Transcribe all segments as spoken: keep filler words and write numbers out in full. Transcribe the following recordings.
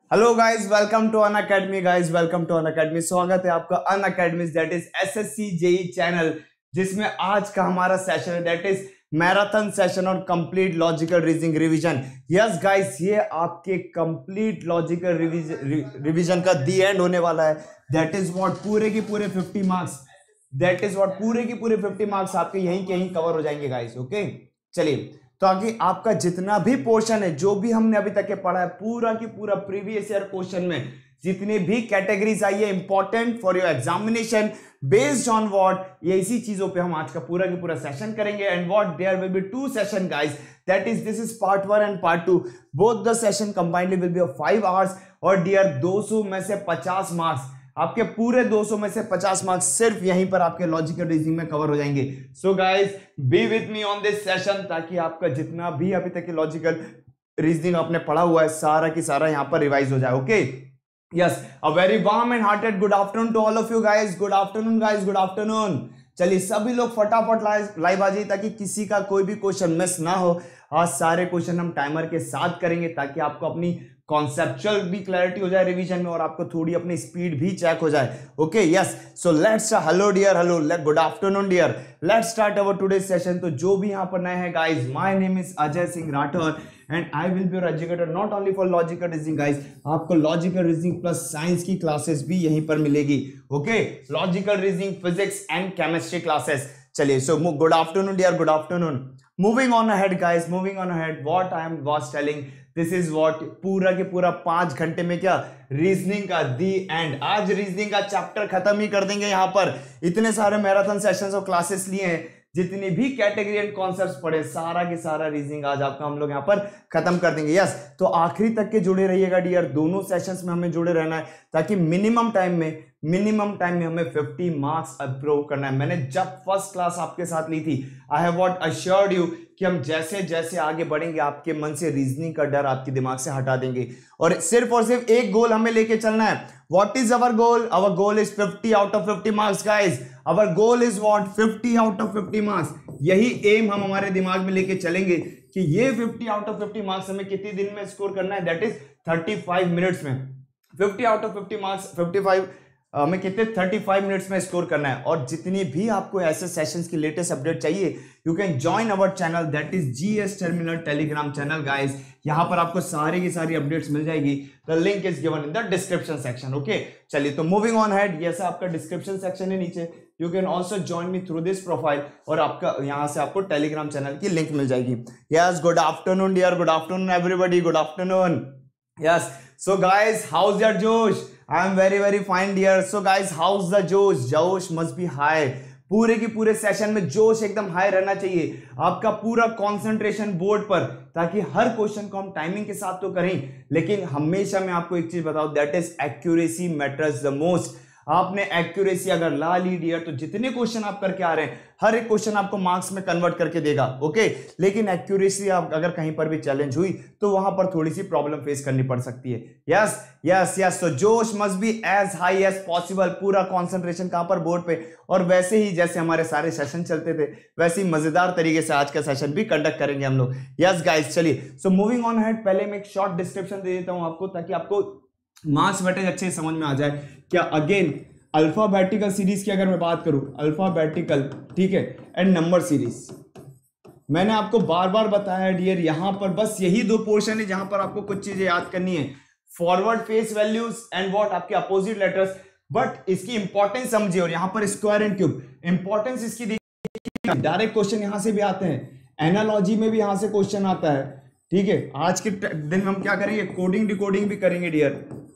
Hello guys, welcome to Unacademy. Guys welcome to Unacademy. स्वागत है आपका Unacademy that is SSC JE channel, जिसमें आज का हमारा सेशन है दैट इज मैराथन सेशन और complete logical reasoning revision. Yes guys, ये आपके कंप्लीट लॉजिकल रिवीजन का दी एंड होने वाला है। दैट इज व्हाट पूरे की पूरे fifty marks that is what पूरे की पूरे फिफ्टी मार्क्स आपके यहीं के यहीं कवर हो जाएंगे गाइस। ओके, चलिए तो आगे आपका जितना भी पोर्शन है, जो भी हमने अभी तक के पढ़ा है, पूरा की पूरा प्रीवियस ईयर क्वेश्चन में जितने भी कैटेगरीज आई है important for your examination based on what, ये इसी चीजों पे हम आज का पूरा की पूरा सेशन करेंगे। And what there will be two session guys, that is this is part one and part two. Both the session combinedly will be of five hours. और डियर दो सौ में से पचास मार्क्स आपके पूरे दो सौ में से पचास मार्क्स सिर्फ यहीं पर आपके लॉजिकल रीजनिंग में कवर हो जाएंगे। So guys be with me on this session, ताकि आपका जितना भी अभी तक के लॉजिकल रीजनिंग आपने पढ़ा हुआ है सारा की सारा यहां पर रिवाइज हो जाए। Okay, yes, a very warm and hearted good afternoon to all of you guys. Good afternoon guys, good afternoon. चलिए सभी लोग फटाफट लाइव आ जाइए ताकि किसी का कोई भी क्वेश्चन मिस ना हो। आज सारे क्वेश्चन हम टाइमर के साथ करेंगे ताकि आपको अपनी कॉन्सेप्चुअल भी क्लैरिटी हो जाए रिवीजन में और आपको थोड़ी अपनी स्पीड भी चेक हो जाए। Okay, yes, so let's hello dear, hello good afternoon dear, let's start our today session. तो जो भी यहां पर नए हैं guys, my name is Ajay Singh Rathore and I will be your educator not only for logical reasoning guys. आपको logical reasoning plus science की classes भी यहीं पर मिलेगी। Okay, logical reasoning, physics and chemistry classes. चलिए, so good afternoon dear, good afternoon. Moving on ahead guys, moving on ahead, what I am was telling, this is what पूरा के पूरा पांच घंटे में क्या रीजनिंग का दी एंड। आज रीजनिंग का चैप्टर खत्म ही कर देंगे। यहां पर इतने सारे मैराथन सेशंस और क्लासेस लिए हैं, जितनी भी कैटेगरी एंड कॉन्सेप्ट्स पढ़े सारा के सारा रीजनिंग आज आपका हम लोग यहां पर खत्म कर देंगे। यस, तो आखिरी तक के जुड़े रहिएगा डियर, दोनों सेशंस में हमें जुड़े रहना है ताकि मिनिमम टाइम में मिनिमम टाइम में हमें फिफ्टी मार्क्स अप्रूव करना है। मैंने जब फर्स्ट क्लास आपके साथ ली थी, I have what assured you कि हम जैसे जैसे आगे बढ़ेंगे आपके मन से रीजनिंग का डर आपके दिमाग से हटा देंगे और सिर्फ और सिर्फ एक गोल हमें लेके चलना है। What is our goal? Our goal is fifty out of fifty marks guys. Our goal is what? Fifty out of fifty marks. यही एम हम हमारे दिमाग में लेके चलेंगे कि ये fifty out of fifty marks हमें कितने दिन में स्कोर करना है, that is thirty five minutes में। Fifty out of fifty marks fifty five हमें कितने थर्टी फाइव मिनट्स में स्कोर करना है। और जितनी भी आपको ऐसे सेशंस की लेटेस्ट अपडेट चाहिए, you can join our channel that is GS terminal Telegram channel guys. यहां पर आपको सारी की सारी अपडेट्स मिल जाएगी। The link is given in the description section. Okay, चलिए तो मूविंग ऑन हेड, ये आपका डिस्क्रिप्शन सेक्शन है नीचे, you can also join me through this profile और आपका यहां से आपको टेलीग्राम चैनल की लिंक मिल जाएगी। Yes, good afternoon dear, good afternoon everybody, good afternoon. Yes, so guys how's your josh? I am very very fine dear. So guys, how's the जोश? जोश must be high. पूरे की पूरे सेशन में जोश एकदम हाई रहना चाहिए। आपका पूरा कंसंट्रेशन बोर्ड पर, ताकि हर क्वेश्चन को हम टाइमिंग के साथ तो करें, लेकिन हमेशा मैं आपको एक चीज बताऊं, that is accuracy matters the most. आपने एक्यूरेसी अगर ला ली डियर, तो जितने क्वेश्चन आप करके आ रहे हैं हर एक क्वेश्चन आपको मार्क्स में कन्वर्ट करके देगा। ओके, लेकिन एक्यूरेसी आप अगर कहीं पर भी चैलेंज हुई तो वहां पर थोड़ी सी प्रॉब्लम फेस करनी पड़ सकती है। यस यस यस, तो josh must be as high as possible. पूरा कॉन्सेंट्रेशन कहां पर? बोर्ड पे। और वैसे ही जैसे हमारे सारे सेशन चलते थे वैसे ही मजेदार तरीके से आज का सेशन भी कंडक्ट करेंगे हम लोग। यस गाइस, चलिए सो मूविंग ऑन हेड, पहले मैं एक शॉर्ट डिस्क्रिप्शन दे देता हूं आपको ताकि आपको मार्क्स वेटेज अच्छे समझ में आ जाए। क्या अगेन अल्फाबेटिकल सीरीज की अगर मैं बात करूं, अल्फाबेटिकल, ठीक है, एंड नंबर सीरीज, मैंने आपको बार बार बताया डियर, यहां पर बस यही दो पोर्शन है जहां पर आपको कुछ चीजें याद करनी है, forward face values and what आपके अपोजिट लेटर्स। बट इसकी इंपॉर्टेंस समझिए, और यहां पर स्क्वायर एंड क्यूब इंपॉर्टेंस इसकी देखिए। डायरेक्ट क्वेश्चन यहां से भी आते हैं, एनालॉजी में भी यहां से क्वेश्चन आता है। ठीक है, आज के दिन हम क्या करेंगे? कोडिंग डिकोडिंग भी करेंगे dear,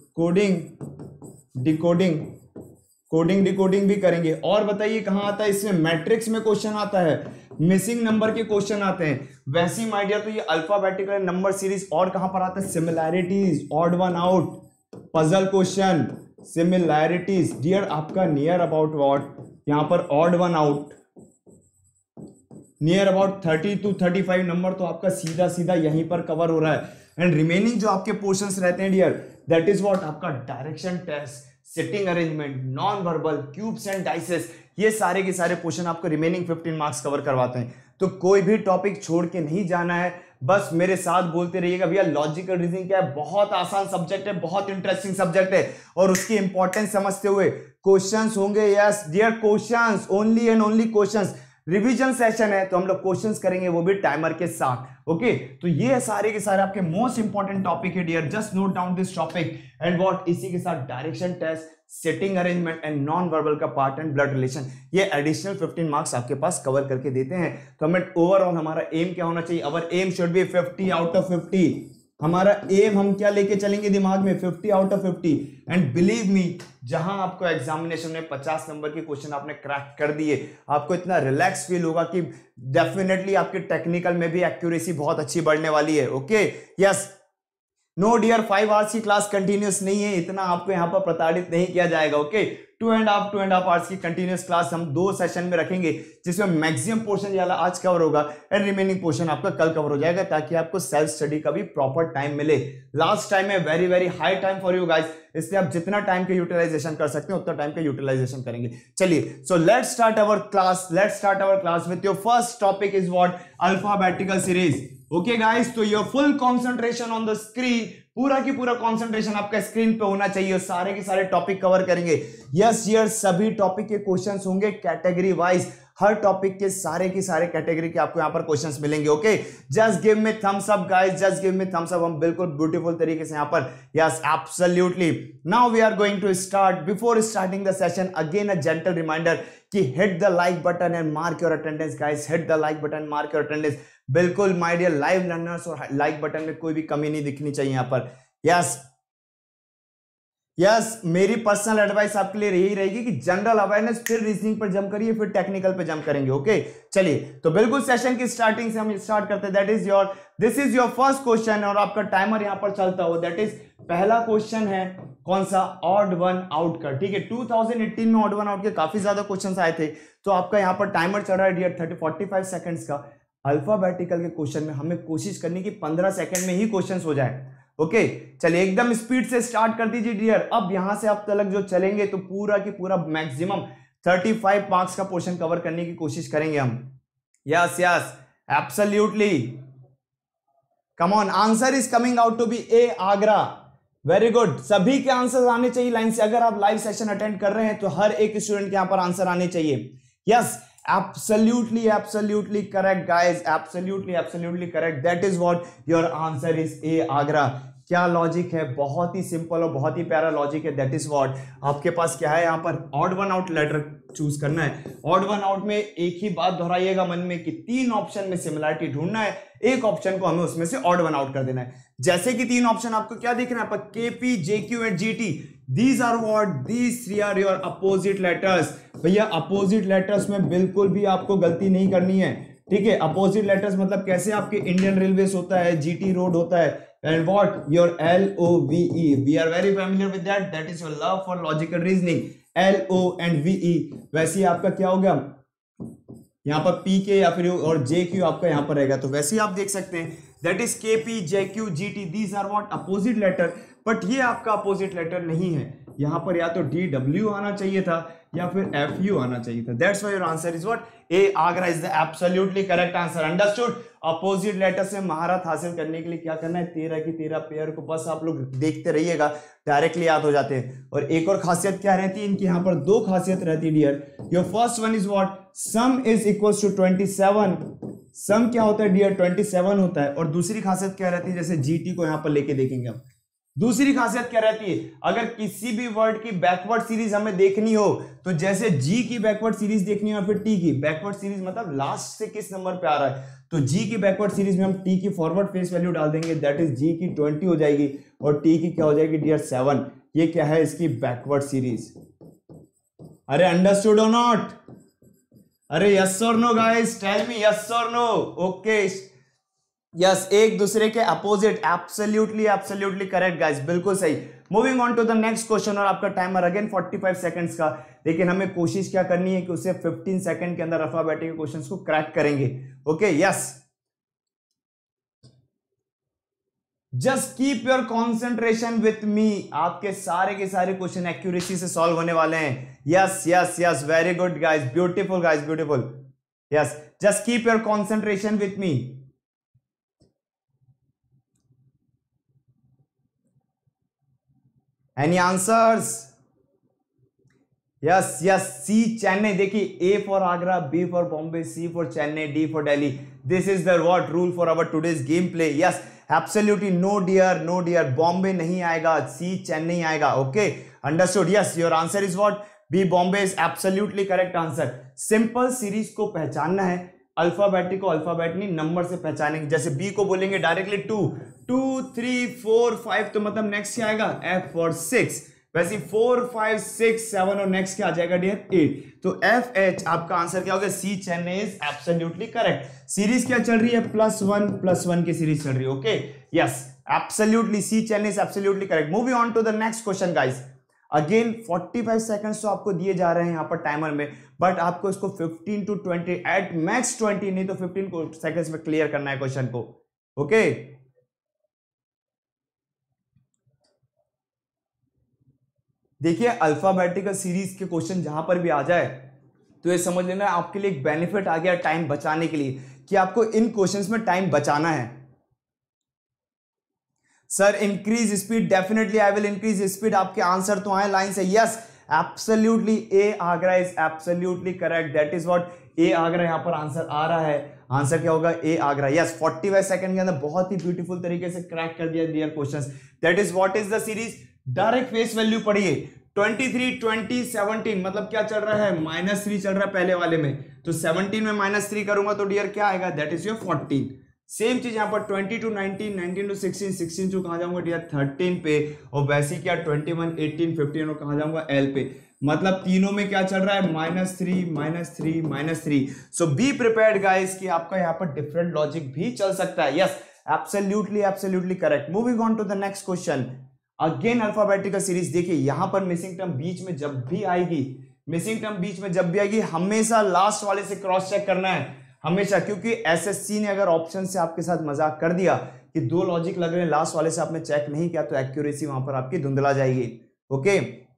coding decoding coding decoding भी करेंगे। और बताइए कहां आता है? इसमें मैट्रिक्स में क्वेश्चन आता है, मिसिंग नंबर के क्वेश्चन आते हैं। वैसे ही माय डियर, तो ये अल्फाबेटिकल नंबर सीरीज और कहां पर आता है? Similarities, odd one out, puzzle question, similarities dear आपका नियर अबाउट व्हाट, यहां पर odd one out, near about thirty to thirty five number तो आपका सीधा सीधा यहीं पर कवर हो रहा है। एंड रिमेनिंग जो आपके पोर्शंस रहते हैं डियर, दैट इज व्हाट आपका direction test, sitting arrangement, non verbal, cubes and dices, ये सारे के सारे पोर्शन आपको रिमेनिंग फिफ्टीन मार्क्स कवर करवाते हैं। तो कोई भी टॉपिक छोड़ के नहीं जाना है, बस मेरे साथ बोलते रहिएगा भैया लॉजिकल रीजनिंग क्या है, बहुत आसान सब्जेक्ट है, बहुत इंटरेस्टिंग सब्जेक्ट है और उसकी इंपॉर्टेंस समझते हुए क्वेश्चंस होंगे। Yes dear, questions only and only questions. Revision session है तो हम लोग क्वेश्चंस करेंगे, वो भी टाइमर के साथ। ओके, तो ये सारे के सारे आपके मोस्ट इंपॉर्टेंट टॉपिक है dear, just note down this topic and what. इसी के साथ direction test, setting arrangement and non verbal का पार्ट एंड ब्लड रिलेशन, ये एडिशनल फिफ्टीन मार्क्स आपके पास कवर करके देते हैं। तो हमें ओवरऑल हमारा एम क्या होना चाहिए, our aim should be fifty out of fifty. हमारा एम हम क्या लेके चलेंगे दिमाग में, fifty out of fifty. And believe me, जहां आपको एग्जामिनेशन में पचास नंबर के क्वेश्चन आपने क्रैक कर दिए, आपको इतना रिलैक्स फील होगा कि डेफिनेटली आपके टेक्निकल में भी एक्यूरेसी बहुत अच्छी बढ़ने वाली है। Okay yes, no dear, five hours की क्लास कंटिन्यूस नहीं है, इतना आपको यहाँ पर प्रताड़ित नहीं किया जाएगा। Okay, two and half two and half hours की कंटिन्यूस क्लास हम दो सेशन में रखेंगे, जिसमें मैक्सिमम पोर्शन वाला आज कवर होगा एंड रिमेनिंग पोर्शन आपका कल कवर हो जाएगा, ताकि आपको सेल्फ स्टडी का भी प्रॉपर टाइम मिले। लास्ट टाइम है very very high time for you guys, इसलिए आप जितना टाइम का यूटिलाइजेशन कर सकते हैं उतना टाइम का यूटिलाइजेशन करेंगे। चलिए, so let's start our class let's start our class with your first topic is what, alphabetical series. Okay guys, तो your full concentration on the screen, पूरा की पूरा कंसंट्रेशन आपका स्क्रीन पे होना चाहिए और सारे के सारे टॉपिक कवर करेंगे। यस यार, सभी टॉपिक के क्वेश्चंस होंगे कैटेगरी वाइज, हर टॉपिक के सारे की सारे कैटेगरी के आपको यहां पर क्वेश्चंस मिलेंगे। Okay, just give me thumbs up guys, just give me thumbs up. हम बिल्कुल ब्यूटीफुल तरीके से यहां पर, yes absolutely. Now we are going to start. Before starting the session, again a gentle reminder कि hit the like button and mark your attendance guys, hit the like button, mark your attendance. बिल्कुल my dear live learners, और like button में कोई भी कमी नहीं दिखनी चाहिए यहां पर। यस यस, मेरी पर्सनल एडवाइस आपके लिए यही रहेगी कि जनरल अवेयरनेस, फिर रीजनिंग पर जंप करिए, फिर टेक्निकल पे जंप करेंगे। ओके चलिए, तो बिल्कुल सेशन की स्टार्टिंग से हम स्टार्ट करते हैं। That is your, this is your first question और आपका टाइमर यहां पर चलता हो। दैट इज पहला क्वेश्चन है कौन सा, ऑड वन आउट का। ठीक है, टू थाउजेंड एटीन में ऑड वन आउट के काफी ज्यादा क्वेश्चन आए थे, तो आपका यहाँ पर टाइमर चल रहा है dear thirty forty five seconds का। अल्फाबेटिकल के क्वेश्चन में हमें कोशिश करनी की पंद्रह सेकंड में ही क्वेश्चन हो जाए। ओके चलिए, एकदम स्पीड से स्टार्ट कर दीजिए डियर। अब यहां से अब तक जो चलेंगे तो पूरा की पूरा मैक्सिमम पैंतीस मार्क्स का पोर्शन कवर करने की कोशिश करेंगे हम। Yes yes absolutely, come on, answer is coming out to be A Agra. Very good, सभी के आंसर आने चाहिए लाइन से। अगर आप लाइव सेशन अटेंड कर रहे हैं तो हर एक स्टूडेंट के यहां पर आंसर आने चाहिए। Yes absolutely absolutely correct guys, absolutely absolutely correct, that is what your answer is A Agra. क्या लॉजिक है, बहुत ही सिंपल और बहुत ही प्यारा लॉजिक है। दैट इज व्हाट, आपके पास क्या है यहाँ पर, odd one out letter choose करना है। ऑड वन आउट में एक ही बात दोहराइएगा मन में कि तीन ऑप्शन में सिमिलरिटी ढूंढना है, एक ऑप्शन को हमें उसमें से ऑड वन आउट कर देना है। जैसे कि तीन ऑप्शन आपको क्या दिख रहा है, K P, J Q and G T, these are what, these three are your opposite letters. भैया अपोजिट लेटर्स में बिल्कुल भी आपको गलती नहीं करनी है। ठीक है, अपोजिट लेटर्स मतलब कैसे, आपके इंडियन रेलवेज होता है, जीटी रोड होता है, and what your L O V E, we are very familiar with that, that is your love for logical reasoning, L O and V E। वैसे ही आपका क्या होगा यहाँ पर P के या फिर और J Q आपका यहाँ पर रहेगा, तो वैसे ही आप देख सकते हैं that is K P, J Q, G T, these are what opposite letter, but ये आपका अपोजिट लेटर नहीं है। यहाँ पर या तो D W आना चाहिए था या फिर F U आना चाहिए था। That's why your answer is what, A Agra is the absolutely correct answer। Understood? Opposite letter से महारत हासिल करने के लिए क्या करना है, तेरह की तेरह पेयर को बस आप लोग देखते रहिएगा, डायरेक्टली याद हो जाते हैं। और एक और खासियत क्या रहती है इनकी, यहाँ पर दो खासियत रहती है डियर। Your first one is what, sum is equal to twenty seven. Sum क्या होता है डियर, ट्वेंटी सेवन होता है। और दूसरी खासियत क्या रहती है, जैसे जीटी को यहाँ पर लेके देखेंगे हम, दूसरी खासियत क्या रहती है, अगर किसी भी वर्ड की बैकवर्ड सीरीज हमें देखनी हो, तो जैसे जी की बैकवर्ड सीरीज देखनी हो, फिर टी की बैकवर्ड सीरीज मतलब लास्ट से किस नंबर पे आ रहा है, तो जी की बैकवर्ड सीरीज में हम टी की फॉरवर्ड फेस वैल्यू डाल देंगे, दैट इज जी की ट्वेंटी हो जाएगी और टी की क्या हो जाएगी डियर सेवन। ये क्या है, इसकी बैकवर्ड सीरीज। अरे अंडरस्टूड और नॉट, अरे यस और no guys, tell me yes और नो। ओके यस, एक दूसरे के अपोजिट, एब्सोल्युटली एब्सोल्युटली करेक्ट गाइस, बिल्कुल सही। Moving on to the next question, और आपका टाइमर अगेन पैंतालीस सेकंड्स का, लेकिन हमें कोशिश क्या करनी है कि उसे पंद्रह सेकंड के अंदर अल्फाबेटिक क्वेश्चंस को क्रैक करेंगे। Okay yes, just keep your concentration with me, आपके सारे के सारे क्वेश्चन एक्यूरेसी से सॉल्व होने वाले हैं। Yes yes yes, very good guys, beautiful guys, beautiful. Yes, just keep your concentration with me. Any answers? Yes yes, C Chennai. देखिए, A for Agra, B for Bombay, C for Chennai, D for Delhi. This is the what rule for our today's game play. Yes, absolutely no dear, no dear, Bombay नहीं आएगा, C Chennai आएगा। Okay, understood. Yes, your answer is what? B Bombay is absolutely correct answer. Simple series को पहचानना है, alphabetic को alphabet नहीं number से पहचानेंगे। जैसे बी को बोलेंगे directly two, two three four five, तो मतलब नेक्स्ट क्या आएगा? F for six. वैसे फोर फाइव सिक्स सेवन और नेक्स्ट क्या आ जाएगा डियर? एट। तो एफ एच आपका आंसर क्या होगा? C Chennai is absolutely correct. Series क्या चल रही है? प्लस वन प्लस वन की सीरीज चल रही है। Okay, yes, absolutely C Chennai is absolutely correct. Moving on to the next question guys. Again पैंतालीस सेकंड्स तो आपको दिए जा रहे हैं यहाँ पर टाइमर में, बट आपको इसको fifteen to twenty, at max twenty नहीं तो फिफ्टीन सेकंड्स में क्लियर करना है क्वेश्चन को। ओके, देखिए, अल्फाबेटिकल सीरीज के क्वेश्चन जहां पर भी आ जाए तो ये समझ लेना आपके लिए एक बेनिफिट आ गया टाइम बचाने के लिए, कि आपको इन क्वेश्चंस में टाइम बचाना है। Sir increase speed, definitely I will increase speed. आपके आंसर तो आए लाइन से। Yes, absolutely A Agra is absolutely correct. That is what, A Agra यहां पर आंसर आ रहा है। आंसर क्या होगा? ए आगरा। यस, पैंतालीस सेकंड के अंदर बहुत ही ब्यूटीफुल तरीके से क्रैक कर दिया dear questions. That is what is the series? Direct face value पढ़िए, ट्वेंटी थ्री, ट्वेंटी, सेवनटीन, मतलब क्या चल रहा है? माइनस थ्री चल रहा है पहले वाले में, तो सेवनटीन में माइनस थ्री करूंगा तो डियर क्या आएगा? That is your fourteen. Same चीज यहां पर twenty to nineteen, nineteen to sixteen, sixteen to कहां जाऊंगा डियर? थर्टीन पे, और वैसे क्या ट्वेंटी वन, एटीन, फिफ्टीन और कहां जाऊंगा? एल पे। मतलब तीनों में क्या चल रहा है? Minus three, minus three, minus three. So be prepared guys कि आपका यहाँ पर डिफरेंट लॉजिक भी चल सकता है। Yes, absolutely absolutely correct. Moving on to the next question. Again alphabetical series. देखिए, यहां पर मिसिंग टर्म बीच में जब भी आएगी, मिसिंग टर्म बीच में जब भी आएगी, हमेशा लास्ट वाले से क्रॉस चेक करना है, हमेशा। क्योंकि एसएससी ने अगर ऑप्शन से आपके साथ मजाक कर दिया कि दो लॉजिक लग रहे हैं, लास्ट वाले से आपने चेक नहीं किया, तो एक्यूरेसी वहां पर आपकी धुंधला जाएगी। Okay,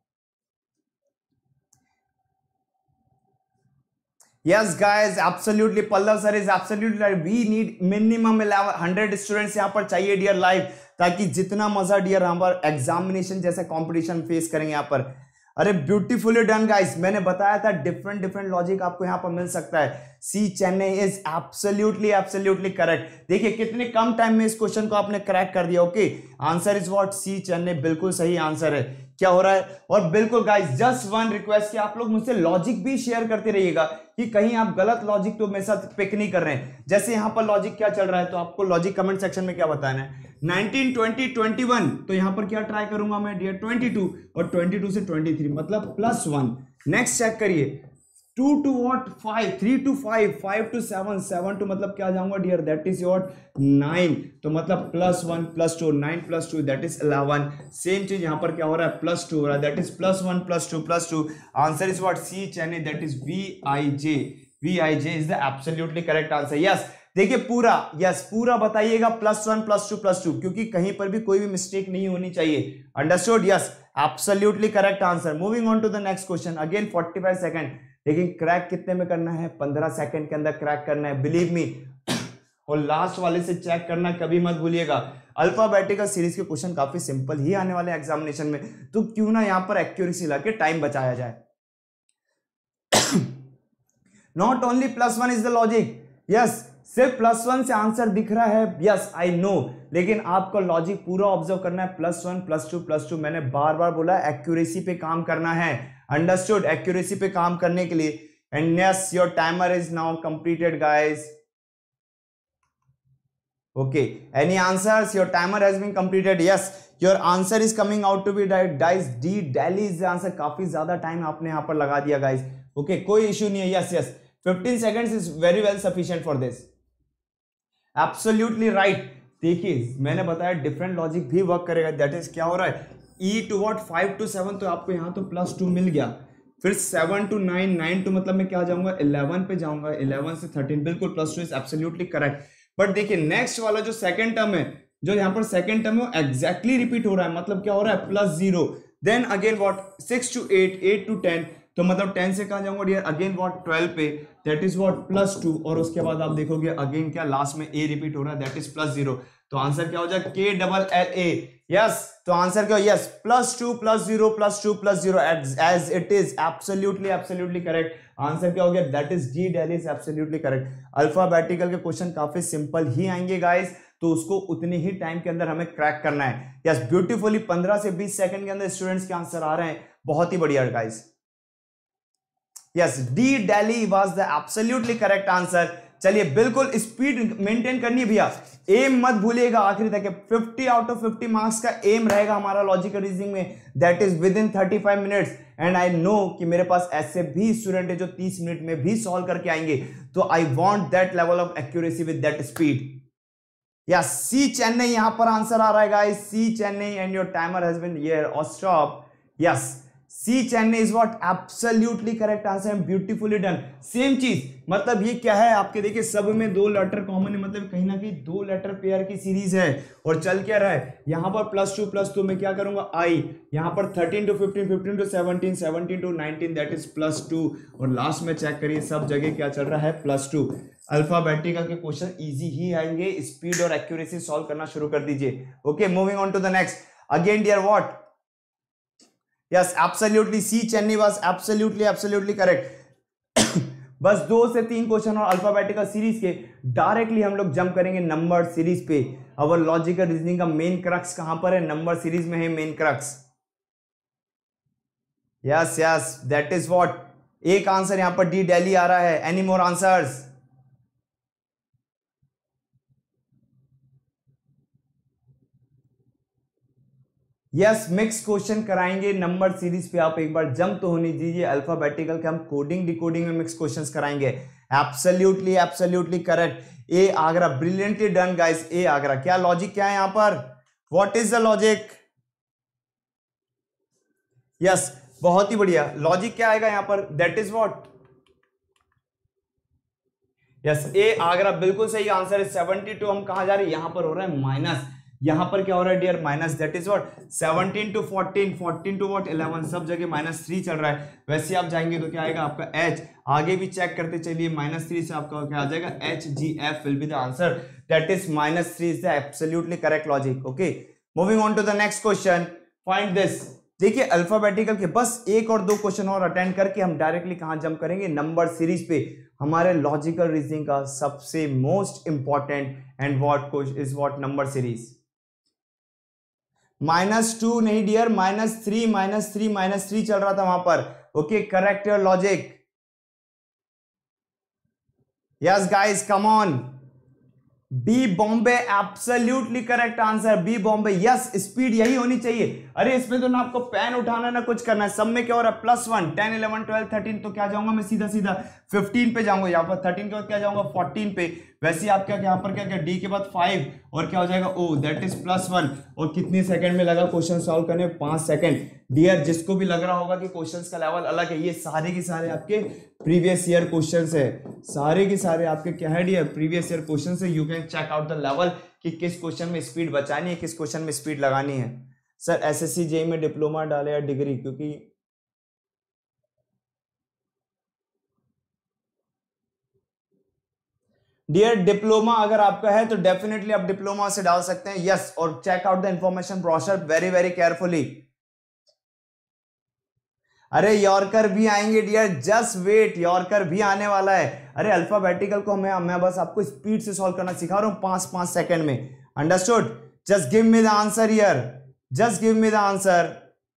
yes guys, absolutely Pallav sir is absolutely right. We need minimum hundred students यहां पर चाहिए डियर लाइव, ताकि जितना मजा डियर यहाँ पर एग्जामिनेशन जैसा कंपटीशन फेस करेंगे यहाँ पर। अरे ब्यूटीफुली डन गाइस, मैंने बताया था डिफरेंट डिफरेंट लॉजिक आपको यहाँ पर मिल सकता है। C Chennai is absolutely absolutely correct. देखिए कितने कम टाइम में इस क्वेश्चन को आपने क्रैक कर दिया। Okay, answer is what? C Chennai बिल्कुल सही आंसर है। क्या हो रहा है? और बिल्कुल गाइस, जस्ट वन रिक्वेस्ट कि आप लोग मुझसे लॉजिक भी शेयर करते रहिएगा, कि कहीं आप गलत लॉजिक तो मेरे साथ पिक नहीं कर रहे हैं। जैसे यहाँ पर लॉजिक क्या चल रहा है, तो आपको लॉजिक कमेंट सेक्शन में क्या बताना है? नाइनटीन, ट्वेंटी, ट्वेंटी वन, तो यहां पर क्या ट्राई करूंगा मैं डियर? ट्वेंटी टू, और ट्वेंटी टू से ट्वेंटी थ्री, मतलब प्लस वन। नेक्स्ट चेक करिए, two to what? Five, three to five, five to seven, seven to मतलब क्या जाऊंगा dear? That is what? Nine, तो मतलब plus one plus two, nine plus two that is eleven. Same चीज यहां पर क्या हो रहा है? प्लस टू हो रहा है, that is plus one plus two plus two. Answer is what? C Chennai, that is V I J. V I J is the absolutely correct answer. Yes, देखिए पूरा, यस पूरा बताइएगा, plus one plus two plus two, क्योंकि कहीं पर भी कोई भी मिस्टेक नहीं होनी चाहिए। Understood? Yes, absolutely correct answer. Moving on to the next question. Again forty five second, लेकिन क्रैक कितने में करना है? पंद्रह सेकंड के अंदर क्रैक करना है, बिलीव मी। और लास्ट वाले से चेक करना कभी मत भूलिएगा। अल्फाबेटिकल सीरीज के क्वेश्चन काफी सिंपल ही आने वाले एग्जामिनेशन में, तो क्यों ना यहां पर एक्यूरेसी लाके टाइम बचाया जाए। Not only plus one is the logic. Yes, सिर्फ प्लस वन से आंसर दिख रहा है, यस आई नो, लेकिन आपको लॉजिक पूरा ऑब्जर्व करना है। Plus one plus two plus two, मैंने बार बार बोला एक्यूरेसी पे काम करना है। अंडरस्टूड? एक्यूरेसी पे काम करने के लिए। And yes, your timer is now completed guys. Okay, any answers? Your timer has been completed. Yes, your answer is coming out to be right guys. D Delhi is the answer. काफी ज्यादा time आपने यहां पर लगा दिया guys. Okay, कोई issue नहीं है। Yes yes, fifteen seconds is very well sufficient for this. Absolutely right. देखिए मैंने बताया डिफरेंट लॉजिक भी वर्क करेगा। दैट इज क्या हो रहा है? E to what? Five to seven, तो आपको यहां तो प्लस टू मिल गया। फिर seven to nine, nine to मतलब मैं क्या जाऊंगा? इलेवन पे जाऊंगा, इलेवन से थर्टीन, बिल्कुल plus two is absolutely correct. But देखिए नेक्स्ट वाला जो सेकंड टर्म है, जो यहाँ पर सेकंड टर्म है, वो एग्जैक्टली रिपीट हो रहा है। मतलब क्या हो रहा है? Plus zero. Then again what? Six to eight, eight to ten, तो मतलब टेन से कहां जाऊंगा डियर? Again what? ट्वेल्व पे, that is what? Plus two. और उसके बाद आप देखोगे अगेन क्या लास्ट में ए रिपीट हो रहा है, दैट इज प्लस जीरो। तो आंसर क्या हो जाएगा K double L A. Yes, तो आंसर क्या हो, yes plus two plus zero plus two plus zero as it is absolutely absolutely correct. Answer क्या हो गया, that is D Delhi is absolutely correct. Alphabetical के क्वेश्चन काफी सिंपल ही आएंगे गाइस, तो उसको उतने ही टाइम के अंदर हमें क्रैक करना है। यस ब्यूटीफुली पंद्रह से बीस सेकंड के अंदर स्टूडेंट्स के आंसर आ रहे हैं, बहुत ही बढ़िया guys. Yes D Delhi was the absolutely correct answer. चलिए बिल्कुल स्पीड मेंटेन करनी है भैया, एम मत भूलिएगा आखिरी तक। Fifty out of fifty marks का एम रहेगा हमारा लॉजिकल रीजनिंग में, that is within thirty five minutes. And I know कि मेरे पास ऐसे भी स्टूडेंट है जो तीस मिनट में भी सॉल्व करके आएंगे, तो I want that level of accuracy with that speed. Yes C Chennai यहां पर आंसर आ रहा है guys, C Chennai and your timer has been here और stop. Yes C Chennai is what absolutely correct answer, beautifully done. Same चीज, मतलब ये क्या है आपके, देखिए सब में दो लेटर कॉमन है, मतलब कहीं ना कहीं दो लेटर पेयर की सीरीज है। और चल क्या रहा है यहां पर प्लस टू प्लस टू में क्या करूंगा आई, यहां पर thirteen to fifteen, fifteen to seventeen, seventeen to nineteen that is plus two. और लास्ट में चेक करिए सब जगह क्या चल रहा है, प्लस टू। अल्फाबेटिकल के क्वेश्चन इजी ही आएंगे, स्पीड और एक्यूरेसी सॉल्व करना शुरू कर दीजिए। Okay moving on to the next. Again dear what, yes absolutely C Chennai was absolutely absolutely correct. बस दो से तीन क्वेश्चन और अल्फाबेटिकल सीरीज के, डायरेक्टली हम लोग जंप करेंगे नंबर सीरीज पे। अवर लॉजिकल रीजनिंग का मेन क्रक्स कहां पर है, नंबर सीरीज में है main crux. Yes yes that is what, एक आंसर यहां पर डी दिल्ली आ रहा है। Any more answers? Yes mix question कराएंगे नंबर सीरीज पे, आप एक बार जंप तो होने दीजिए। अल्फाबेटिकल के हम कोडिंग डिकोडिंग में मिक्स क्वेश्चंस कराएंगे। Absolutely absolutely correct, A Agra, brilliantly done guys, A Agra. क्या लॉजिक क्या है यहां पर, what is the logic? Yes बहुत ही बढ़िया, लॉजिक क्या आएगा यहां पर, that is what, yes A Agra बिल्कुल सही आंसर है। सेवेंटी टू हम कहां जा रहे हैं, यहां पर हो रहा है माइनस, यहां पर क्या हो रहा है dear, minus, that is what seventeen to fourteen, fourteen to what eleven, सब जगह माइनस थ्री चल रहा है। वैसे आप जाएंगे तो क्या आएगा आपका एच, आगे भी चेक करते चलिए, माइनस थ्री से आपका क्या आ जाएगा, H G F will be the answer, that is minus three is the absolutely correct logic. Okay moving on to the next question, find this. देखिए अल्फाबेटिकल के बस एक और दो क्वेश्चन और अटेंड करके हम डायरेक्टली कहां जंप करेंगे, नंबर सीरीज पे। हमारे लॉजिकल रीजनिंग का सबसे most important and what is what number series. Minus two नहीं dear, minus three, minus three, minus three चल रहा था वहां पर। Okay correct your logic. Yes guys come on, B Bombay absolutely correct answer, B Bombay. Yes speed यही होनी चाहिए। अरे इसमें तो ना आपको पेन उठाना ना कुछ करना है, सब में क्या हो रहा है plus one, ten eleven twelve thirteen, तो क्या जाऊंगा मैं सीधा सीधा फिफ्टीन पे जाऊंगा, यहाँ पर थर्टीन के बाद क्या जाऊंगा फोर्टीन पे। वैसे आप क्या यहाँ पर क्या क्या डी के बाद फाइव और क्या हो जाएगा O, that is plus one. और कितने सेकंड में लगा क्वेश्चन सॉल्व करने, पांच सेकंड। डियर जिसको भी लग रहा होगा कि क्वेश्चंस का लेवल अलग है, ये सारे के सारे आपके प्रीवियस ईयर क्वेश्चंस है, सारे के सारे आपके क्या है डियर, प्रीवियस ईयर क्वेश्चंस है। You can check out the level कि किस क्वेश्चन में स्पीड बचानी है, किस क्वेश्चन में स्पीड लगानी है। सर एसएससी जेई में डिप्लोमा डाले या डिग्री, क्योंकि डियर डिप्लोमा अगर आपका है तो डेफिनेटली आप डिप्लोमा से डाल सकते हैं। यस और check out the information brochure very very carefully. अरे यॉर्कर भी आएंगे डियर, जस्ट वेट, यॉर्कर भी आने वाला है। अरे अल्फाबेटिकल को मैं मैं बस आपको स्पीड से सॉल्व करना सिखा रहा हूं, पांच पांच सेकंड में। Understood? Just give me the answer here, just give me the answer.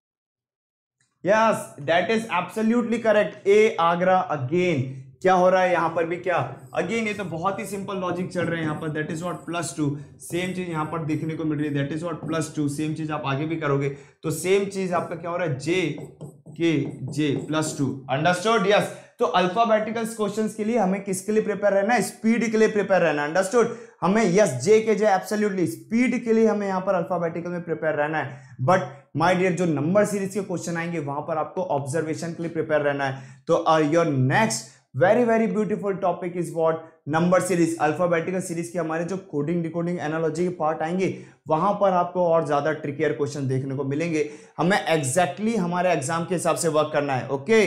Yes that is absolutely correct, A Agra again. क्या हो रहा है यहां पर भी, क्या अगेन, ये तो बहुत ही सिंपल लॉजिक चल रहे हैं यहाँ पर, that is what plus two. Same चीज यहां पर देखने को मिल रही है, that is what plus two. Same चीज आप आगे भी करोगे तो सेम चीज आपका क्या हो रहा है, J K J plus two. Understood? Yes तो अल्फाबेटिकल क्वेश्चंस के लिए हमें किसके लिए प्रिपेयर रहना है, स्पीड के लिए प्रिपेयर रहना। अंडरस्टूड? हमें यस जे के जे एब्सोल्युटली स्पीड के लिए हमें यहाँ पर अल्फाबेटिकल में प्रिपेयर रहना है। बट माय डियर जो नंबर सीरीज के क्वेश्चन आएंगे वहां पर आपको ऑब्जर्वेशन के लिए प्रिपेयर रहना है। तो your next very very beautiful topic is what, number series. Alphabetical series के हमारे जो कोडिंग डिकोडिंग एनालॉजी के पार्ट आएंगे वहां पर आपको और ज्यादा ट्रिकियर क्वेश्चन देखने को मिलेंगे। हमें एग्जैक्टली exactly हमारे एग्जाम के हिसाब से वर्क करना है। ओके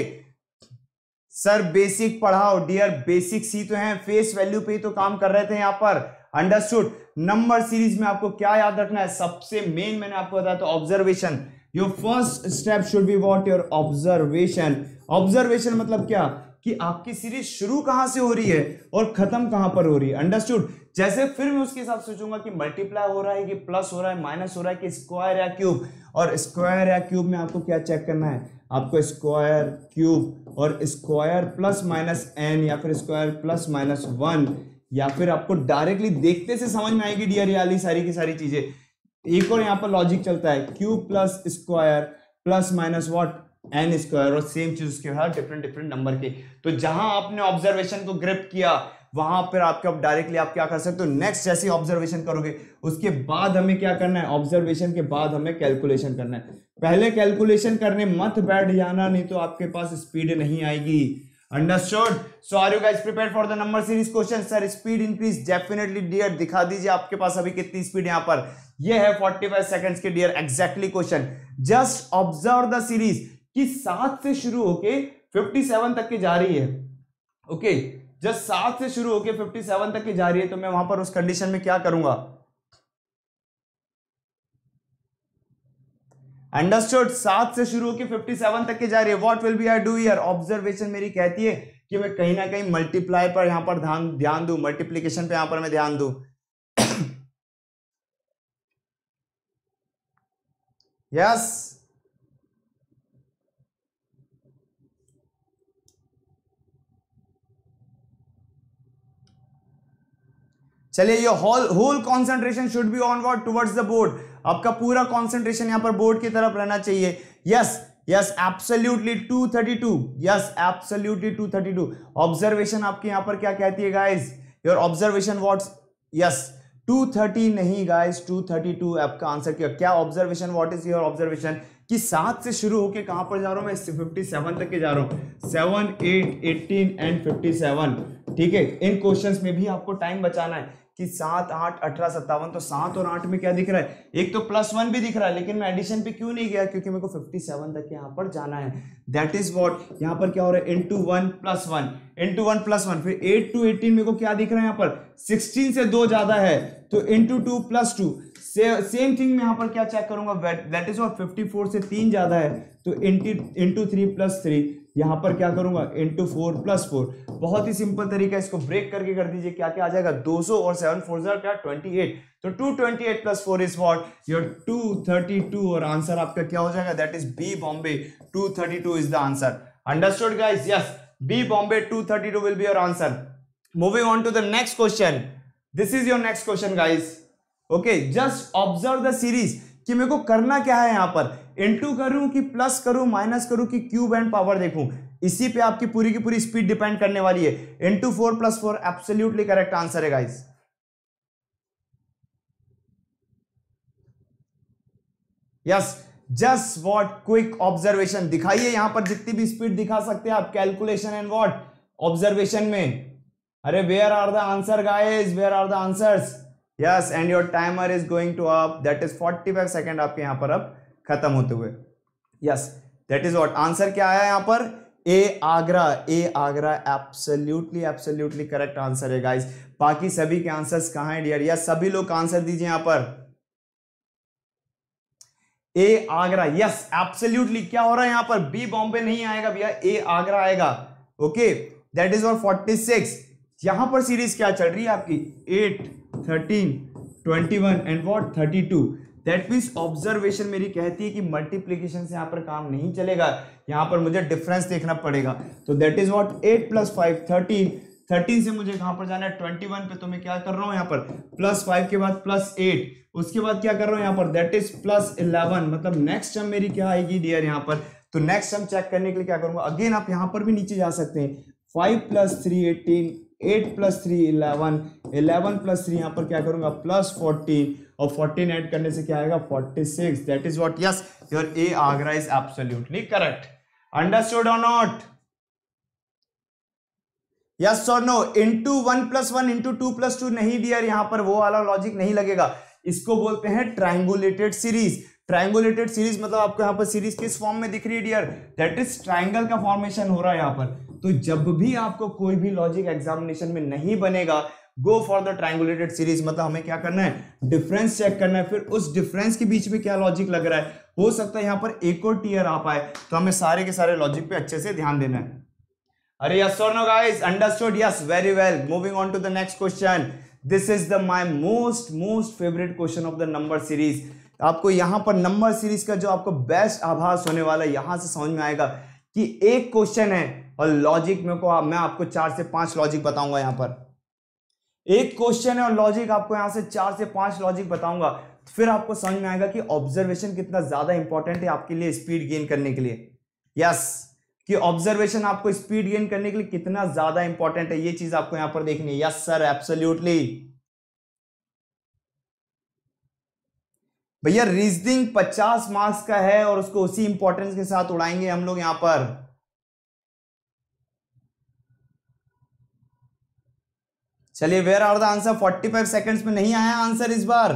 सर बेसिक पढ़ाओ डियर, बेसिक सी तो है, फेस वैल्यू पे ही तो काम कर रहे थे यहाँ पर। अंडरस्टूड। नंबर सीरीज में आपको क्या याद रखना है, सबसे मेन मैंने आपको बताया तो observation. Your first step should be what, your observation. Observation मतलब क्या कि आपकी सीरीज शुरू कहां से हो रही है और खत्म कहां पर हो रही है, अंडरस्टूड। जैसे फिर मैं उसके हिसाब से सोचूंगा कि मल्टीप्लाई हो रहा है कि प्लस हो रहा है, माइनस हो रहा है कि स्क्वायर या क्यूब, और स्क्वायर या क्यूब में आपको क्या चेक करना है, आपको स्क्वायर क्यूब और स्क्वायर प्लस माइनस एन या फिर स्क्वायर प्लस माइनस वन, या फिर आपको डायरेक्टली देखते से समझ में आएगी डियर वाली सारी की सारी चीजें। एक और यहाँ पर लॉजिक चलता है, cube plus square plus minus what n square, और सेम चीज उसके बाद डिफरेंट डिफरेंट नंबर के। तो जहां आपने ऑब्जर्वेशन को ग्रिप किया वहां पर आपके अब डायरेक्टली आप क्या कर सकते हो, नेक्स्ट जैसे ऑब्जर्वेशन करोगे उसके बाद हमें क्या करना है, ऑब्जर्वेशन के बाद हमें कैलकुलेशन करना है। पहले कैलकुलेशन करने मत बैठ जाना, नहीं तो आपके पास स्पीड नहीं आएगी, understood. So are you guys prepared for the number series question? Sir speed increase, definitely dear. दिखा दीजिए आपके पास अभी कितनी स्पीड यहां पर, ये है पैंतालीस सेकंड्स के dear, exactly question. Just observe the series कि सात से शुरू होके सत्तावन तक की जा रही है, ओके okay? जस्ट सात से शुरू होके सत्तावन तक की जा रही है, तो मैं वहां पर उस कंडीशन में क्या करूंगा, अंडरस्टूड। सात से शुरू होके सत्तावन तक की जा रही है, what will be I do here, observation मेरी कहती है कि मैं कहीं ना कहीं मल्टीप्लाई पर यहां पर ध्यान ध्यान दूं, मल्टीप्लीकेशन पे यहां पर मैं ध्यान दूं। Yes yes. चलिए, ये whole whole concentration should be on what, towards the board. आपका पूरा कंसंट्रेशन यहां पर बोर्ड की तरफ रहना चाहिए। Yes yes absolutely two thirty two, yes absolutely two thirty two. Observation आपके यहां पर क्या कहती है guys, your observation what, yes two thirty नहीं गाइस, टू थर्टी टू आपका आंसर क्या क्या observation, what is your observation कि सात से शुरू होके कहां पर जा रहा हूं मैं, सत्तावन तक के जा रहा हूं, seven eight eighteen and fifty seven. ठीक है, इन क्वेश्चंस में भी आपको टाइम बचाना है कि सात आठ अठारह सत्तावन, तो सात और आठ में क्या दिख रहा है, एक तो प्लस वन भी दिख रहा है, लेकिन मैं एडिशन पे क्यों नहीं गया, क्योंकि मेरे को सत्तावन तक यहाँ पर जाना है। दैट इज व्हाट, यहाँ पर क्या हो रहा है, into one plus one, into one plus one, फिर एट टू एटीन मेरे को क्या दिख रहा है यहाँ पर, सिक्सटीन से दो ज्यादा है तो into two plus two, same thing में यहाँ पर क्या चेक करूंगा, that is what fifty four से तीन ज्यादा है तो into into three plus three, यहां पर क्या करूंगा, इंटू फोर प्लस फोर। बहुत ही सिंपल तरीका, इसको ब्रेक करके कर दीजिए, क्या क्या आ जाएगा, दो सौ और सेवन फोर जार क्या अट्ठाईस, तो two twenty eight plus four is what your two thirty two, और आंसर आपका क्या हो जाएगा, that is B Bombay, two thirty two is the answer. Understood guys, yes B Bombay two thirty two will be your answer. Moving on to the next question, this is your next question guys, okay. Just observe the series कि मेरे को करना क्या है, यहां पर into करूं कि प्लस करूं, माइनस करूं कि क्यूब एंड पावर देखूं, इसी पे आपकी पूरी की पूरी स्पीड डिपेंड करने वाली है। Into four plus four absolutely correct answer है guys. Yes just what quick observation दिखाइए, यहां पर जितनी भी स्पीड दिखा सकते हैं आप, कैलकुलेशन एंड व्हाट ऑब्जर्वेशन में। अरे where are the answer guys, where are the answers, yes and your timer is going to up, that is forty five second आपके यहां पर अब खत्म होते हुए। यस दैट इज व्हाट, आंसर क्या आया यहां पर, A Agra, A Agra absolutely absolutely correct answer है गाइस। बाकी सभी के आंसर्स कहां हैं डियर, यस सभी लोग आंसर दीजिए यहां पर, ए आगरा, यस एब्सोल्युटली। क्या हो रहा है यहां पर, बी बॉम्बे नहीं आएगा भैया, ए आगरा आएगा, okay that is what forty six. यहां पर सीरीज क्या चल रही है आपकी, eight thirteen twenty one and what thirty two. That means observation मेरी कहती है कि मल्टीप्लीकेशन से यहां पर काम नहीं चलेगा, यहां पर मुझे डिफरेंस देखना पड़ेगा। तो that is what eight plus five thirteen, thirteen से मुझे कहां पर जाना है, ट्वेंटी वन पे, तो मैं क्या कर रहा हूं यहां पर, प्लस फाइव के बाद प्लस एट, उसके बाद क्या कर रहा हूं यहां पर, दैट इज प्लस इलेवन। मतलब नेक्स्ट टर्म मेरी क्या आएगी डियर यहां पर, तो नेक्स्ट टर्म चेक करने के लिए क्या करूंगा, अगेन आप यहां पर भी नीचे जा सकते हैं, five plus three eighteen, eight plus three eleven, eleven plus three यहां पर क्या करूंगा, प्लस फोर्टीन, और फोर्टीन ऐड करने से क्या आएगा, forty six. That is what, yes your A Agra is absolutely correct. Understood और नॉट, यस और no. Into one plus one into two plus two नहीं डियर, यहां पर वो वाला लॉजिक नहीं लगेगा, इसको बोलते हैं ट्रायंगुलेटेड सीरीज। ट्रायंगुलेटेड सीरीज मतलब आपको यहां पर सीरीज किस फॉर्म में दिख रही है डियर, दैट इज ट्रायंगल का फॉर्मेशन हो रहा है यहां पर। तो जब भी आपको कोई भी लॉजिक एग्जामिनेशन में नहीं बनेगा, go for the triangulated series, मतलब हमें क्या करना है, डिफरेंस चेक करना है, फिर उस डिफरेंस के बीच में क्या लॉजिक लग रहा है, हो सकता है यहां पर एक और टीयर आ पाए, तो हमें सारे के सारे लॉजिक पे अच्छे से ध्यान देना है। अरे यस और no guys, understood, yes, very well. Moving on to the next question, this is the my most most favourite question of the number series. आपको यहां पर नंबर सीरीज का जो आपको बेस्ट आभास होने वाला है, यहां से समझ में आएगा कि एक क्वेश्चन है और लॉजिक में को मैं आपको चार से पांच लॉजिक बताऊंगा। यहां पर एक क्वेश्चन है और लॉजिक आपको यहां से चार से पांच लॉजिक बताऊंगा, फिर आपको समझ में आएगा कि ऑब्जर्वेशन कितना ज्यादा इंपॉर्टेंट है आपके लिए स्पीड गेन करने के लिए। यस, कि ऑब्जर्वेशन आपको स्पीड गेन करने के लिए कितना ज्यादा इंपॉर्टेंट है, ये चीज आपको यहां पर देखनी है। यस सर, एब्सोल्युटली भैया। रीजनिंग पचास मार्क्स का है और उसको उसी इंपॉर्टेंस के साथ उड़ाएंगे हम लोग यहां पर। चलिए, वेयर आर द आंसर? पैंतालीस सेकंड्स में नहीं आया आंसर इस बार।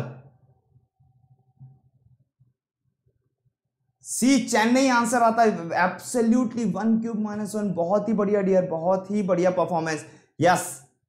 सी चेन्नई आंसर आता है। Absolutely one cube minus one, बहुत ही बढ़िया डियर, बहुत ही बढ़िया performance. Yes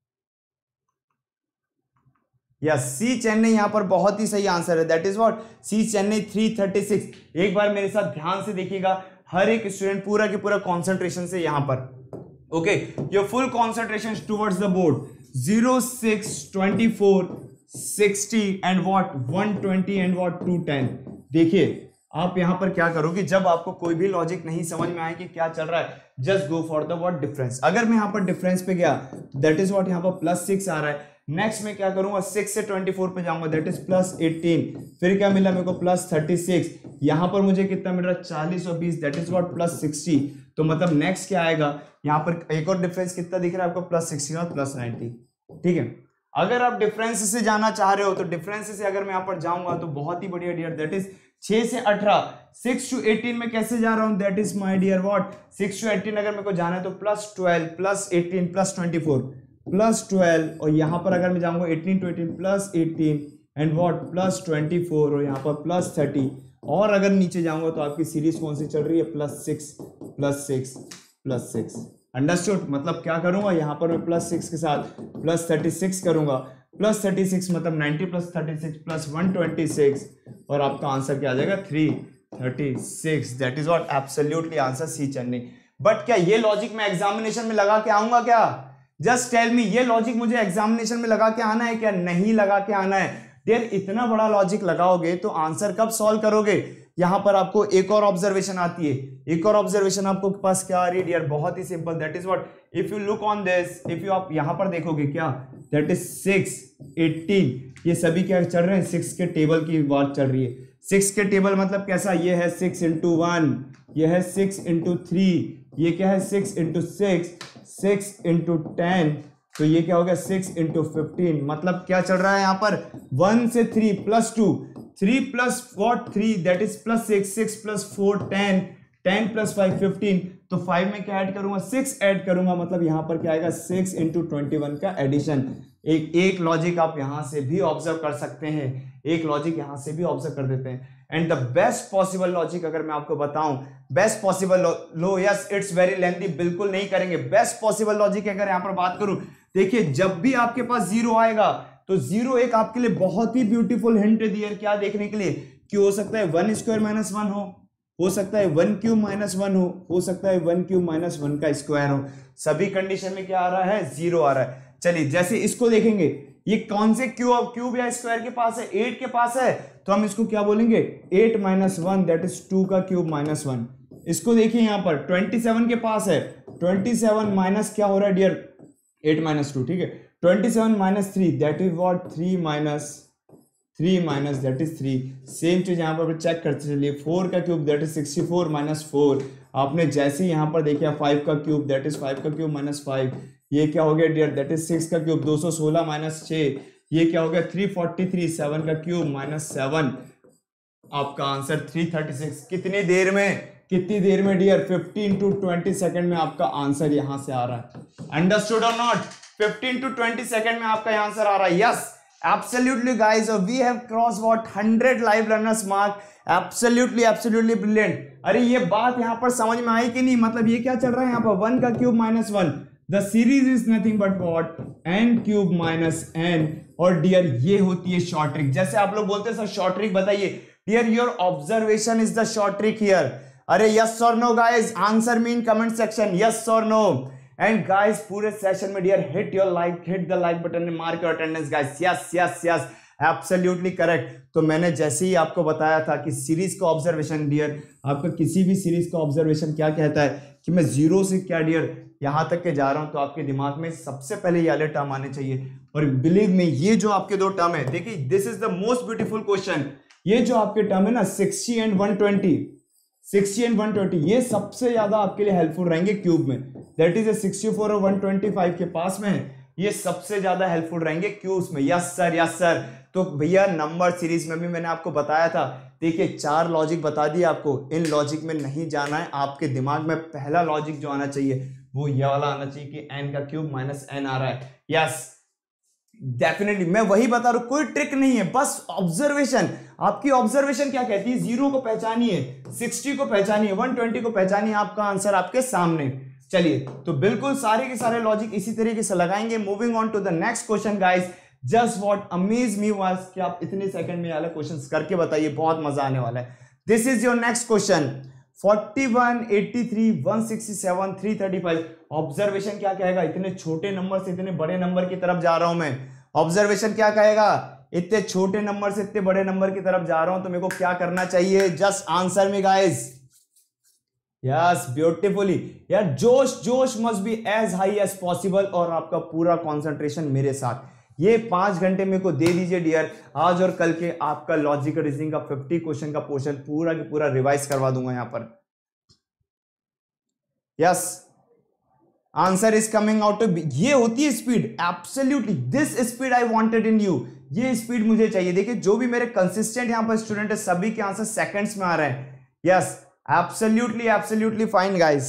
yes, C Chennai यहां पर बहुत ही सही आंसर है। That is what, C Chennai तीन सौ छत्तीस। एक बार मेरे साथ ध्यान से देखिएगा, हर एक स्टूडेंट पूरा के पूरा कंसंट्रेशन से यहां पर, okay, your full concentration towards the board. Zero, six, twenty four, sixty and what one twenty and what two ten. देखिए आप यहां पर क्या करोगे, जब आपको कोई भी लॉजिक नहीं समझ में आए कि क्या चल रहा है, just go for the what difference. अगर मैं यहां पर डिफरेंस पे गया, दैट इज व्हाट, यहां पर प्लस सिक्स आ रहा है। नेक्स्ट में क्या करूंगा, सिक्स से ट्वेंटी फोर पे जाऊंगा, दैट इज प्लस एटीन। फिर क्या मिला मेरे को, प्लस थर्टी सिक्स। यहां पर मुझे कितना मिल रहा है, चालीस और बीस, that is what plus sixty. तो मतलब नेक्स्ट क्या आएगा, यहां पर एक और डिफरेंस कितना दिख रहा है आपको, प्लस सिक्सटी और प्लस नाइनटी। ठीक है, अगर आप डिफरेंस से जाना चाह रहे हो तो डिफरेंस से अगर मैं यहां पर जाऊंगा तो बहुत ही बढ़िया डियर, दैट इज छह से अठारह, सिक्स टू एटीन में कैसे जा रहा हूं, that is my dear what, six to eighteen अगर मेरे को जाना है तो plus twelve, plus eighteen, plus twenty four, plus twelve, और यहां पर अगर मैं जाऊंगा eighteen to eighteen, plus eighteen and what plus twenty four, और यहां पर प्लस थर्टी। और अगर नीचे जाऊंगा तो आपकी सीरीज कौन सी चल रही है, plus six, plus six, plus six. Understood, मतलब क्या करूंगा यहां पर मैं प्लस सिक्स के साथ प्लस थर्टी सिक्स करूंगा, प्लस थर्टी सिक्स मतलब ninety plus thirty six plus one twenty six, और आपका आंसर क्या आ जाएगा, three thirty six. That is what absolutely answer C Chennai. But क्या ये लॉजिक मैं एग्जामिनेशन में लगा के आऊंगा क्या? जस्ट टेल मी, ये लॉजिक मुझे एग्जामिनेशन में लगा के आना है क्या? नहीं लगा के आना है। देर इतना बड़ा लॉजिक लगाओगे तो आंसर कब सॉल्व करोगे? यहां पर आपको एक और ऑब्जर्वेशन आती है। एक और ऑब्जर्वेशन आपको पास क्या आ रही है डियर, बहुत ही simple, that is what, if you look on this, if you आप यहां पर देखोगे क्या, दैट इज सिक्स, एटीन, ये सभी क्या चल रहे हैं, सिक्स के टेबल की बात चल रही है। सिक्स के टेबल मतलब कैसा, ये है सिक्स इंटू वन, ये है सिक्स इंटू थ्री, ये क्या है six into six, six into ten, तो ये क्या हो गया सिक्स इंटू फिफ्टीन। मतलब क्या चल रहा है यहाँ पर, वन से three plus two, three plus what three, that is plus six, six plus four ten, ten plus five fifteen, तो फाइव में क्या ऐड करूंगा, सिक्स ऐड करूंगा, मतलब यहां पर क्या आएगा सिक्स इंटू ट्वेंटी वन का एडिशन। एक एक लॉजिक आप यहां से भी ऑब्जर्व कर सकते हैं, एक लॉजिक यहां से भी ऑब्जर्व कर देते हैं। And the best possible logic अगर मैं आपको बताऊं, बेस्ट पॉसिबल लो, यस इट्स वेरी लेंथी, बिल्कुल नहीं करेंगे। बेस्ट पॉसिबल लॉजिक अगर यहां पर बात करूं, देखिए जब भी आपके पास जीरो आएगा तो जीरो एक आपके लिए बहुत ही ब्यूटीफुल हिंट दिया, क्या देखने के लिए, कि हो सकता है वन स्क्वायर माइनस वन हो हो सकता है वन क्यूब माइनस वन हो हो सकता है वन क्यूब माइनस वन का स्क्वायर हो। सभी कंडीशन में क्या आ रहा है, जीरो आ रहा है। चलिए जैसे इसको देखेंगे, ये कौन से क्यूब क्यूब या स्क्वायर के पास है, एट के पास है, तो हम इसको क्या बोलेंगे, eight minus one, that is two का क्यूब माइनस वन। इसको देखिए यहां पर ट्वेंटी सेवन के पास है, ट्वेंटी सेवन माइनस क्या हो रहा है डियर, एट माइनस टू, ठीक है, twenty seven minus three, that is what three minus three minus that is three. Same चीज यहां पर चेक करते चलिए, फोर का cube that is sixty four minus four. आपने जैसे यहां पर देखा फाइव का क्यूब दैट इज फाइव का क्यूब माइनस फाइव, ये क्या हो गया डियर, दैट इज सिक्स का क्यूब दो सौ सोलह माइनस छह, ये क्या हो गया थ्री फोर्टी थ्री, सेवन का क्यूब माइनस सेवन। आपका आंसर थ्री थर्टी सिक्स। कितनी देर में, कितनी देर में dear, fifteen to twenty second में आपका आंसर यहां से आ रहा है। अंडरस्टूड और not? Fifteen to twenty second में आपका आंसर आ रहा है। Yes absolutely guys, so we have crossed what one hundred live learners mark, absolutely absolutely brilliant। अरे ये बात यहां पर समझ में आई कि नहीं, मतलब ये क्या चल रहा है यहाँ पर, वन का cube minus one, the series is nothing but what, n cube minus n. और डियर ये होती है शॉर्ट ट्रिक। जैसे आप लोग बोलते हैं सर शॉर्ट ट्रिक बताइए, dear your observation is the short trick here. अरे यस और no guys, answer me in comment section, yes और नो। एंड गाइस पूरे सेशन में dear hit your like, hit the like button and mark your attendance guys. Yes yes yes, absolutely correct. तो मैंने जैसे ही आपको बताया था कि सीरीज का ऑब्जर्वेशन डियर, आपका किसी भी सीरीज का ऑब्जर्वेशन क्या कहता है कि मैं जीरो से क्या डियर यहां तक के जा रहा हूं, तो आपके दिमाग में सबसे पहले ये वाले टर्म आने चाहिए। और बिलीव में ये जो आपके दो टर्म है, देखिए this is the most beautiful question. ये जो आपके टर्म है ना sixty and one twenty, sixty and one twenty, ये सबसे ज्यादा आपके लिए हेल्पफुल रहेंगे क्यूब में। दैट इज सिक्सटी फोर और वन ट्वेंटी फाइव के पास में है, ये सबसे ज्यादा हेल्पफुल रहेंगे क्यूब्स में। Yes sir, yes sir. तो भैया नंबर सीरीज में भी मैंने आपको बताया था, देखिए चार लॉजिक बता दिए आपको, इन लॉजिक में नहीं जाना है। आपके दिमाग में पहला लॉजिक जो आना चाहिए वो ये वाला आना चाहिए कि n का क्यूब माइनस n आ रहा है। यस डेफिनेटली, मैं वही बता रहा हूं, कोई ट्रिक नहीं है, बस ऑब्जर्वेशन। आपकी ऑब्जर्वेशन क्या कहती है, जीरो को पहचानिए, सिक्सटी को पहचानिए, वन ट्वेंटी को पहचानिए, आपका आंसर आपके सामने। चलिए तो बिल्कुल सारे के सारे लॉजिक इसी तरीके से लगाएंगे। Moving on to the next question guys. Just what amaze me was कि आप इतने सेकंड में वाला क्वेश्चंस करके बताइए, बहुत मजा आने वाला है। This is your next question. Forty one, eighty three, one sixty seven, three thirty five. Observation क्या कहेगा, इतने छोटे नंबर से इतने बड़े नंबर की तरफ जा रहा हूं मैं। ऑब्जर्वेशन क्या कहेगा, इतने छोटे नंबर से इतने बड़े नंबर की तरफ जा रहा हूं, तो मेरे को क्या करना चाहिए, just answer me guys. Yes beautifully यार, जोश जोश must be as high as possible, और आपका पूरा कॉन्सेंट्रेशन मेरे साथ। ये पांच घंटे मेरे को दे दीजिए डियर, आज और कल के आपका लॉजिकल रीजनिंग का फिफ्टी क्वेश्चन का पोर्शन पूरा के पूरा रिवाइज करवा दूंगा यहां पर। Yes answer is coming out two, ये होती है speed, absolutely this speed I wanted in you, ये स्पीड मुझे चाहिए। देखिए जो भी मेरे कंसिस्टेंट यहां पर स्टूडेंट है, सभी के आंसर सेकंड्स में आ रहे हैं। Yes absolutely absolutely fine guys,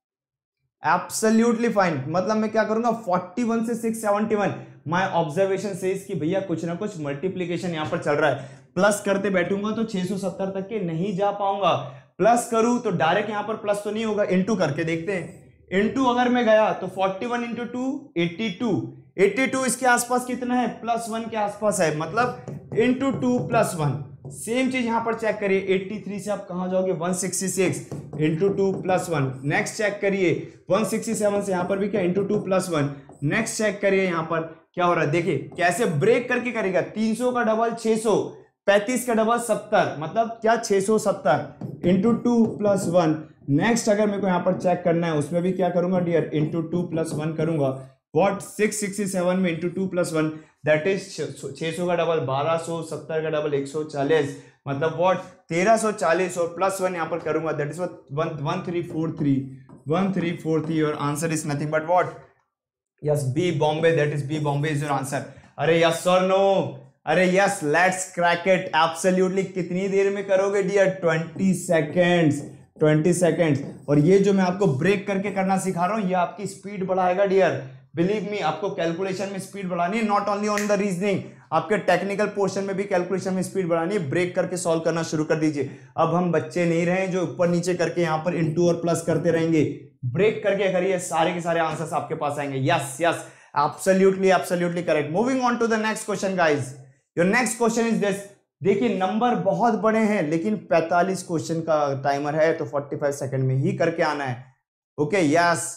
absolutely fine. मतलब मैं क्या करूंगा, फोर्टी वन से six seventy one, my observation says कि भैया कुछ ना कुछ मल्टीप्लिकेशन यहां पर चल रहा है। प्लस करते बैठूंगा तो छह सौ सत्तर तक के नहीं जा पाऊंगा, प्लस करूं तो डायरेक्ट यहां पर प्लस तो नहीं होगा, इनटू करके देखते हैं। इनटू अगर मैं गया तो forty one into two eighty two, eighty two इसके आसपास कितना है, प्लस वन के आसपास है, मतलब into two plus one. Same चीज यहां पर चेक करिए, एटी थ्री से आप कहां जाओगे, one sixty six into two plus one. Next check करिए वन सिक्सटी सेवन से यहां पर भी क्या, into two plus one. Next check करिए यहां पर क्या हो रहा है, देखिए कैसे ब्रेक करके करेगा। तीन सौ का डबल छह सौ, पैंतीस का डबल सत्तर, मतलब क्या छह सौ सत्तर into two plus one. Next अगर मेरे को यहां पर चेक करना है, उसमें भी क्या करूंगा dear, into two plus one करूंगा। व्हाट सिक्स सिक्सटी सेवन में into two plus one, that is छह सौ का डबल बारह सौ, सत्तर का डबल एक सौ चालीस, मतलब व्हाट तेरह सौ चालीस, और प्लस वन यहां पर करूंगा, that is one three four three, one three four three. और answer is nothing but what, yes B Bombay, that is B Bombay is your answer. अरे यस और नो, अरे yes let's crack it, absolutely. कितनी देर में करोगे dear, twenty seconds, twenty seconds. और ये जो मैं आपको ब्रेक करके करना सिखा रहा हूं, ये आपकी स्पीड बढ़ाएगा डियर, बिलीव मी। आपको कैलकुलेशन में स्पीड बढ़ानी है, not only on the reasoning, आपके टेक्निकल पोर्शन में भी कैलकुलेशन में स्पीड बढ़ानी है। ब्रेक करके सॉल्व करना शुरू कर दीजिए। अब हम बच्चे नहीं रहे जो ऊपर नीचे करके यहाँ पर इंटू और प्लस करते रहेंगे, ब्रेक करके करिए, सारे के सारे आंसर्स आपके पास आएंगे। Yes yes absolutely absolutely correct. Moving on to the next question guys, your next question is this. देखिए नंबर बहुत बड़े हैं, लेकिन पैंतालीस क्वेश्चन का टाइमर है, तो पैंतालीस सेकंड में ही करके आना है। ओके यस,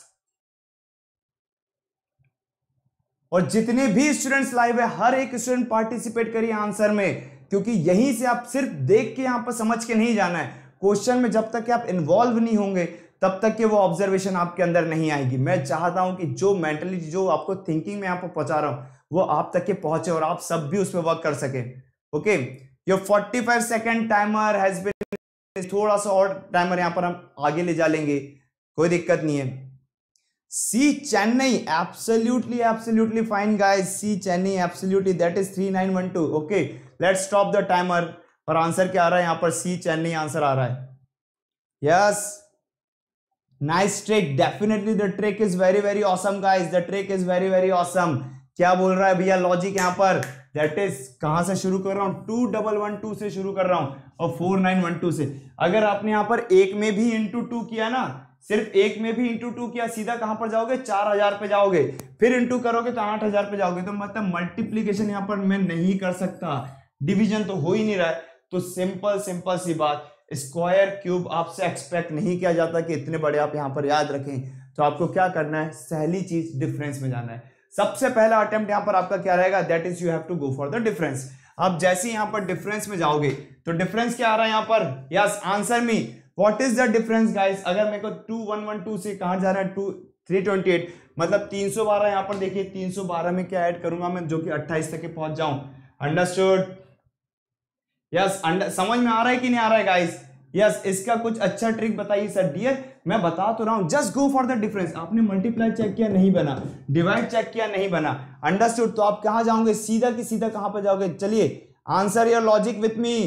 और जितने भी स्टूडेंट्स लाइव है, हर एक स्टूडेंट पार्टिसिपेट करिए आंसर में, क्योंकि यहीं से आप सिर्फ देख के यहां पर समझ के नहीं जाना है। क्वेश्चन में जब तक कि आप इन्वॉल्व नहीं होंगे, तब तक कि वो ऑब्जर्वेशन आपके अंदर नहीं आएगी। मैं चाहता हूं कि जो मेंटली, जो आपको थिंकिंग में आपको पहुंचा रहा हूं, वो आप तक के पहुंचे और आप सब भी उस पर वर्क कर सके। Okay your forty five second timer has been, थोड़ा सा और टाइमर यहां पर हम आगे ले जा लेंगे, कोई दिक्कत नहीं है। C Chennai, absolutely absolutely fine guys, C Chennai absolutely, that is three nine one two. Okay let's stop the timer. और आंसर क्या आ रहा है यहां पर, सी चेन्नई आंसर आ रहा है। Yes nice trick, definitely the trick is very very awesome guys, the trick is very very awesome. क्या बोल रहा है भैया लॉजिक यहां पर, दैट इज कहां से शुरू कर रहा हूं, टू डबल वन टू से शुरू कर रहा हूं और फोर नाइन वन टू से। अगर आपने यहां पर एक में भी इंटू टू किया ना, सिर्फ एक में भी इंटू टू किया, सीधा कहां पर जाओगे, चार हजार पे जाओगे, फिर इंटू करोगे तो आठ हजार पे जाओगे। तो मतलब मल्टीप्लीकेशन यहां पर मैं नहीं कर सकता, डिवीजन तो हो ही नहीं रहा है। तो सिंपल सिंपल सी बात, स्क्वायर क्यूब आपसे एक्सपेक्ट नहीं किया जाता कि इतने बड़े आप यहां पर याद रखें। तो आपको क्या करना है, पहली चीज डिफरेंस में जाना है। सबसे पहला अटेम्प्ट यहां पर आपका क्या रहेगा, that is you have to go for the difference. आप जैसे यहां पर डिफरेंस में जाओगे तो डिफरेंस क्या आ रहा है यहां पर, yes answer me what is the difference guys. अगर मेरे को टू वन वन टू से कहां जा रहा है, टू थ्री ट्वेंटी एट, मतलब तीन सौ बारह यहां पर देखिए, तीन सौ बारह में क्या ऐड करूंगा मैं, जो कि अट्ठाईस तक पहुंच जाऊं। अंडरस्टूड, यस समझ में आ रहा है कि नहीं आ रहा है गाइस, यस yes, इसका कुछ अच्छा ट्रिक बताइए सर। डियर मैं बता तो रहा हूं, just go for the difference. आपने मल्टीप्लाई चेक किया नहीं बना, डिवाइड चेक किया नहीं बना, अंडरस्टूड। तो आप कहां जाओगे, सीधा की सीधा कहां पर जाओगे, चलिए answer your logic with me.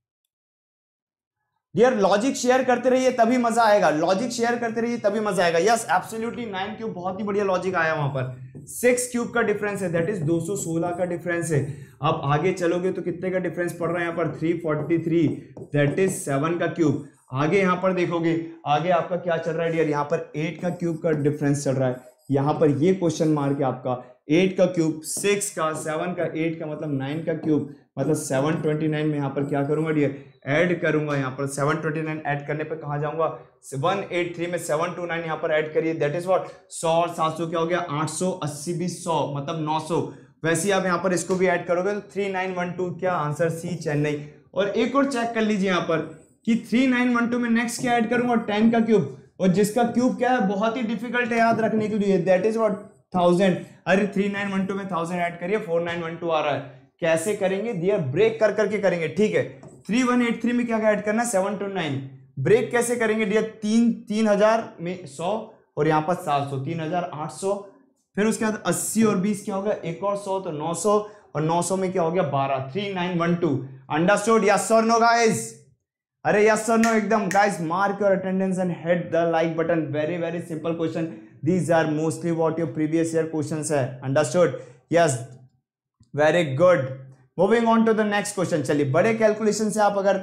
Dear logic share करते रहिए तभी मजा आएगा, लॉजिक शेयर करते रहिए तभी मजा आएगा। यस एब्सोल्युटली, नाइन क्यूब बहुत ही बढ़िया लॉजिक आया वहां पर। सिक्स क्यूब का डिफरेंस है, दैट इज दो सौ सोलह का डिफरेंस है। आप आगे चलोगे तो कितने का डिफरेंस पड़ रहा है यहाँ पर, three forty three, that is seven का क्यूब। आगे यहाँ पर देखोगे, आगे आपका क्या चल रहा है डियर, यहाँ पर एट का क्यूब का डिफरेंस चल रहा है। यहाँ पर ये क्वेश्चन मार्क है आपका, एट का क्यूब, सिक्स का, सेवन का, एट का मतलब नाइन का क्यूब, मतलब सेवन ट्वेंटी नाइन में यहाँ पर क्या करूंगा डियर, ऐड करूंगा। यहाँ पर सेवन ट्वेंटी नाइन ऐड करने पे कहाँ जाऊंगा, वन एट थ्री में सेवन टू नाइन यहाँ पर ऐड करिए, दैट इज व्हाट, सौ और सात सौ क्या हो गया, आठ सौ अस्सी भी सौ, मतलब नौ सौ। वैसे ही आप यहाँ पर इसको भी ऐड करोगे तो थ्री नाइन वन टू, क्या आंसर सी चेन्नई। और एक और चेक कर लीजिए यहाँ पर कि थ्री नाइन वन टू में नेक्स्ट क्या ऐड करूंगा, टेन का क्यूब, और जिसका क्यूब क्या है बहुत ही डिफिकल्ट है याद रखने के लिए, दैट इज व्हाट थाउजेंड। अरे थ्री नाइन वन टू में थाउजेंड ऐड करिए, फोर नाइन वन टू आ रहा है। कैसे करेंगे डियर, ब्रेक कर करके करेंगे, ठीक है। थ्री वन एट थ्री में क्या ऐड करना है, सेवन टू नाइन। ब्रेक कैसे करेंगे डियर, तीन तीन हजार में सौ और यहाँ पर सात सौ, तीन हजार आठ सौ, फिर उसके बाद अस्सी और बीस क्या होगा, एक और सौ तो नौ सौ, और नौ सौ में क्या हो गया बारह, three nine one two. Understood, yes और नो गाइस, अरे यस और नो एकदम। Guys mark your attendance and hit the like button, very very simple question, these are mostly what your previous year questions है। Understood, yes very good. Moving on to the next question. चलिए, बड़े calculation से आप अगर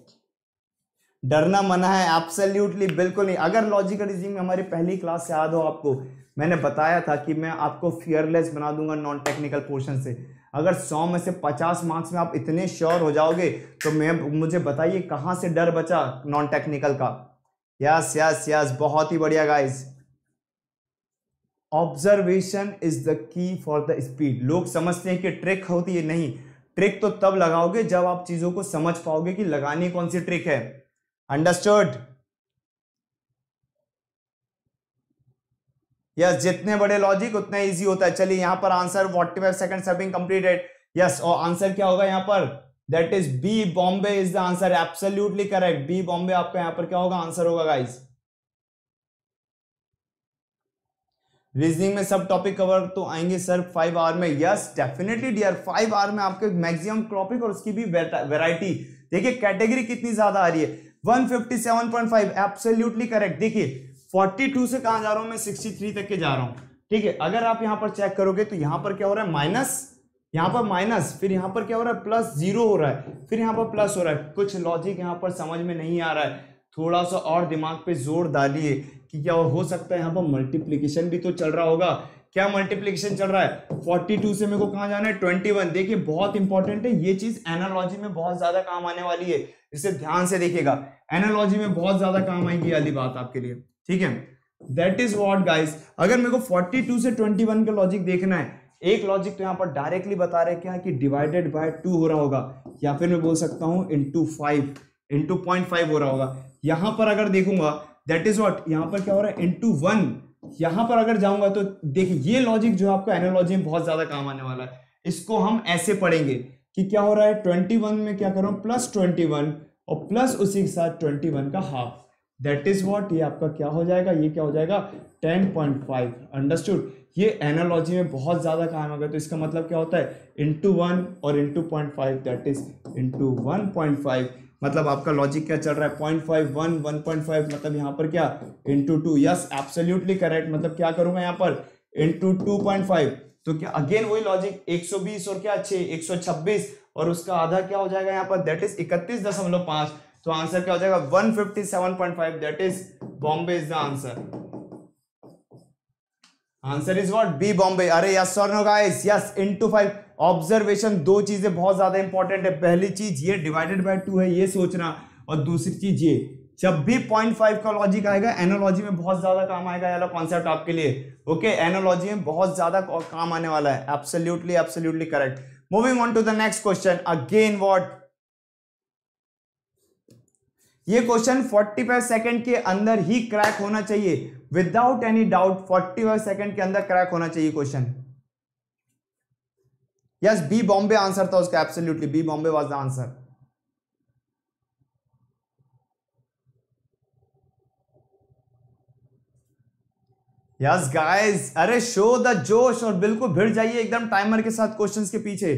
डरना मना है, absolutely बिल्कुल नहीं। अगर लॉजिकल रीजनिंग में हमारी पहली क्लास से याद हो आपको, मैंने बताया था कि मैं आपको फियरलेस बना दूंगा नॉन टेक्निकल पोर्शन से। अगर सौ में से पचास मार्क्स में आप इतने श्योर हो जाओगे तो मैं मुझे बताइए कहां से डर बचा नॉन टेक्निकल का। यस यस यस, बहुत ही बढ़िया guys. Observation is the key for the speed. लोग समझते हैं कि ट्रिक होती है, नहीं, ट्रिक तो तब लगाओगे जब आप चीजों को समझ पाओगे कि लगानी कौन सी ट्रिक है। अंडरस्टूड, यस yes, जितने बड़े लॉजिक उतना इजी होता है। चलिए यहाँ पर answer forty five seconds have been completed. Yes, और आंसर क्या होगा यहाँ पर, that is B Bombay is the answer, absolutely correct. B Bombay आपका यहाँ पर क्या होगा, आंसर होगा गाइस। रीजनिंग में सब टॉपिक कवर तो आएंगे सर फाइव आवर में। Yes definitely dear, five hour में आपके मैक्सिमम टॉपिक और उसकी भी वेराइटी। देखिए कैटेगरी कितनी ज्यादा आ रही है, one fifty seven point five, absolutely correct. देखिए बयालीस से कहां जा रहा हूं मैं, तिरसठ तक के जा रहा हूं, ठीक है। अगर आप यहां पर चेक करोगे तो यहां पर क्या हो रहा है, माइनस, यहां पर माइनस, फिर यहां पर क्या हो रहा है, प्लस, जीरो हो रहा है, फिर यहां पर प्लस हो रहा है। कुछ लॉजिक यहां पर समझ में नहीं आ रहा है, थोड़ा सा और दिमाग पे जोर डालिए कि क्या हो सकता है यहां पर मल्टीप्लीकेशन भी तो चल रहा होगा। क्या मल्टीप्लीकेशन चल रहा है, बयालीस से मेरे को कहां जाना है, इक्कीस। देखिए बहुत इंपॉर्टेंट है ये चीज, एनालॉजी में बहुत ज्यादा काम आने वाली है, इसे ध्यान से देखिएगा। एनालॉजी में बहुत ज्यादा काम आएगी वाली बात आपके लिए, ठीक है। That is what guys. अगर मेरे को बयालीस से इक्कीस का लॉजिक देखना है, एक लॉजिक तो यहाँ पर डायरेक्टली बता रहे क्या कि डिवाइडेड बाय टू हो रहा होगा, या फिर मैं बोल सकता हूं into five, into point five हो रहा होगा। यहां पर अगर देखूंगा दैट इज व्हाट, यहां पर क्या हो रहा है, इंटू वन। यहां पर अगर जाऊंगा तो देखिए ये लॉजिक जो आपको एनालॉजी में बहुत ज्यादा काम आने वाला है। इसको हम ऐसे पढ़ेंगे कि क्या हो रहा है, इक्कीस में क्या करो, प्लस इक्कीस और प्लस उसी के साथ इक्कीस का हाफ, दैट इज व्हाट, ये आपका क्या हो जाएगा, ये क्या हो जाएगा, टेन पॉइंट फाइव। अंडरस्टूड, ये एनालॉजी में बहुत ज्यादा काम आएगा। तो इसका मतलब क्या होता है, इंटू वन और into point five, that is into one point five. मतलब आपका लॉजिक क्या चल रहा है, point five, one, one point five, मतलब यहाँ पर क्या, into two. Yes absolutely correct. मतलब क्या करूंगा यहाँ पर, इंटू टू पॉइंट फाइव। तो क्या अगेन वही लॉजिक, एक सौ बीस और क्या छह, एक सौ छब्बीस, और उसका आधा क्या हो जाएगा यहाँ पर, दैट इज इकतीस दशमलव पांच। तो आंसर क्या हो जाएगा, one fifty seven point five, that is Bombay is the answer. Answer is what? B Bombay. अरे यस और no guys? Yes, into five. Observation, दो चीजें बहुत ज्यादा इंपॉर्टेंट है। पहली चीज ये डिवाइडेड बाय टू है, ये सोचना, और दूसरी चीज ये, जब भी पॉइंट फाइव का लॉजिक आएगा एनालॉजी में बहुत ज्यादा काम आएगा। ये वाला कॉन्सेप्ट आपके लिए, ओके, एनालॉजी में बहुत ज्यादा काम आने वाला है। Absolutely absolutely correct. Moving on to the next question. Again what? ये क्वेश्चन पैंतालीस सेकंड के अंदर ही क्रैक होना चाहिए, विदाउट एनी डाउट। पैंतालीस सेकंड के अंदर क्रैक होना चाहिए question. Yes, B Bombay answer था उसका। Absolutely B Bombay was the answer. Yes guys, अरे शो द जोश और बिल्कुल भिड़ जाइए एकदम टाइमर के साथ क्वेश्चंस के पीछे।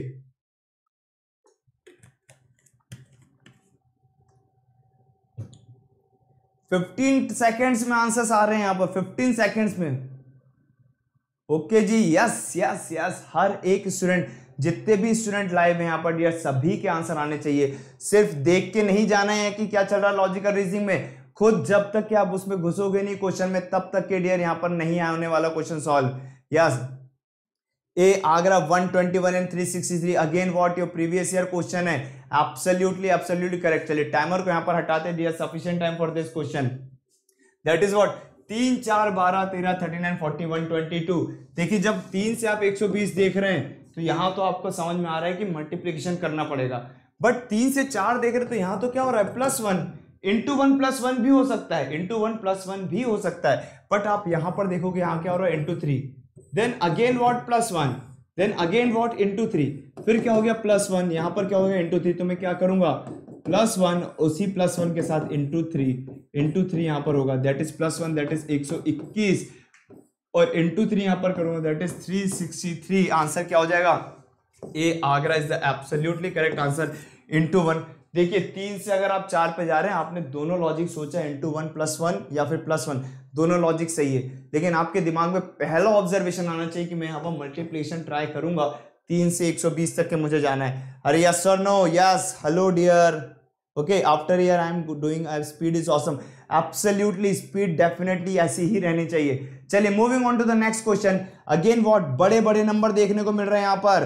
पंद्रह सेकंड्स में आंसर्स आ रहे हैं यहां पर, पंद्रह सेकंड्स में। ओके जी, यस यस यस। हर एक स्टूडेंट, जितने भी स्टूडेंट लाइव हैं यहाँ पर डियर, सभी के आंसर आने चाहिए। सिर्फ देख के नहीं जाना है कि क्या चल रहा है लॉजिकल रीजनिंग में। खुद जब तक कि आप उसमें घुसोगे नहीं क्वेश्चन में, तब तक के डियर यहाँ पर नहीं आने वाला question solve. Yes, A Agra one twenty one and three sixty three. Again what? Your previous year question है। Absolutely absolutely correct. चलिए टाइमर को यहाँ पर हटाते हैं dear. Sufficient time for this question. That is what? तीन चार बारह तेरह thirty nine forty one twenty two. देखिए जब तीन से आप एक सौ बीस देख रहे हैं तो यहां तो आपको समझ में आ रहा है कि मल्टीप्लीकेशन करना पड़ेगा। बट तीन से चार देख रहे हैं तो यहां तो क्या हो रहा है? Plus one into one plus one भी हो सकता है, इंटू वन प्लस वन भी हो सकता है। बट आप यहां पर देखोगे यहां क्या हो रहा है? Into three, then again what? Plus one, then again what? Into three, फिर क्या हो गया? Plus one. यहां पर क्या हो गया? Into three. तो मैं क्या करूंगा? प्लस वन उसी प्लस वन के साथ इंटू थ्री, इंटू थ्री यहां पर होगा, that is plus one, that is एक सौ इक्कीस, और इंटू थ्री यहां पर करूंगा, that is three sixty three. Answer क्या हो जाएगा? A Agra is the absolutely correct answer. Into one, देखिए तीन से अगर आप चार पे जा रहे हैं, आपने दोनों लॉजिक सोचा, इंटू वन प्लस वन या फिर प्लस वन, दोनों लॉजिक सही है। लेकिन आपके दिमाग में पहला ऑब्जर्वेशन आना चाहिए कि मैं यहाँ पर मल्टीप्लिकेशन ट्राई करूंगा, तीन से एक सौ बीस तक के मुझे जाना है। अरे yes sir, no, yes, hello dear, okay, after year I am doing, speed is awesome. Absolutely speed definitely ऐसी ही रहनी चाहिए। चलिए moving on to the next question. Again what? बड़े बड़े नंबर देखने को मिल रहे हैं यहां पर।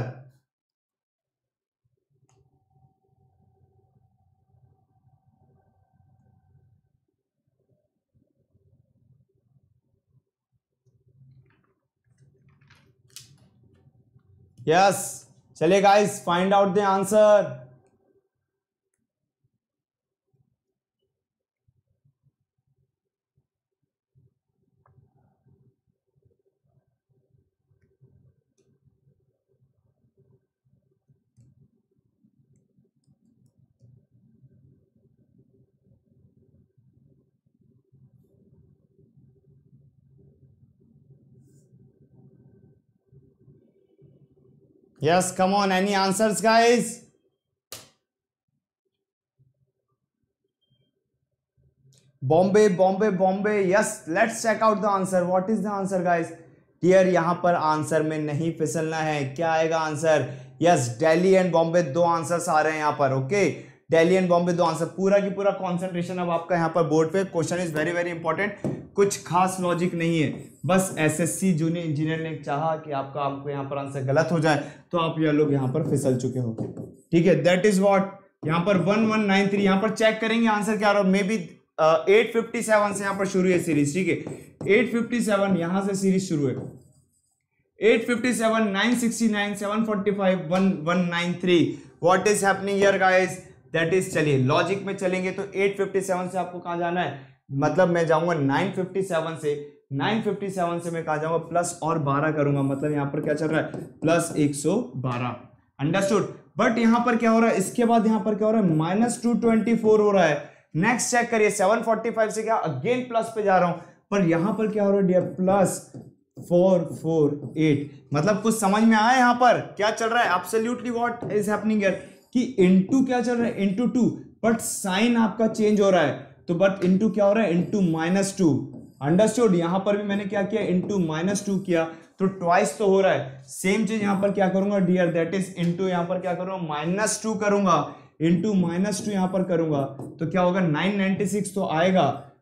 यस, चलिए guys, find out the answer. Yes, come on, any answers guys? Bombay Bombay Bombay, yes, let's check out the answer. What is the answer guys? Dear यहां पर आंसर में नहीं फिसलना है। क्या आएगा आंसर? यस, दिल्ली एंड बॉम्बे, दो आंसर्स आ रहे हैं यहां पर। ओके, दिल्ली एंड बॉम्बे, दो आंसर। पूरा की पूरा कंसंट्रेशन अब आपका यहां पर बोर्ड पे। Question is very very important, कुछ खास लॉजिक नहीं है, बस एसएससी जूनियर इंजीनियर ने चाहा कि आपका आपको यहां पर आंसर गलत हो जाए, तो आप ये लोग यहां पर फिसल चुके हो। ठीक है, दैट इज व्हाट? यहां पर वन वन नाइन थ्री, यहां पर चेक करेंगे आंसर क्या आ रहा है। Maybe eight fifty seven से यहां पर शुरू है सीरीज। ठीक है, एट फिफ्टी सेवन यहां से सीरीज शुरू है। Eight fifty seven, nine sixty nine, seven forty five, one one nine three. What is happening here guys? That is, चलिए लॉजिक में चलेंगे तो एट फिफ्टी सेवन से आपको कहां जाना है? मतलब मैं जाऊंगा नाइन फिफ्टी सेवन से, नाइन फिफ्टी सेवन से मैं कहां जाऊंगा? प्लस और बारह करूंगा, मतलब यहां पर क्या चल रहा है? प्लस एक सौ बारह। अंडरस्टूड? बट यहां पर क्या हो रहा है? इसके बाद यहां पर क्या हो रहा है? माइनस टू ट्वेंटी फोर हो रहा है। नेक्स्ट चेक करिए, सेवन फोर्टी फाइव से क्या अगेन प्लस पे जा रहा हूं, पर यहां पर क्या हो रहा है dear? Plus four four eight. मतलब कुछ समझ में आया यहां पर क्या चल रहा है? Absolutely what is happening here कि इनटू क्या चल रहा है? इनटू टू, बट साइन आपका चेंज हो रहा है, तो बट इनटू क्या हो रहा है? Into minus two. अंडरस्टूड? यहां पर भी मैंने क्या किया? इनटू माइनस टू किया, तो ट्वाइस तो हो रहा है। सेम चीज यहां पर क्या करूंगा डियर? दैट इज इनटू, यहां पर क्या करूंगा? माइनस टू करूंगा, इंटू माइनस टू यहां पर करूंगा, तो क्या होगा? नाइन नाइनटी सिक्स तो आएगा,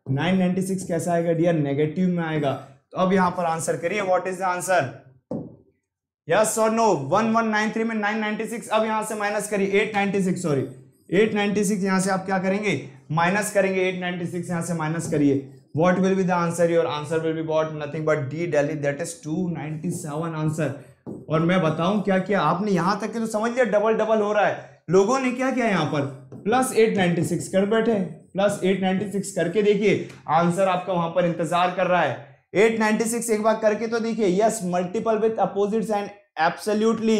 नाइन नाइनटी सिक्स कैसा आएगा डियर, नेगेटिव में आएगा। तो अब यहां पर आंसर करिए, what is the answer, yes और no. One one nine three में नाइन नाइनटी सिक्स, अब यहां से माइनस करिए, eight ninety six sorry eight ninety six यहां से आप क्या करेंगे, माइनस करेंगे, एट नाइनटी सिक्स यहां से माइनस करिए, what will be the answer, your answer will be what, nothing but D Delhi, that is two ninety seven answer. और मैं बताऊं क्या किया आपने, यहां तक के तो समझ लिया डबल डबल हो रहा है, लोगों ने क्या किया यहाँ पर प्लस एट नाइनटी सिक्स कर बैठे, प्लस एट नाइनटी सिक्स करके देखिए आंसर आपका वहां पर इंतजार कर रहा है। एट नाइनटी सिक्स एक बार करके तो देखिए, yes multiple with opposites and absolutely,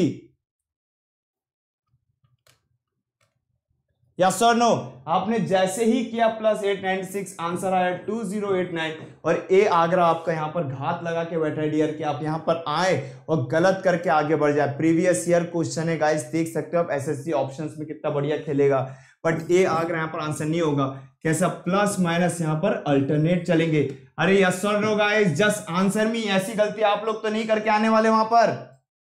yes और नो। आपने जैसे ही किया plus eight ninety six answer आया टू जीरो एट नाइन, और ए आगरा आपका यहां पर घात लगा के बैठा है डियर कि आप यहां पर आए और गलत करके आगे बढ़ जाए। प्रीवियस ईयर क्वेश्चन है गाइस, देख सकते हो आप एसएससी ऑप्शंस में कितना बढ़िया खेलेगा, बट ए आगरा यहां पर आंसर नहीं होगा। कैसा, प्लस माइनस यहां पर अल्टरनेट चलेंगे। अरे यस और no guys, just answer me, ऐसी गलती आप लोग तो नहीं करके आने वाले वहां पर,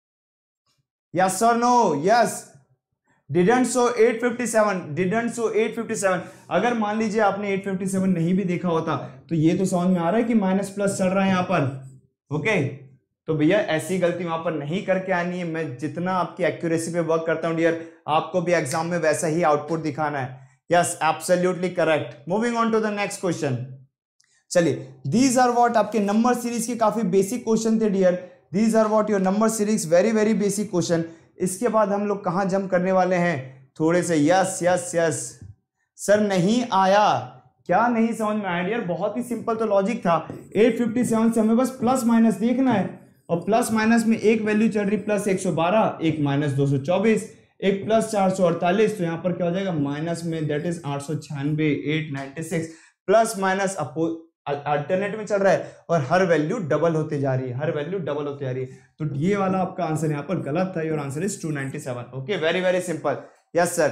यस और no, yes didn't show eight fifty seven, didn't show eight fifty seven. अगर मान लीजिए आपने एट फिफ्टी सेवन नहीं भी देखा होता तो ये तो समझ में आ रहा है कि माइनस प्लस चल रहा है यहां पर, ओके। तो भैया ऐसी गलती वहां पर नहीं करके आनी है। मैं जितना आपकी एक्यूरेसी पे वर्क करता हूं डियर, आपको भी एग्जाम में वैसा ही आउटपुट दिखाना है। Yes absolutely correct. Moving on to the next question. चलिए, दीज आर व्हाट, आपके नंबर सीरीज के काफी बेसिक क्वेश्चन थे dear, these are what your number series, very very basic question. इसके बाद हम लोग कहां जंप करने वाले हैं थोड़े से, यस यस यस सर नहीं आया, क्या नहीं समझ में आया डियर, बहुत ही सिंपल तो लॉजिक था। एट फिफ्टी सेवन से हमें बस प्लस माइनस देखना है, और प्लस माइनस में एक वैल्यू चल रही प्लस एक सौ बारह, एक माइनस दो सौ चौबीस, एक प्लस चार सौ अड़तालीस, तो यहां पर क्या हो जाएगा माइनस में दैट इज आठ सौ छियानवे, eight ninety six, plus minus अपो अल्टरनेट में चल रहा है और हर वैल्यू डबल होते जा रही है, हर वैल्यू डबल होते जा रही है। तो ये वाला आपका आंसर यहाँ पर गलत था, your answer is two ninety seven. Okay, very very simple, yes sir.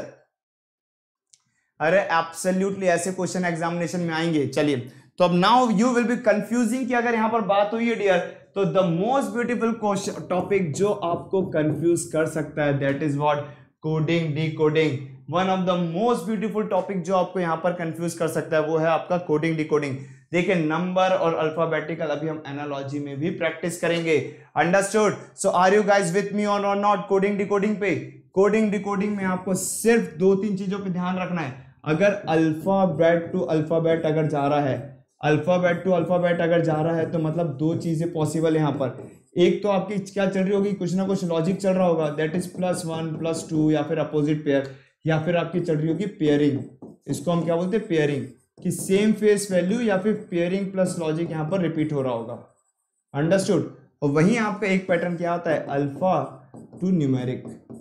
अरे एब्सोल्युटली ऐसे क्वेश्चन एग्जामिनेशन में आएंगे। चलिए, तो अब now you will be confusing कि अगर यहां पर बात हुई है डियर, तो the most beautiful question topic जो आपको कंफ्यूज कर सकता है that is what, coding decoding. One of the most beautiful topic जो आपको यहां पर कंफ्यूज कर सकता है वो है आपका कोडिंग डिकोडिंग। देखिए, नंबर और अल्फाबेटिकल अभी हम एनालॉजी में भी प्रैक्टिस करेंगे, understood. So are you guys with me on और नॉट कोडिंग डिकोडिंग पे? कोडिंग डिकोडिंग में आपको सिर्फ दो तीन चीजों पे ध्यान रखना है। अगर अल्फाबेट टू अल्फाबेट अगर जा रहा है, अल्फाबेट टू अल्फाबेट अगर जा रहा है तो मतलब दो चीजें पॉसिबल है यहाँ पर। एक तो आपकी क्या चल रही होगी, कुछ ना कुछ लॉजिक चल रहा होगा, that is plus one plus two, या फिर अपोजिट पेयर, या फिर आपकी चल रही होगी पेयरिंग। इसको हम क्या बोलते हैं, पेयरिंग, कि सेम फेस वैल्यू या फिर पेयरिंग प्लस लॉजिक यहाँ पर रिपीट हो रहा होगा, अंडरस्टूड। और वहीं आपका एक पैटर्न क्या आता है, alpha to numeric.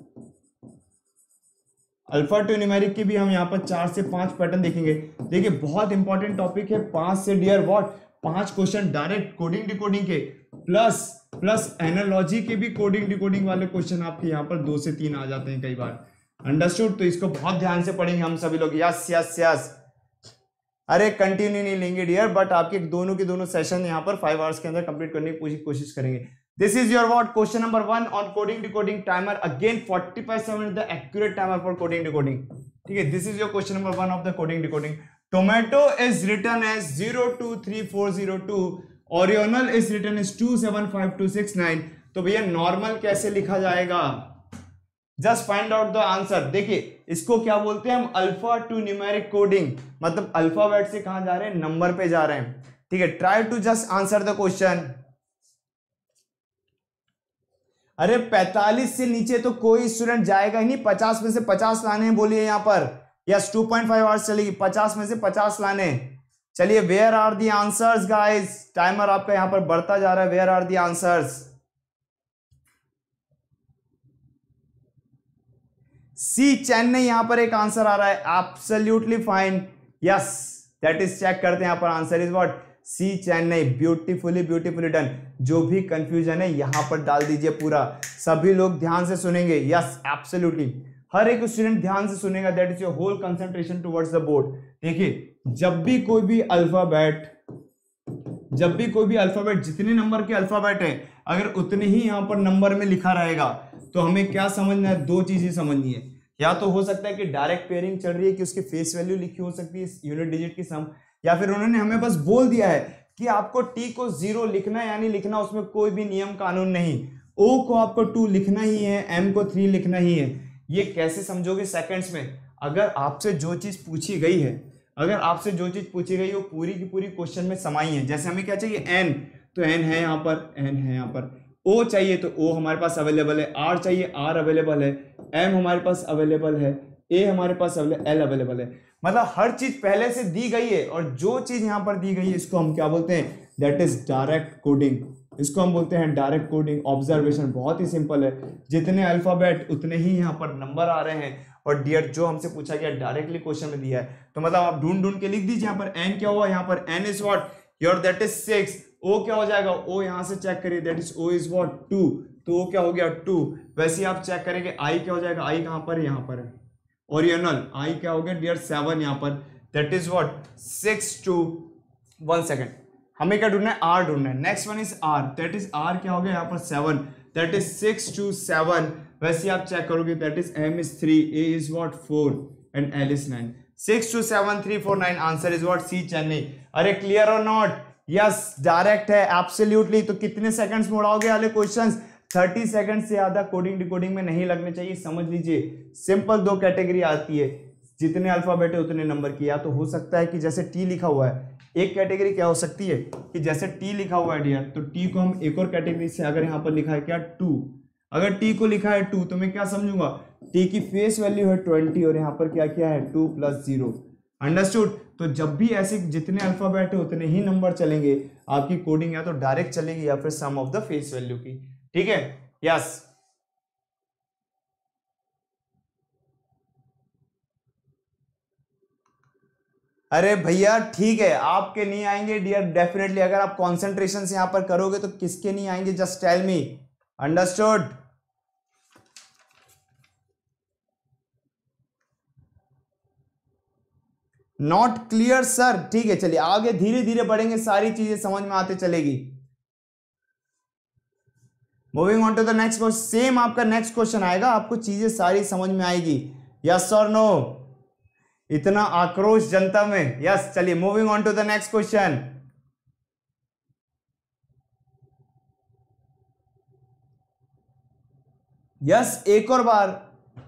Alpha to numeric की भी हम यहाँ पर चार से पांच पैटर्न देखेंगे। देखिए, बहुत इंपॉर्टेंट टॉपिक है, पांच से डियर व्हाट, पांच क्वेश्चन डायरेक्ट कोडिंग डिकोडिंग के, प्लस प्लस एनालॉजी के भी कोडिंग डिकोडिंग वाले क्वेश्चन आपके यहाँ पर दो से तीन आ जाते हैं कई बार, अंडरस्टूड। तो इसको बहुत ध्यान से पढ़ेंगे हम सभी लोग, यस यस यस। अरे कंटिन्यू नहीं लेंगे डियर, बट आपके दोनों के दोनों सेशन यहाँ पर फाइव आवर्स के अंदर कंप्लीट करने की पूरी कोशिश करेंगे। This is your what, question number one on coding decoding timer. Again forty five seven the accurate timer for coding decoding, ठीक है। This is your question number one of the coding decoding. Tomato is written as zero two three four zero two, original is written as two seven five two six nine. तो भैया normal कैसे लिखा जाएगा, just find out the answer. देखिए, इसको क्या बोलते हैं हम, अल्फा टू न्यूमेरिक कोडिंग, मतलब अल्फाबेट से कहां जा रहे हैं, नंबर पे जा रहे हैं, ठीक है। Try to just answer the question. अरे पैंतालीस से नीचे तो कोई स्टूडेंट जाएगा ही नहीं, पचास में से पचास लाने हैं बोलिए यहाँ पर, yes two point five hours चलेगी, पचास में से पचास लाने। चलिए, where are the answers guys, timer आपका यहाँ पर बढ़ता जा रहा है, where are the answers. C Chennai यहां पर एक आंसर आ रहा है, absolutely fine, yes that is, check करते हैं यहाँ पर answer is what, C Chennai. Beautifully beautifully done. जो भी कंफ्यूजन है यहां पर डाल दीजिए पूरा, सभी लोग ध्यान से सुनेंगे, यस एब्सोल्युटली, हर एक स्टूडेंट ध्यान से सुनेगा, that is your whole concentration towards the board. देखिए, जब भी कोई भी अल्फाबेट, जब भी कोई भी अल्फाबेट, जितने नंबर के अल्फाबेट है अगर उतने ही यहां पर नंबर में लिखा रहेगा तो हमें क्या समझना है, दो चीजें समझनी है। या तो हो सकता है कि डायरेक्ट पेयरिंग चल रही है कि उसकी फेस वैल्यू लिखी हो सकती है यूनिट डिजिट की सम, या फिर उन्होंने हमें बस बोल दिया है कि आपको टी को जीरो लिखना है, यानी लिखना उसमें कोई भी नियम कानून नहीं, ओ को आपको टू लिखना ही है, एम को थ्री लिखना ही है। ये कैसे समझोगे सेकंड्स में? अगर आपसे जो चीज पूछी गई है, अगर आपसे जो चीज पूछी गई वो पूरी की पूरी क्वेश्चन में समाई है। जैसे हमें क्या चाहिए, एन, तो एन है यहाँ पर, एन है यहाँ पर। ओ चाहिए तो ओ हमारे पास अवेलेबल है, आर चाहिए आर अवेलेबल है, एम हमारे पास अवेलेबल है, ए हमारे पास एल अवेलेबल है। मतलब हर चीज पहले से दी गई है, और जो चीज यहाँ पर दी गई है इसको हम क्या बोलते हैं, दैट इज डायरेक्ट कोडिंग। इसको हम बोलते हैं डायरेक्ट कोडिंग। ऑब्जर्वेशन बहुत ही सिंपल है, जितने अल्फाबेट उतने ही यहाँ पर नंबर आ रहे हैं। और डियर जो हमसे पूछा गया डायरेक्टली क्वेश्चन में दिया है, तो मतलब आप ढूंढ ढूंढ के लिख दीजिए। यहाँ पर एन क्या हुआ, यहाँ पर N is what your, that is six. O क्या हो जाएगा, ओ यहाँ से चेक करिए, that is O is what two, तो ओ क्या हो गया टू। वैसे ही आप चेक करेंगे आई क्या हो जाएगा, आई कहाँ पर, यहाँ पर है। ओरिजिनल आई क्या हो गया डियर, सेवन यहाँ पर, that is what six two. One second, हमें क्या ढूंढना है, आर ढूंढना है। Next one is R, that is R क्या हो गया यहाँ पर seven, that is six two seven. वैसे आप चेक करोगे, that is M is three, A is what four and L is nine. Six two seven three four nine, answer is what C Chennai. अरे clear और not? Yes direct है absolutely. तो कितने seconds में उड़ाओगे वाले क्वेश्चंस? थर्टी सेकंड से ज्यादा coding decoding में नहीं लगने चाहिए। समझ लीजिए सिंपल दो कैटेगरी आती है, जितने अल्फाबेट है उतने नंबर की। या तो हो सकता है कि जैसे टी लिखा हुआ है, एक कैटेगरी क्या हो सकती है कि जैसे टी लिखा हुआ है डियर, तो टी को हम एक और कैटेगरी से, अगर यहाँ पर लिखा है क्या टू, अगर टी को लिखा है टू तो मैं क्या समझूंगा, टी की फेस वैल्यू है ट्वेंटी और यहाँ पर क्या क्या है टू प्लस जीरो। अंडरस्टूड? तो जब भी ऐसे जितने अल्फाबेट है उतने ही नंबर चलेंगे आपकी कोडिंग, या तो डायरेक्ट चलेगी या फिर sum of the face value की। ठीक है, यस। अरे भैया ठीक है, आपके नहीं आएंगे डियर डेफिनेटली। अगर आप कॉन्सेंट्रेशन से यहां पर करोगे तो किसके नहीं आएंगे, just tell me. Understood? Not clear sir? ठीक है, चलिए आगे धीरे धीरे बढ़ेंगे, सारी चीजें समझ में आते चलेगी। Moving on to the next question. Same आपका नेक्स्ट क्वेश्चन आएगा, आपको चीजें सारी समझ में आएगी। यस और नो? इतना आक्रोश जनता में? यस। चलिए moving on to the next question. Yes एक और बार।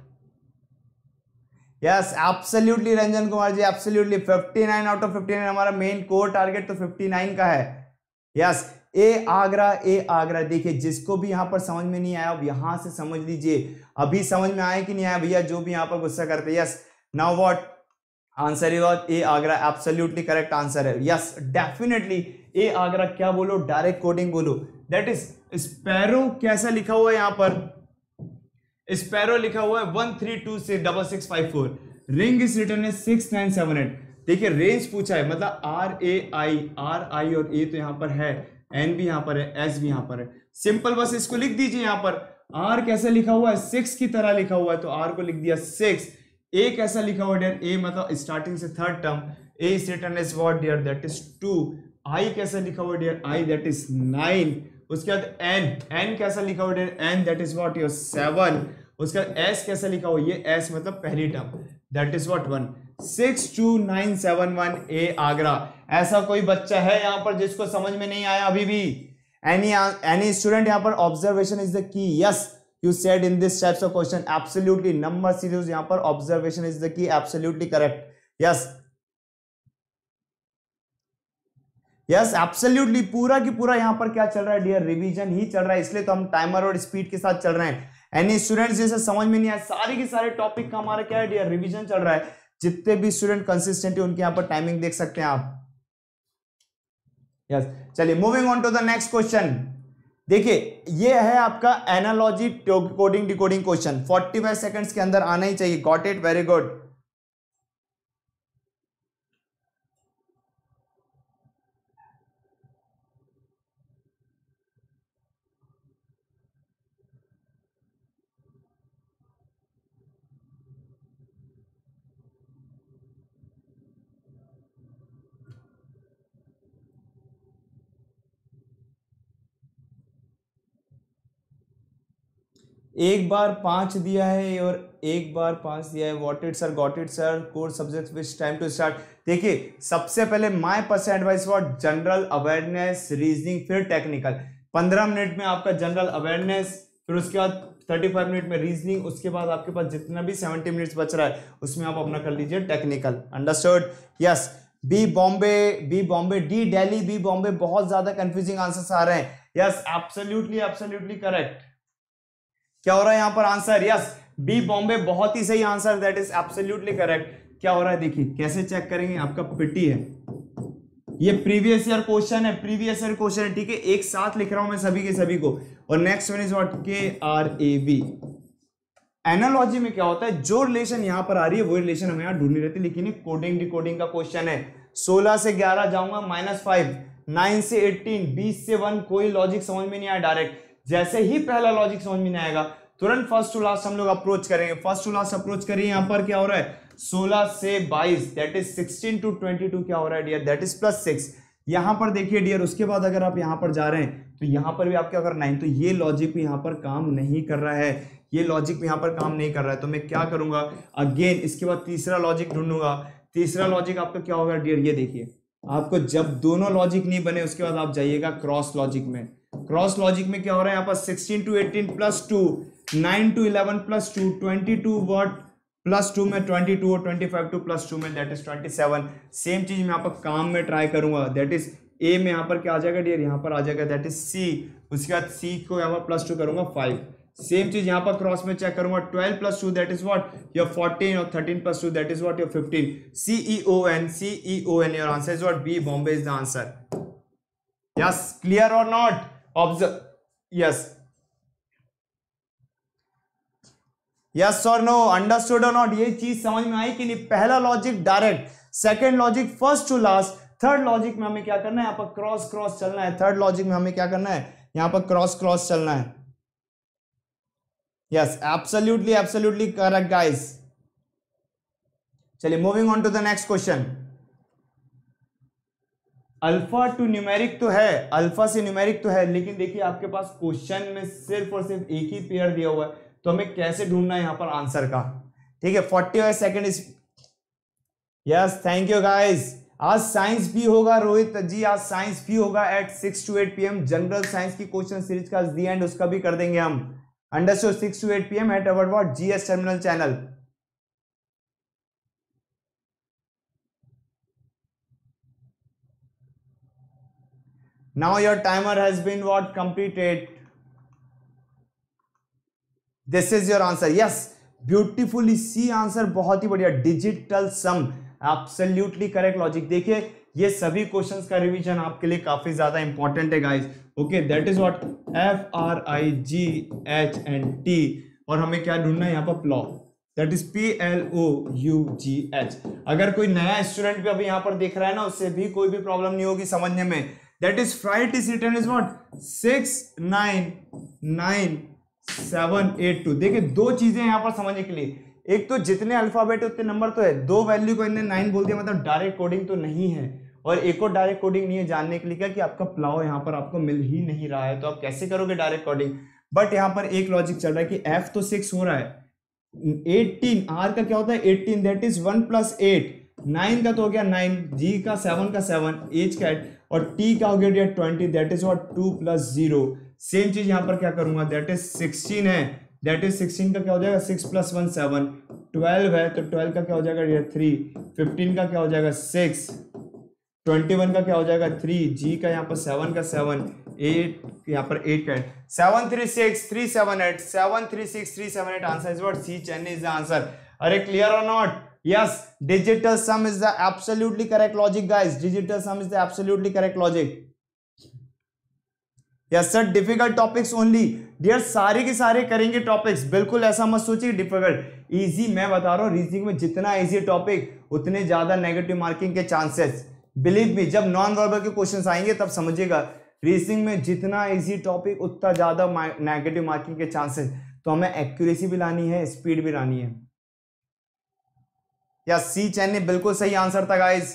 Yes absolutely Ranjan Kumar ji, absolutely. Fifty nine out of fifty nine हमारा मेन कोर टारगेट तो फिफ्टी नाइन का है। Yes A Agra, A Agra. देखिए जिसको भी यहां पर समझ में नहीं आया अब यहां से समझ लीजिए। अभी समझ में आया कि नहीं आया भैया, जो भी यहां पर गुस्सा करते? Yes now what answer is what A Agra, absolutely correct answer है। Yes definitely A Agra. क्या बोलो, डायरेक्ट कोडिंग बोलो। दैट इज स्पैरो कैसा लिखा हुआ है यहां पर, स्पैरो लिखा हुआ है वन थ्री टू से double six five four. Ring is return है सिक्स नाइन सेवन एट। देखिए रेंज पूछा है, मतलब आर ए आई, आर आई और ए तो यहां पर है, एन भी यहां पर है, एस भी यहां पर है। सिंपल बस इसको लिख दीजिए। यहां पर आर कैसे लिखा हुआ है, सिक्स की तरह लिखा हुआ है, तो आर को लिख दिया सिक्स। ए कैसा लिखा हुआ है, ए मतलब स्टार्टिंग से third term, A is return as what dear, that is two. I कैसा लिखा हुआ है dear, I that is nine. उसके बाद एन, एन कैसा लिखा हुआ dear, N that is what your seven. उसका एस कैसा लिखा हुआ, ये एस मतलब पहली term, that is what one. Six two nine seven one A Agra. ऐसा कोई बच्चा है यहां पर जिसको समझ में नहीं आया अभी भी? एनी एनी स्टूडेंट यहां पर? Observation is the key. Yes you said in this types of question absolutely number series यहां पर observation is the key, absolutely correct. yes yes absolutely पूरा की पूरा यहां पर क्या चल रहा है डियर, रिवीजन ही चल रहा है, इसलिए तो हम टाइमर और स्पीड के साथ चल रहे हैं। एनी स्टूडेंट्स जैसे समझ में नहीं आया, सारे के सारे टॉपिक का हमारा क्या है डियर, रिवीजन चल रहा है। जितने भी स्टूडेंट कंसिस्टेंट है उनके यहां पर टाइमिंग देख सकते हैं आप। यस चलिए moving on to the next question. देखिए ये है आपका एनालॉजी कोडिंग डिकोडिंग क्वेश्चन, पैंतालीस सेकंड्स के अंदर आना ही चाहिए। Got it? Very good. एक बार पांच दिया है और एक बार पास दिया है, what it sir, got it sir, course subject which time to start. देखिए सबसे पहले my person advice what, general awareness, reasoning, फिर टेक्निकल। पंद्रह मिनट में आपका जनरल अवेयरनेस, फिर उसके बाद पैंतीस मिनट में रीजनिंग, उसके बाद आपके पास जितना भी सत्तर मिनट्स बच रहा है उसमें आप अपना कर लीजिए technical. Understood? Yes. B Bombay, B Bombay, D Delhi, B Bombay, बहुत ज्यादा कंफ्यूजिंग आंसर्स आ रहे हैं। Yes absolutely absolutely correct. क्या हो रहा है यहां पर आंसर? यस बी बॉम्बे, बहुत ही सही answer, that is absolutely correct. क्या हो रहा है देखिए, कैसे चेक करेंगे, आपका पिटी है, ये प्रीवियस ईयर क्वेश्चन है, प्रीवियस ईयर क्वेश्चन है, ठीक है, एक साथ लिख रहा हूं मैं सभी के सभी को। और next one is what, K R A V. Analogy में क्या होता है, जो रिलेशन यहां पर आ रही है वो रिलेशन हमें यहां ढूंढनी रहती है, लेकिन कोडिंग डिकोडिंग का क्वेश्चन है। सोलह से ग्यारह जाऊंगा, माइनस फाइव, नाइन से एटीन, बीस से वन, कोई लॉजिक समझ में नहीं आया डायरेक्ट। जैसे ही पहला लॉजिक समझ में नहीं आएगा तुरंत फर्स्ट टू लास्ट हम लोग अप्रोच करेंगे। फर्स्ट टू लास्ट अप्रोच करिए। यहां पर क्या हो रहा है, सोलह से बाईस, that is sixteen to twenty two, क्या हो रहा है dear, that is plus six. यहां पर देखिए डियर, उसके बाद अगर आप यहां पर जा रहे हैं तो यहां पर भी आप क्या करना है, तो ये लॉजिक भी यहां पर काम नहीं कर रहा है, ये लॉजिक भी यहां पर काम नहीं कर रहा है, तो मैं क्या करूंगा अगेन, इसके बाद तीसरा लॉजिक ढूंढूंगा। तीसरा लॉजिक आपका क्या होगा डियर, ये देखिए, आपको जब दोनों लॉजिक नहीं बने उसके बाद आप जाइएगा क्रॉस लॉजिक में। क्रॉस लॉजिक में क्या हो रहा है, यहाँ पर sixteen to eighteen plus two, nine to eleven plus two, twenty two what plus two में ट्वेंटी टू, और twenty five two plus two में that is twenty seven. Same चीज मैं यहाँ पर काम में ट्राई करूंगा, दैट इज ए में यहाँ पर क्या आ जाएगा डियर, यहाँ पर आ जाएगा दैट इज सी। उसके बाद सी को यहाँ पर प्लस टू करूंगा फाइव। सेम चीज यहाँ पर क्रॉस में चेक करूंगा, twelve plus two that is what your fourteen, और thirteen plus two that is what your fifteen. C E O N, C E O N, your answer is what, B Bombay is the answer. Yes clear और not? Observe, yes yes और no, understood और not? ये चीज समझ में आई कि नहीं? पहला logic direct, second logic first to last, third logic में हमें क्या करना है, यहाँ पर क्रॉस क्रॉस चलना है। थर्ड लॉजिक में हमें क्या करना है, यहाँ पर क्रॉस क्रॉस चलना है। Yes absolutely absolutely correct guys. चलिए moving on to the next question. Alpha to numeric तो है, अल्फा से न्यूमेरिक तो है, लेकिन देखिए आपके पास क्वेश्चन में सिर्फ और सिर्फ एक ही पेयर दिया हुआ है, तो हमें कैसे ढूंढना है यहां पर आंसर का, ठीक है। Forty second is, yes thank you guys. आज साइंस भी होगा रोहित जी, आज साइंस भी होगा at six to eight PM. General science की क्वेश्चन सीरीज का दी एंड उसका भी कर देंगे हम, understood, six to eight PM at our what GS terminal channel. Now your timer has been what completed. This is your answer. Yes, beautifully C answer, बहुत ही बढ़िया, digital sum, absolutely correct logic. देखिए ये सभी questions का revision आपके लिए काफी ज्यादा इंपॉर्टेंट है guys. Okay that is what F R I G H and T, और हमें क्या ढूंढना है यहाँ पर, plough, that is P L O U G H. अगर कोई नया स्टूडेंट भी अभी यहाँ पर देख रहा है ना, उससे भी कोई भी प्रॉब्लम नहीं होगी समझने में। That is fright is written is what six nine nine seven eight two। देखिए दो चीजें यहां पर समझने के लिए, एक तो जितने अल्फाबेट उतने नंबर तो है, दो वैल्यू को इन्हें नाइन बोल दिया मतलब डायरेक्ट कोडिंग तो नहीं है, और एक और डायरेक्ट कोडिंग नहीं है। जानने के लिए क्या कि आपका प्लाव यहां पर आपको मिल ही नहीं रहा है, तो आप कैसे करोगे डायरेक्ट कोडिंग। बट यहां पर एक लॉजिक चल रहा है कि एफ तो सिक्स हो रहा है, एटीन आर का क्या होता है eighteen, that is one plus eight, nine का तो हो गया नाइन, जी का सेवन का सेवन, एच का एट, और टी का हो गया twenty, that is what two plus zero. Same चीज यहां पर क्या करूंगा, दैट इज सिक्सटीन है, दैट इज सिक्सटीन का क्या हो जाएगा six plus one seven, twelve है तो ट्वेल्व का क्या हो जाएगा थ्री, फिफ्टीन का क्या हो जाएगा सिक्स, ट्वेंटी वन का क्या हो जाएगा थ्री, जी का यहाँ पर सेवन का सेवन, एट यहाँ पर एट का eight, seven three six three seven eight, seven three six three seven eight, answer is what C, Chennai is the answer. अरे क्लियर और not? Yes, digital sum is the absolutely correct logic, guys. Digital sum is the absolutely correct logic. Yes, sir. Difficult topics only. Dear, सारे के सारे करेंगे topics, बिल्कुल ऐसा मत सोचिए डिफिकल्ट। इजी मैं बता रहा हूँ, रीजनिंग में जितना इजी टॉपिक उतने ज्यादा नेगेटिव मार्किंग के चांसेस। बिलीव मी, जब नॉन वर्बल के क्वेश्चंस आएंगे तब समझिएगा, रीजनिंग में जितना इजी टॉपिक उतना ज्यादा नेगेटिव मार्किंग के चांसेस। तो हमें एक्यूरेसी भी लानी है, स्पीड भी लानी है। या सी चेन्नई बिल्कुल सही आंसर था गाइस।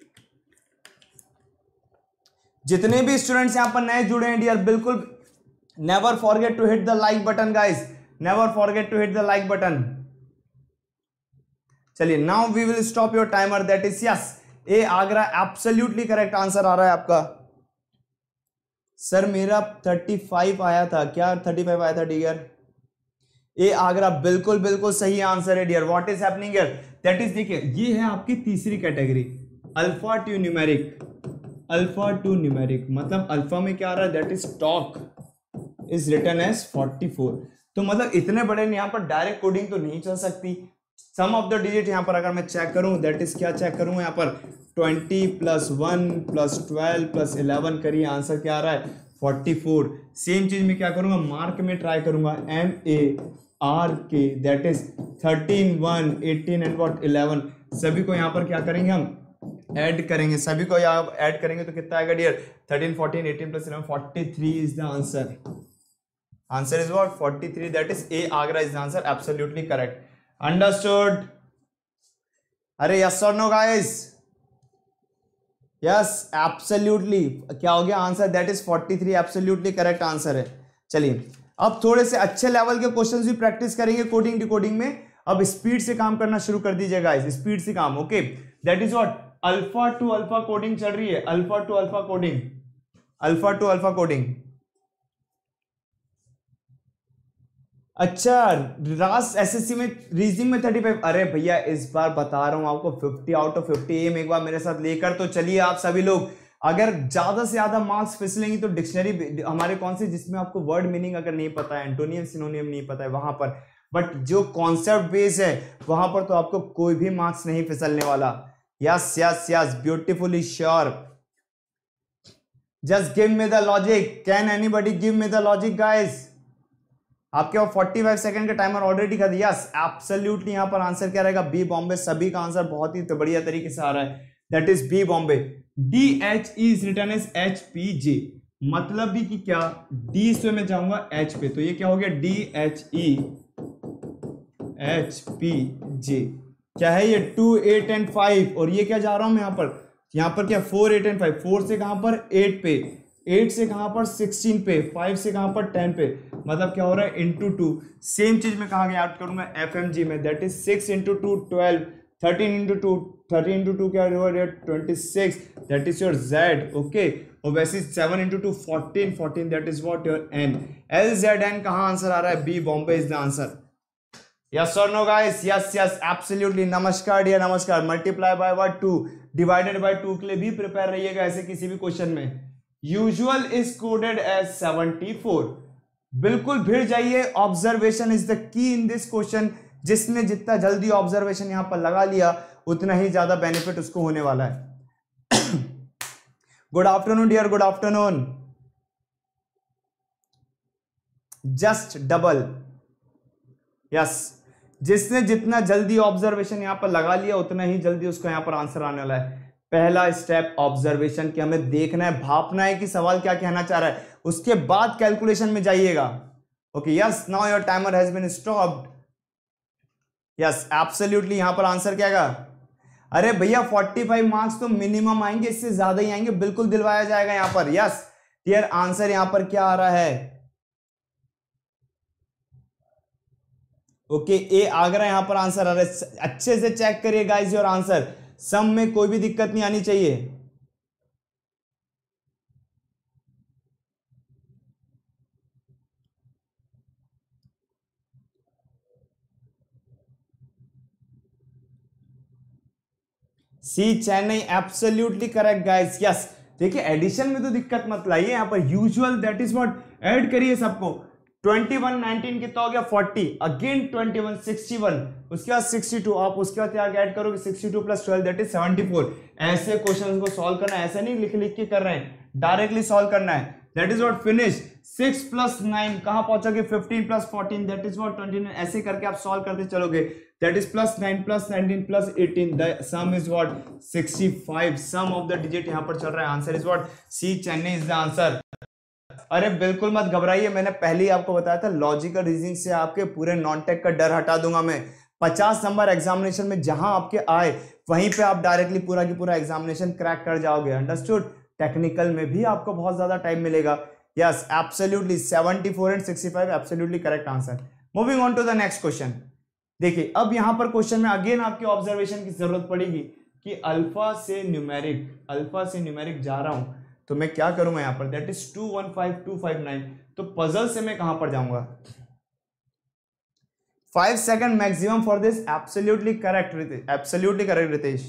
जितने भी स्टूडेंट्स यहां पर नए जुड़े हैं डियर, बिल्कुल never forget to hit the like button guys, never forget to hit the like button. चलिए now we will stop your timer, that is yes, A Agra absolutely correct answer आ रहा है आपका। सर मेरा पैंतीस आया था क्या? पैंतीस आया था डियर। ए आगरा बिल्कुल बिल्कुल सही आंसर है dear. What is happening here, that is देखिए ये है आपकी तीसरी category, alpha to numeric. Alpha to numeric मतलब अल्फा में क्या आ रहा है, that is talk is written as चौवालीस। तो मतलब इतने बड़े यहां पर डायरेक्ट कोडिंग तो नहीं चल सकती। सम ऑफ द डिजिट यहां पर अगर मैं चेक करूं, दैट इज क्या चेक करूं यहां पर, twenty plus one plus twelve plus eleven करिए, आंसर क्या आ रहा है, चौवालीस। सेम चीज में क्या करूंगा, मार्क में ट्राई करूंगा, M A R K, that is thirteen, one, eighteen and what eleven. सभी को यहां पर क्या करेंगे हम ऐड करेंगे, सभी को यहां ऐड करेंगे तो कितना आएगा dear, thirteen, fourteen, eighteen plus eleven, forty three is the answer. Answer is what, forty three, that is A Agra is the answer, absolutely correct. Understood? अरे यस और नो गाइस? यस एब्सोल्युटली, क्या हो गया answer, that is forty three, absolutely correct answer है। चलिए अब थोड़े से अच्छे लेवल के क्वेश्चंस भी प्रैक्टिस करेंगे कोडिंग डिकोडिंग में। अब स्पीड से काम करना शुरू कर दीजिए गाइस, स्पीड से काम। Okay that is what, alpha to alpha coding चल रही है, alpha to alpha coding, alpha to alpha coding. अच्छा रास एसएससी में रीजनिंग में थर्टी फाइव, अरे भैया इस बार बता रहा हूं आपको fifty out of fifty M एक बार मेरे साथ लेकर तो चलिए आप सभी लोग। अगर ज्यादा से ज्यादा मार्क्स फिसलेंगी तो डिक्शनरी हमारे कौन सी, जिसमें आपको वर्ड मीनिंग अगर नहीं पता है, एंटोनियम सिनोनियम नहीं पता है वहां पर, बट जो कॉन्सेप्ट बेस है वहां पर तो आपको कोई भी मार्क्स नहीं फिसलने वाला। Yes yes yes, beautifully sure. Just give me the logic, can anybody give me the logic guys? आपके पास पैंतालीस सेकंड का टाइमर ऑलरेडी कर दिया। यस एब्सोल्युटली, यहां पर आंसर क्या रहेगा, बी बॉम्बे। सभी का आंसर बहुत ही बढ़िया तरीके से आ रहा है, that is B Bombay. D H E is written as H P J, मतलब भी कि क्या, डी से मैं जाऊंगा एच पे, तो ये क्या हो गया, D H E H P J. क्या है ये, टू, एट एंड फाइव, और ये क्या जा रहा हूं मैं यहां पर, यहां पर क्या, four, eight and five. Four से कहां पर, एट पे, एट से कहां पर, सिक्सटीन पे, फाइव से कहां पर, टेन पे, मतलब क्या हो रहा है, इंटू टू। सेम चीज में कहा गया, ऐड करूंगा एफ एम जी में, that is six into two twelve, thirteen into two, thirteen into two क्या है, twenty six, that is your Z. Okay, और वैसे seven into two fourteen, fourteen that is what your N. L Z N कहां answer आ रहा है, B Bombay is the answer. Yes और no guys? Yes yes absolutely. नमस्कार dear, नमस्कार। Multiply by what, two, divided by two के लिए भी प्रिपेयर रहिएगा ऐसे किसी भी क्वेश्चन में। Usual is coded as seventy four, बिल्कुल भिड़ जाइए। ऑब्जर्वेशन इज द की इन दिस क्वेश्चन, जिसने जितना जल्दी ऑब्जर्वेशन यहां पर लगा लिया उतना ही ज्यादा बेनिफिट उसको होने वाला है। Good afternoon dear, good afternoon. Just double, yes, जिसने जितना जल्दी ऑब्जर्वेशन यहां पर लगा लिया उतना ही जल्दी उसको यहां पर आंसर आने वाला है। पहला स्टेप ऑब्जर्वेशन की, हमें देखना है, भापना है कि सवाल क्या कहना चाह रहा है, उसके बाद कैलकुलेशन में जाइएगा। Okay yes, now your timer has been stopped. Yes absolutely, यहां पर आंसर क्या आएगा, अरे भैया पैंतालीस मार्क्स तो मिनिमम आएंगे, इससे ज्यादा ही आएंगे, बिल्कुल दिलवाया जाएगा यहां पर। यस डियर, आंसर यहां पर क्या आ रहा है, ओके ए आगरा यहां पर आंसर आ रहा है। अच्छे से चेक करिए गाइस योर आंसर, सम में कोई भी दिक्कत नहीं आनी चाहिए। C Chennai absolutely correct guys. Yes देखिए, एडिशन में तो दिक्कत मत लाइए, यहां पर usual that is what, add करिए सबको। ट्वेंटी वन, नाइनटीन कितना हो गया, forty, again twenty one, sixty one, उसके बाद सिक्सटी टू, आप उसके बाद क्या ऐड करोगे, sixty two plus twelve that is seventy four. ऐसे क्वेश्चंस को सॉल्व करना है, ऐसा नहीं लिख लिख के कर रहे हैं, डायरेक्टली सॉल्व करना है, that is what finish. Six plus nine कहां पहुंचोगे, fifteen plus fourteen that is what twenty nine. ऐसे करके आप सॉल्व करते चलोगे, that is plus nine plus nineteen plus eighteen, the sum is what sixty five. Sum of the digit यहां पर चल रहा है, answer is what C Chennai is the answer. अरे बिल्कुल मत घबराइए, मैंने पहले ही आपको बताया था लॉजिकल रीजनिंग से आपके पूरे नॉन टेक का डर हटा दूंगा मैं। पचास नंबर एग्जामिनेशन में जहां आपके आए वहीं पे आप डायरेक्टली पूरा की पूरा एग्जामिनेशन क्रैक कर जाओगे, अंडरस्टूड। टेक्निकल में भी आपको बहुत ज्यादा टाइम मिलेगा, yes absolutely seventy four and sixty five absolutely correct answer. Moving on to the next question. देखिए अब यहां पर क्वेश्चन में अगेन आपकी ऑब्जर्वेशन की जरूरत पड़ेगी कि अल्फा से न्यूमेरिक अल्फा से न्यूमेरिक जा रहा हूं तो मैं क्या करूंगा यहां पर, that is two one five two five nine, तो पजल से मैं कहां पर जाऊंगा, five second maximum for this. Absolutely correct Ritesh, absolutely correct Ritesh.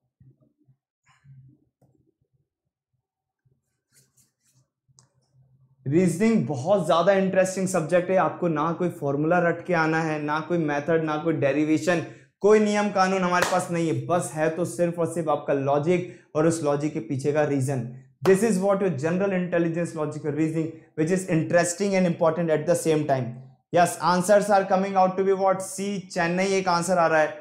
Reasoning बहुत ज्यादा इंटरेस्टिंग सब्जेक्ट है, आपको ना कोई फॉर्मूला रट के आना है, ना कोई मेथड, ना कोई डेरिवेशन, कोई नियम कानून हमारे पास नहीं है, बस है तो सिर्फ और सिर्फ आपका लॉजिक और उस लॉजिक के पीछे का reason. This is what your general intelligence logical reasoning which is interesting and important at the same time. Yes answers are coming out to be what, C Chennai एक आंसर आ रहा है।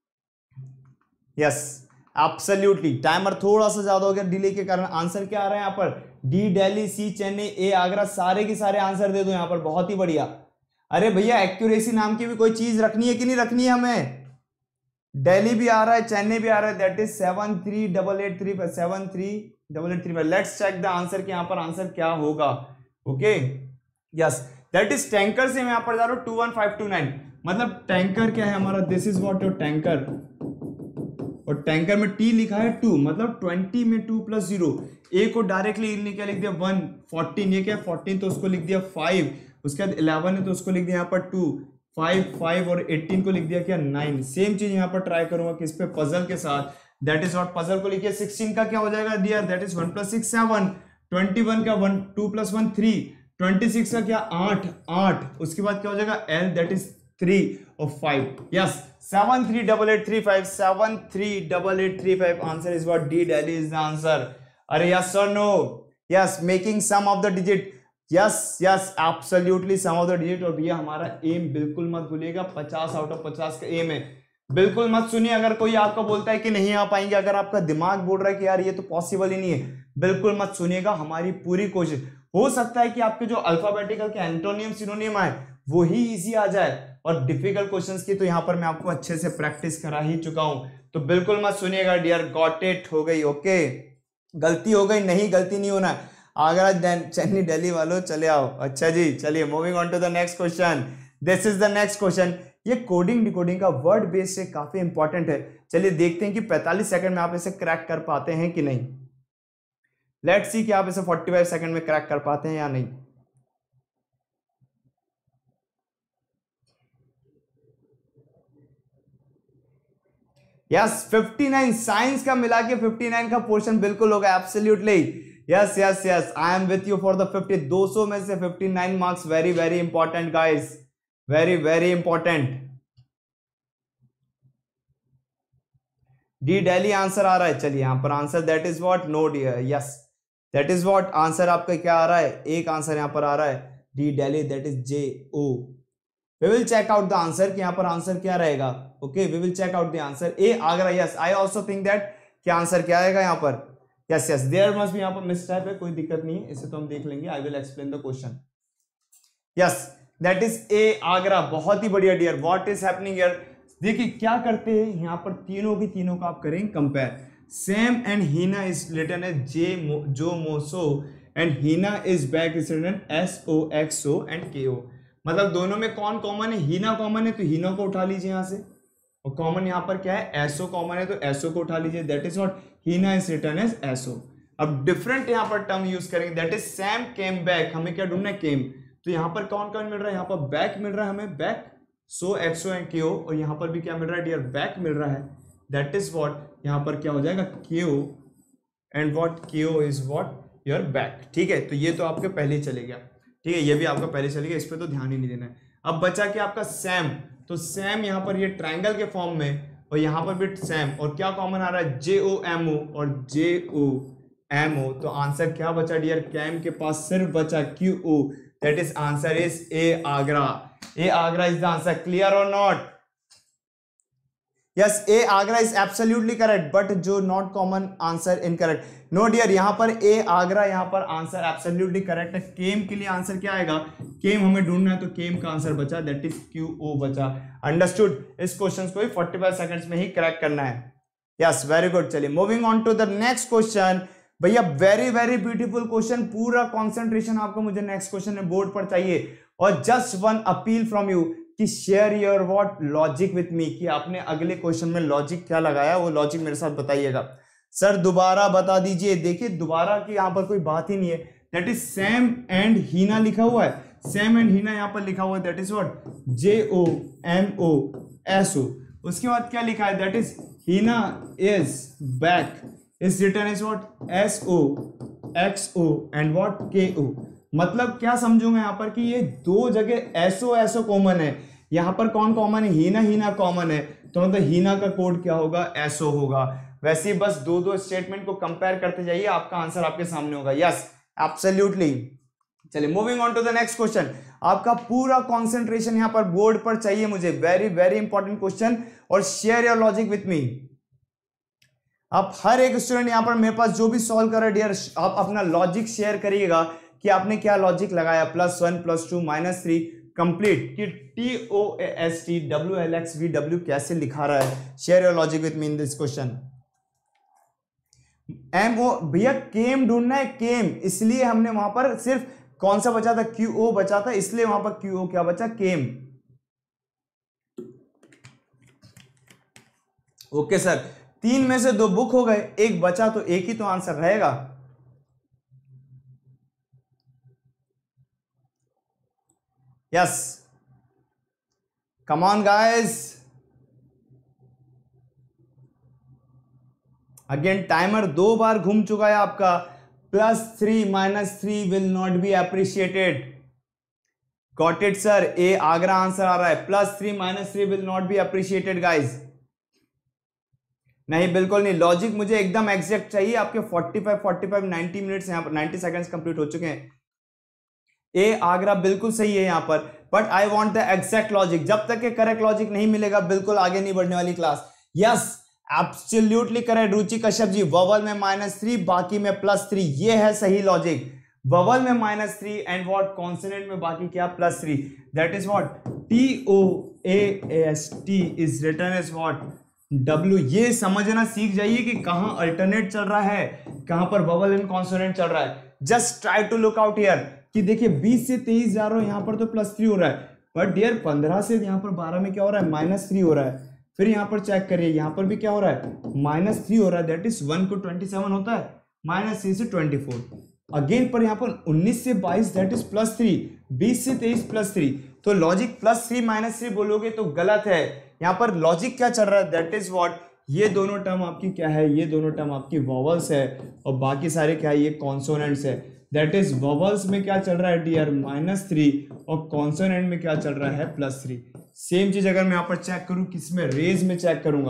यस एब्सोल्युटली, टाइमर थोड़ा सा ज्यादा हो गया delay के कारण। आंसर क्या आ रहा है यहाँ पर, D Delhi, C Chennai, A Agra, सारे के सारे आंसर दे दो यहाँ पर, बहुत ही बढ़िया। अरे भैया एक्यूरेसी नाम की भी कोई चीज रखनी है कि नहीं रखनी है हमें। दिल्ली भी आ रहा है, चेन्नई भी आ रहा है, that is seven three double eight three seven three double eight three. Let's check the answer कि यहाँ पर आंसर क्या होगा। Okay yes that is tanker से मैं यहाँ पर जा रहा हूँ two one five two nine, मतलब टैंकर क्या है हमारा, this is what your tanker, और टैंकर में टी लिखा है टू, मतलब ट्वेंटी में टू प्लस जीरो। ए को डायरेक्टली क्या लिख दिया वन, फोर्टीन ये क्या है फोर्टीन तो उसको लिख दिया फाइव, उसके बाद इलेवन है तो उसको लिख दिया यहाँ पर टू, फाइव फाइव और एटीन को लिख दिया क्या नाइन। सेम चीज यहाँ पर ट्राई करूंगा किस पे, पजल के साथ, दैट इज व्हाट पजल को लिखिए सिक्सटीन का क्या हो जाएगा dear, that is one plus six seven, twenty one का one, two plus one three, twenty six का क्या आठ आठ, उसके बाद क्या हो जाएगा एल, दैट इज थ्री और five. Yes seven three double eight three five, seven three double eight three five, answer is what D Delhi is the answer. अरे यस और no, yes making sum of the digit, yes yes absolutely some of the digit. और भैया हमारा M बिल्कुल मत भूलिएगा, पचास out of पचास का एम है, बिल्कुल मत सुनिए अगर कोई आपको बोलता है कि नहीं आ पाएंगे, अगर आपका दिमाग बोल रहा है कि यार ये तो पॉसिबल ही नहीं है, बिल्कुल मत सुनिएगा, हमारी पूरी कोशिश। हो सकता है कि आपके जो अल्फाबेटिकल के एंटोनियम सिनोनियम आए वो ही इजी आ जाए, और डिफिकल्ट क्वेश्चंस की तो यहाँ पर मैं आपको अच्छे से प्रैक्टिस करा ही चुका हूं, तो बिल्कुल मत सुनिएगा डियर। गॉट इट, हो गई ओके, गलती हो गई, नहीं गलती नहीं होना। आगरा चेन्नई दिल्ली वालों चले आओ। अच्छा जी चलिए moving on to the next question. This is the next question. ये कोडिंग डिकोडिंग का वर्ड बेस से काफी इंपॉर्टेंट है, चलिए देखते हैं कि पैंतालीस सेकंड में आप इसे क्रैक कर पाते हैं कि नहीं। लेट्स सी कि आप इसे पैंतालीस सेकंड में क्रैक कर पाते हैं या नहीं। यस उनसठ साइंस का मिला के उनसठ का पोर्शन बिल्कुल होगा, absolutely yes yes yes I am with you for the fifty, दो सौ में से उनसठ marks, very very important guys, very very important. D Delhi answer आ रहा है, चलिए यहां पर answer that is what no dear, yes that is what answer आपका क्या आ रहा है, एक आंसर यहां पर आ रहा है D Delhi, that is J O. We will check out the answer कि यहां पर आंसर क्या रहेगा। Okay we will check out the answer. A Agra, yes I also think that क्या आंसर क्या आएगा यहां पर, yes yes there must be, यहां पर मिसटाइप है, कोई दिक्कत नहीं है, इसे तो हम देख लेंगे, I will explain the question. Yes that is A Agra, बहुत ही बढ़िया dear. What is happening here, देखिए क्या करते हैं यहां पर, तीनों की तीनों का आप करें compare. Sam and Heena is written as J जो मोसो and Heena is back is written S O X O and K O, मतलब दोनों में कौन कॉमन है, हीना कॉमन है तो हीना को उठा लीजिए यहां से, और कॉमन यहां पर क्या है एसओ कॉमन है तो एसओ को उठा लीजिए, that is what Heena is written as S O. अब डिफरेंट यहां पर टर्म यूज करेंगे, that is Sam came back, हमें क्या ढूंढना है केम, तो यहां पर कौन कौन मिल रहा है, यहां पर बैक मिल रहा है हमें, बैक सो एक्सओ एंड केओ, और यहां पर भी क्या मिल रहा है डियर, बैक मिल रहा है, दैट इज व्हाट यहां पर क्या हो जाएगा K O and what K O is what your back. ठीक है तो ये तो आपके पहले ही चले गया, ठीक है ये भी आपका पहले चले गया, इस पर तो ध्यान ही नहीं देना है। अब बचा क्या आपका सैम, तो सैम यहां पर ये ट्रायंगल के फॉर्म में, और यहां पर भी सैम, और क्या कॉमन आ रहा है जे ओ एम ओ और जे ओ एम ओ, तो आंसर क्या बचा डियर, कैम के पास सिर्फ बचा Q O, that is answer is A Agra. A Agra is the answer, clear और not, yes A Agra is absolutely correct, but जो not common answer incorrect, no dear यहां पर ए आगरा यहां पर आंसर एब्सोल्युटली करेक्ट है। केम के लिए आंसर क्या आएगा, केम हमें ढूंढना है तो केम का आंसर बचा, दैट इज क्यू ओ बचा। अंडरस्टूड, इस क्वेश्चन को भी पैंतालीस सेकंड्स में ही क्रैक करना है। यस वेरी गुड, चलिए moving on to the next question. भैया वेरी वेरी ब्यूटीफुल क्वेश्चन, पूरा कंसंट्रेशन आपको मुझे नेक्स्ट क्वेश्चन में बोर्ड पर चाहिए। और just one appeal from you कि share your what logic with me, कि आपने अगले क्वेश्चन में लॉजिक क्या लगाया वो लॉजिक मेरे साथ बताइएगा। सर दोबारा बता दीजिए। देखिए दोबारा की यहाँ पर कोई बात ही नहीं है, that is Sam and Heena लिखा हुआ है, सैम एंड हीना यहाँ पर लिखा हुआ है, that is what J O M O S O. उसके बाद क्या लिखा है, that is Heena is back, is return is what S O X O and what K O. मतलब क्या समझूंगा यहाँ पर कि ये दो जगह एसओ एसओ कॉमन है, यहाँ पर कौन कॉमन है, हीना हीना कॉमन है, तो मतलब हीना का कोड क्या होगा, एसओ होगा। वैसे ही बस दो दो स्टेटमेंट को कंपेयर करते जाइए, आपका आंसर आपके सामने होगा। Yes absolutely. चलिए moving on to the next question. आपका पूरा कंसंट्रेशन यहाँ पर बोर्ड पर चाहिए मुझे, वेरी वेरी इंपॉर्टेंट क्वेश्चन, और share your logic with me. आप हर एक स्टूडेंट यहाँ पर मेरे पास जो भी सॉल्व कर रहे डियर, आप अपना लॉजिक शेयर करिएगा कि आपने क्या लॉजिक लगाया, plus one plus two minus three complete, कि T O S T W L X V W कैसे लिखा रहा है। Share your logic with me in this question. M O भैया केम ढूंढना है, केम, इसलिए हमने वहां पर सिर्फ कौन सा बचा था, क्यू ओ बचा था, इसलिए वहां पर क्यू ओ क्या बचा, केम। ओके सर, तीन में से दो बुक हो गए, एक बचा, तो एक ही तो आंसर रहेगा। Yes come on guys, again timer दो बार घूम चुका है आपका। Plus three minus three will not be appreciated. Got it sir, A Agra answer आ रहा है, plus three minus three will not be appreciated guys. नहीं बिल्कुल नहीं, लॉजिक मुझे एकदम एग्जैक्ट चाहिए। आपके पैंतालीस, पैंतालीस, नब्बे मिनट्स यहाँ पर नब्बे सेकंड्स कंप्लीट हो चुके हैं। ए आगरा बिल्कुल सही है यहाँ पर, but I want the exact logic. जब तक के करेक्ट लॉजिक नहीं मिलेगा बिल्कुल आगे नहीं बढ़ने वाली class. Yes absolutely correct Ruchi Kashyap ji, vowel में माइनस थ्री बाकी में प्लस थ्री, ये है सही लॉजिक। ववल में minus three and what consonant में बाकी क्या, plus three, that is what T O A S T is written as what W. ये समझना सीख जाइए कि कहां अल्टरनेट चल रहा है, कहां पर ववल एंड कॉन्सोनेंट चल रहा है। Just try to look out here कि देखिए बीस से तेईस जा रहा हूं, यहां पर तो प्लस थ्री हो रहा है, बट डियर पंद्रह से यहां पर बारह में क्या हो रहा है, माइनस थ्री हो रहा है। फिर यहां पर चेक करिए, यहां पर भी क्या हो रहा है, माइनस थ्री हो रहा है, दैट इज वन को ट्वेंटी सेवन होता है, माइनस थ्री से ट्वेंटी फोर। अगेन पर यहां पर उन्नीस से बाईस दैट इज प्लस थ्री, बीस से तेईस प्लस थ्री। तो logic plus three minus three बोलोगे तो गलत है। यहां पर लॉजिक क्या चल रहा है, दैट इज व्हाट, ये दोनों टर्म आपकी क्या है, ये दोनों टर्म आपकी वॉवल्स है, और बाकी सारे क्या है, ये कॉन्सोनेंट्स है। दैट इज वॉवल्स में क्या चल रहा है डियर, माइनस थ्री, और कॉन्सोनेंट में क्या चल रहा है, प्लस थ्री। सेम चीज अगर मैं यहाँ पर चेक करूं, किसमें, रेज में चेक करूंगा,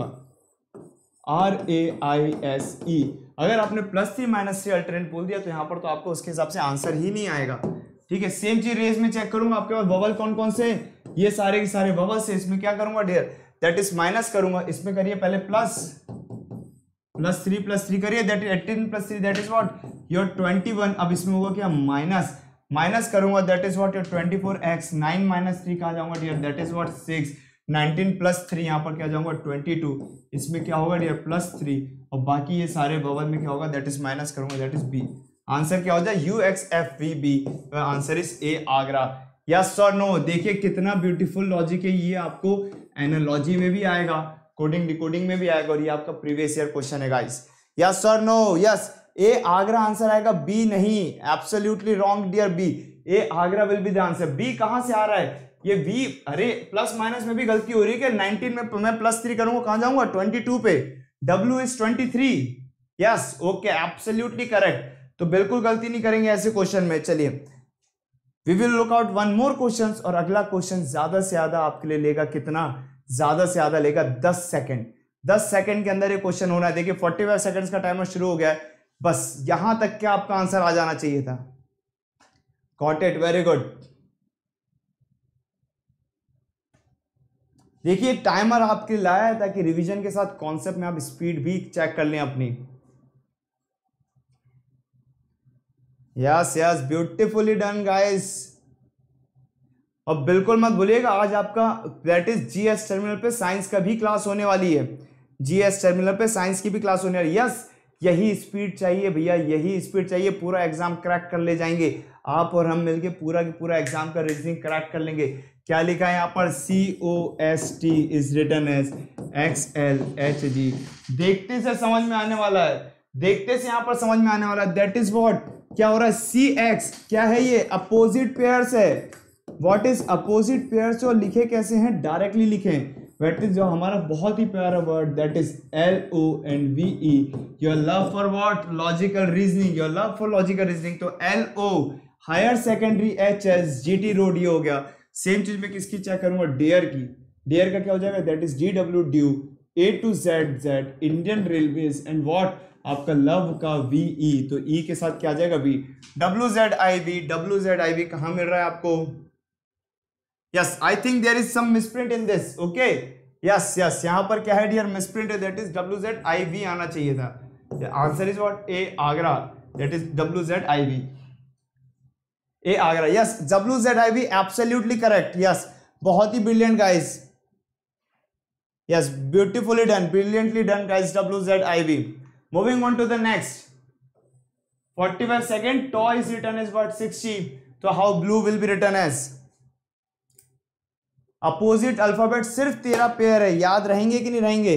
R A I S E. अगर आपने plus three minus three alternate बोल दिया तो यहाँ पर तो आपको उसके हिसाब से आंसर ही नहीं आएगा। ठीक है, सेम चीज रेज में चेक करूंगा, आपके पास ववल कौन कौन से, ये सारे के सारे ववल से, इसमें क्या करूंगा डियर, दैट इज माइनस करूंगा, इसमें करिए पहले plus, plus three plus three करिए, that is eighteen plus three that is what your twenty one. अब इसमें होगा क्या, माइनस, माइनस करूंगा, that is what your twenty four X, nine minus three कहाँ जाऊंगा dear, that is what six, nineteen plus three यहाँ पर क्या जाऊंगा ट्वेंटी टू, इसमें क्या होगा डियर प्लस थ्री, और बाकी ये सारे बबल में क्या होगा, दैट इज माइनस करूंगा, दैट इज बी। आंसर क्या हो जाए, U X F V B, answer is A Agra. Yes और नो, देखिए कितना ब्यूटीफुल लॉजिक है ये, आपको एनालॉजी में भी आएगा, कोडिंग डिकोडिंग में भी आएगा, और ये आपका प्रीवियस ईयर क्वेश्चन है गाइस। यस और no, yes A Agra answer आएगा, बी नहीं, absolutely wrong dear, B, A Agra will be the answer. B कहां से आ रहा है, ये बी, अरे प्लस माइनस में भी गलती हो रही है कि नाइनटीन में मैं प्लस थ्री करूंगा, कहां जाऊंगा ट्वेंटी टू पे, W is twenty three. Yes okay, absolutely correct, तो बिल्कुल गलती नहीं करेंगे ऐसे क्वेश्चन में। चलिए we will look out one more question, और अगला क्वेश्चन ज्यादा से ज्यादा आपके लिए लेगा कितना, ज्यादा से ज्यादा लेगा दस सेकंड। दस सेकंड के अंदर ये क्वेश्चन होना है। देखिए पैंतालीस सेकंड्स का टाइमर शुरू हो गया है, बस यहां तक क्या आपका आंसर आ जाना चाहिए था। Got it, very good. देखिए टाइमर आपके लिए लाया है ताकि रिवीजन के साथ कॉन्सेप्ट में आप स्पीड भी चेक कर लें अपनी। Yes yes, beautifully done guys. और बिल्कुल मत भूलिएगा आज आपका दैट इज जीएस टर्मिनल पे साइंस का भी क्लास होने वाली है, जीएस टर्मिनल पे साइंस की भी क्लास होने वाली है। यस, यही स्पीड चाहिए भैया, यही स्पीड चाहिए, पूरा एग्जाम क्रैक कर ले जाएंगे आप और हम मिलके, पूरा की पूरा एग्जाम का रीजनिंग क्रैक कर लेंगे। क्या लिखा है यहाँ पर, C O S T is written as X L H G. देखते से समझ में आने वाला है, देखते से यहाँ पर समझ में आने वाला है, दैट इज व्हाट, क्या हो रहा है, सी एक्स क्या है, ये अपोजिट पेयर्स है। व्हाट इज अपोजिट पेयर्स, और लिखे कैसे हैं, डायरेक्टली लिखे, दैट इज जो हमारा बहुत ही प्यारा word, that is L O and V E, your love for what, logical reasoning, your love for logical reasoning. तो L O higher secondary H S G T road, ये हो गया। सेम चीज में किसकी चेक करूंगा, डेयर की, dare का क्या हो जाएगा, that is D W due, A to Z Z, Indian railways, and what आपका लव का वी ई, तो ई के साथ क्या आ जाएगा, V, W Z I V, W Z I V कहां मिल रहा है आपको, yes I think there is some misprint in this, okay, yes yes यहां पर क्या है डियर, मिसप्रिंट है, that is W Z I V आना चाहिए था। Answer is what, A Agra, that is W Z I V, A Agra, yes W Z I V absolutely correct, yes बहुत ही brilliant guys, yes beautifully done, brilliantly done guys, W Z I V. Moving on to the next, forty-five second, toy is written as what, sixty, so how blue will be written as, opposite alphabet सिर्फ तेरह pair है, याद रहेंगे कि नहीं रहेंगे,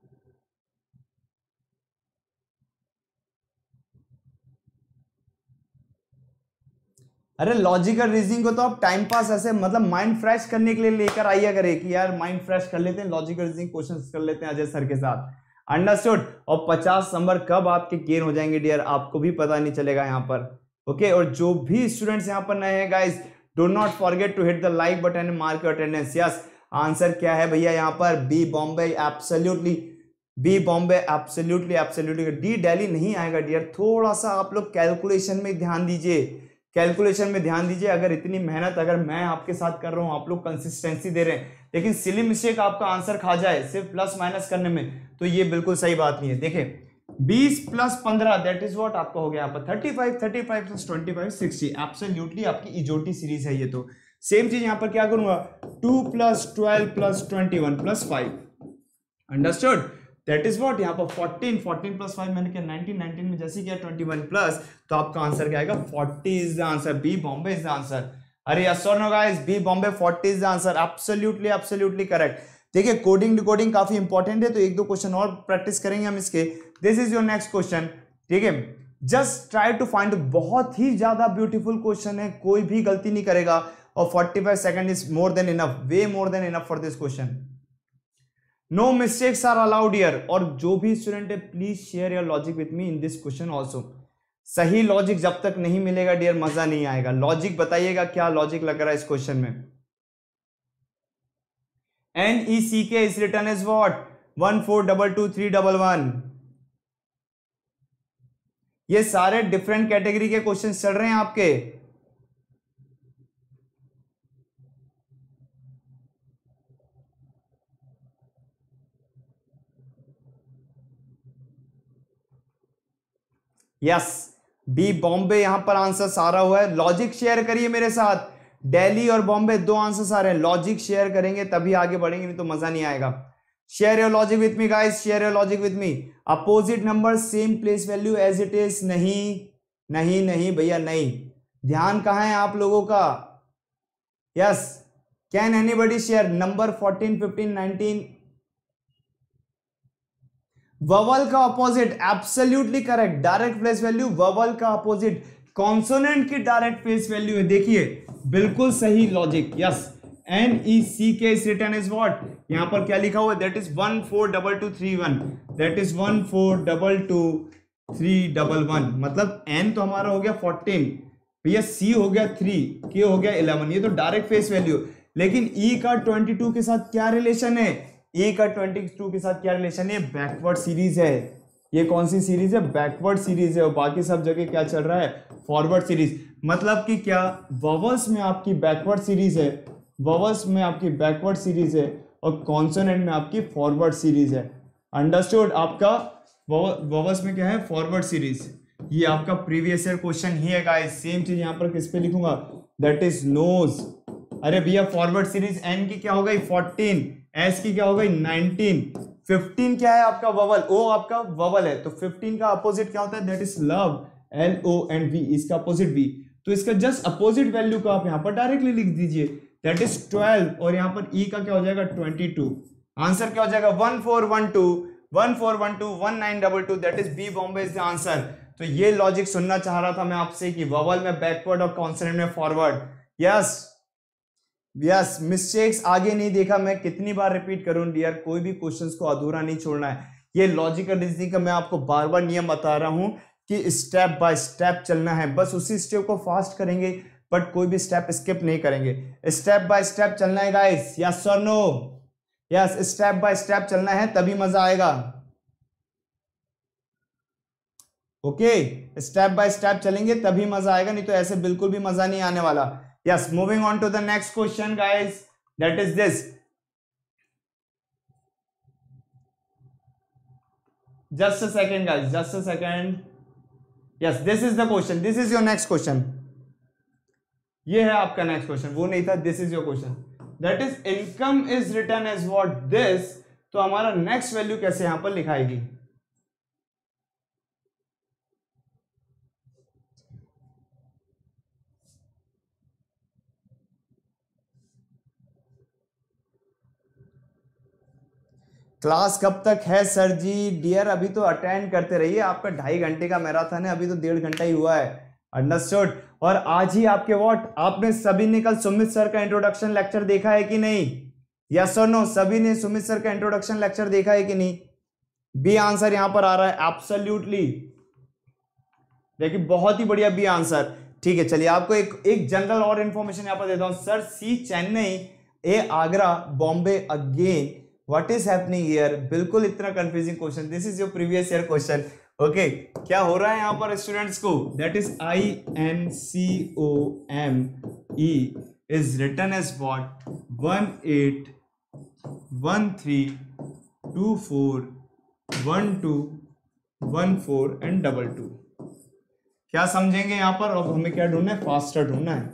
अरे logical reasoning को तो आप टाइम पास ऐसे मतलब माइंड फ्रेश करने के लिए लेकर आइए करे कि यार माइंड फ्रेश कर लेते हैं, लॉजिकल रीजनिंग क्वेश्चंस कर लेते हैं अजय सर के साथ, अंडरस्टूड। और पचास नंबर कब आपके गेन हो जाएंगे डियर, आपको भी पता नहीं चलेगा यहाँ पर, ओके। और जो भी स्टूडेंट्स यहाँ पर नए हैं guys, do not forget to hit the like button and mark your attendance. Yes answer क्या है भैया यहाँ पर, B Bombay, absolutely B Bombay, absolutely absolutely. D Delhi नहीं आएगा डियर, थोड़ा सा आप लोग कैलकुलेशन में ध्यान दीजिए, कैलकुलेशन में ध्यान दीजिए। अगर इतनी मेहनत अगर मैं आपके साथ कर रहा हूं, आप लोग कंसिस्टेंसी दे रहे हैं, लेकिन सिली मिस्टेक आपका आंसर खा जाए सिर्फ प्लस माइनस करने में, तो ये बिल्कुल सही बात नहीं है। देखिए बीस प्लस पंद्रह दैट इज व्हाट आपका हो गया यहाँ पर thirty five, thirty five plus twenty five sixty, absolutely आपकी इजोटी सीरीज है ये। तो सेम चीज यहाँ पर क्या करूंगा, two plus twelve plus twenty one plus five, understood, that is what यहाँ पर फोर्टीन, फोर्टीन प्लस फाइव मैंने किया नाइनटीन, नाइनटीन में जैसे किया ट्वेंटी वन प्लस, तो आपका आंसर क्या आएगा, forty is the answer, B Bombay is the answer. अरे यस और no guys, B Bombay forty is the answer, absolutely absolutely correct. देखिए कोडिंग डिकोडिंग काफी इंपॉर्टेंट है, तो एक दो क्वेश्चन और प्रैक्टिस करेंगे हम इसके। This is your next question, ठीक है, जस्ट ट्राई टू फाइंड, बहुत ही ज्यादा ब्यूटीफुल क्वेश्चन है, कोई भी गलती नहीं करेगा, और forty five second is more than enough, way more than enough for this question. No mistakes are allowed here, और जो भी स्टूडेंट है please share your logic with me in this question also. सही लॉजिक जब तक नहीं मिलेगा डियर मजा नहीं आएगा। लॉजिक बताइएगा क्या लॉजिक लग रहा है इस क्वेश्चन में। N E C K is written as what, one four double two three double one. ये सारे डिफरेंट कैटेगरी के क्वेश्चन चल रहे हैं आपके। यस बी बॉम्बे यहां पर आंसर सारा हुआ है। लॉजिक शेयर करिए मेरे साथ, दिल्ली और बॉम्बे दो आंसर्स आ रहे हैं, लॉजिक शेयर करेंगे तभी आगे बढ़ेंगे, नहीं तो मजा नहीं आएगा। Share your logic with me guys, share your logic with me. Opposite number same place value as it is, नहीं नहीं नहीं भैया नहीं, ध्यान कहां है आप लोगों का। Yes can anybody share number fourteen fifteen nineteen, vowel का opposite, absolutely correct, direct place value vowel का अपोजिट, कॉन्सोनेंट की डायरेक्ट प्लेस वैल्यू है, देखिए बिल्कुल सही लॉजिक। Yes N E C K is written is what, यहां पर क्या लिखा हुआ है, that is one four double two three one, that is one four double two three double one, मतलब एन तो हमारा हो गया फोर्टीन भैया, सी हो गया थ्री, के हो गया इलेवन, ये तो डायरेक्ट फेस वैल्यू। लेकिन ई का ट्वेंटी टू के साथ क्या रिलेशन है, ए का ट्वेंटी टू के साथ क्या रिलेशन है, बैकवर्ड सीरीज है। ये कौन सी सीरीज है, बैकवर्ड सीरीज है, और बाकी सब जगह क्या चल रहा है, फॉरवर्ड सीरीज। मतलब कि क्या ववल्स में आपकी बैकवर्ड सीरीज है, ववल्स में आपकी बैकवर्ड सीरीज है, और कॉन्सोनेंट में आपकी फॉरवर्ड सीरीज है। अंडरस्टूड, आपका ववल्स में क्या है, फॉरवर्ड सीरीज। ये आपका प्रीवियस ईयर क्वेश्चन ही है गाइस। सेम चीज यहां पर किस पे लिखूंगा, दैट इज नोज। अरे भैया फॉरवर्ड सीरीज एन की क्या हो गई फोर्टीन, एस की क्या हो गई नाइनटीन, फिफ्टीन क्या है आपका ववल, ओ आपका ववल है, तो फिफ्टीन का अपोजिट क्या होता है, that is love, L O and V, इसका अपोजिट वी, तो इसका जस्ट अपोजिट वैल्यू को आप यहाँ पर डायरेक्टली लिख दीजिए, दैट इज ट्वेल्व, और यहाँ पर ई का क्या हो जाएगा ट्वेंटी टू, आंसर क्या हो जाएगा one four one two one four one two one nine double two, that is B Bombay is the answer. तो ये लॉजिक सुनना चाह रहा था मैं आपसे कि ववल में बैकवर्ड और कॉन्सोनेंट में फॉरवर्ड। यस यस, मिस्टेक्स आगे नहीं देखा, मैं कितनी बार रिपीट करूं डियर, कोई भी क्वेश्चंस को अधूरा नहीं छोड़ना है। ये लॉजिकल रीजनिंग का मैं आपको बार बार नियम बता रहा हूं कि स्टेप बाय स्टेप चलना है, बस उसी स्टेप को फास्ट करेंगे बट कोई भी स्टेप स्किप नहीं करेंगे, स्टेप बाय स्टेप चलना है गाइस, यस और no, yes step by step चलना है तभी मजा आएगा। ओके, स्टेप बाय स्टेप चलेंगे तभी मजा आएगा, नहीं तो ऐसे बिल्कुल भी मजा नहीं आने वाला। Yes, moving on to the next question guys, that is this, just a second guys, just a second, yes this is the question, this is your next question, ये है आपका नेक्स्ट क्वेश्चन, वो नहीं था, this is your question, that is income is return as what this, तो हमारा next value कैसे यहां पर लिखाएगी, क्लास कब तक है सर जी, डियर अभी तो अटेंड करते रहिए, आपका ढाई घंटे का मैराथन है, अभी तो डेढ़ घंटा ही हुआ है, अंडरस्टूड। और आज ही आपके व्हाट, आपने सभी ने कल सुमित सर का इंट्रोडक्शन लेक्चर देखा है कि नहीं, यस और नो, सभी ने सुमित सर का इंट्रोडक्शन लेक्चर देखा है कि नहीं, बी आंसर यहां पर आ रहा है एब्सोल्युटली, देखिए बहुत ही बढ़िया बी आंसर। ठीक है, चलिए आपको एक एक जनरल और इंफॉर्मेशन यहां पर देता हूं, sir C Chennai, A Agra, Bombay again, what is happening here, बिल्कुल इतना confusing question, this is your previous year question. Okay, क्या हो रहा है यहां पर स्टूडेंट्स को, that is I N C O M E is written as what one eight one three two four one two one four and double two, क्या समझेंगे यहां पर, अब हमें क्या ढूंढना है, फास्टर ढूंढना है,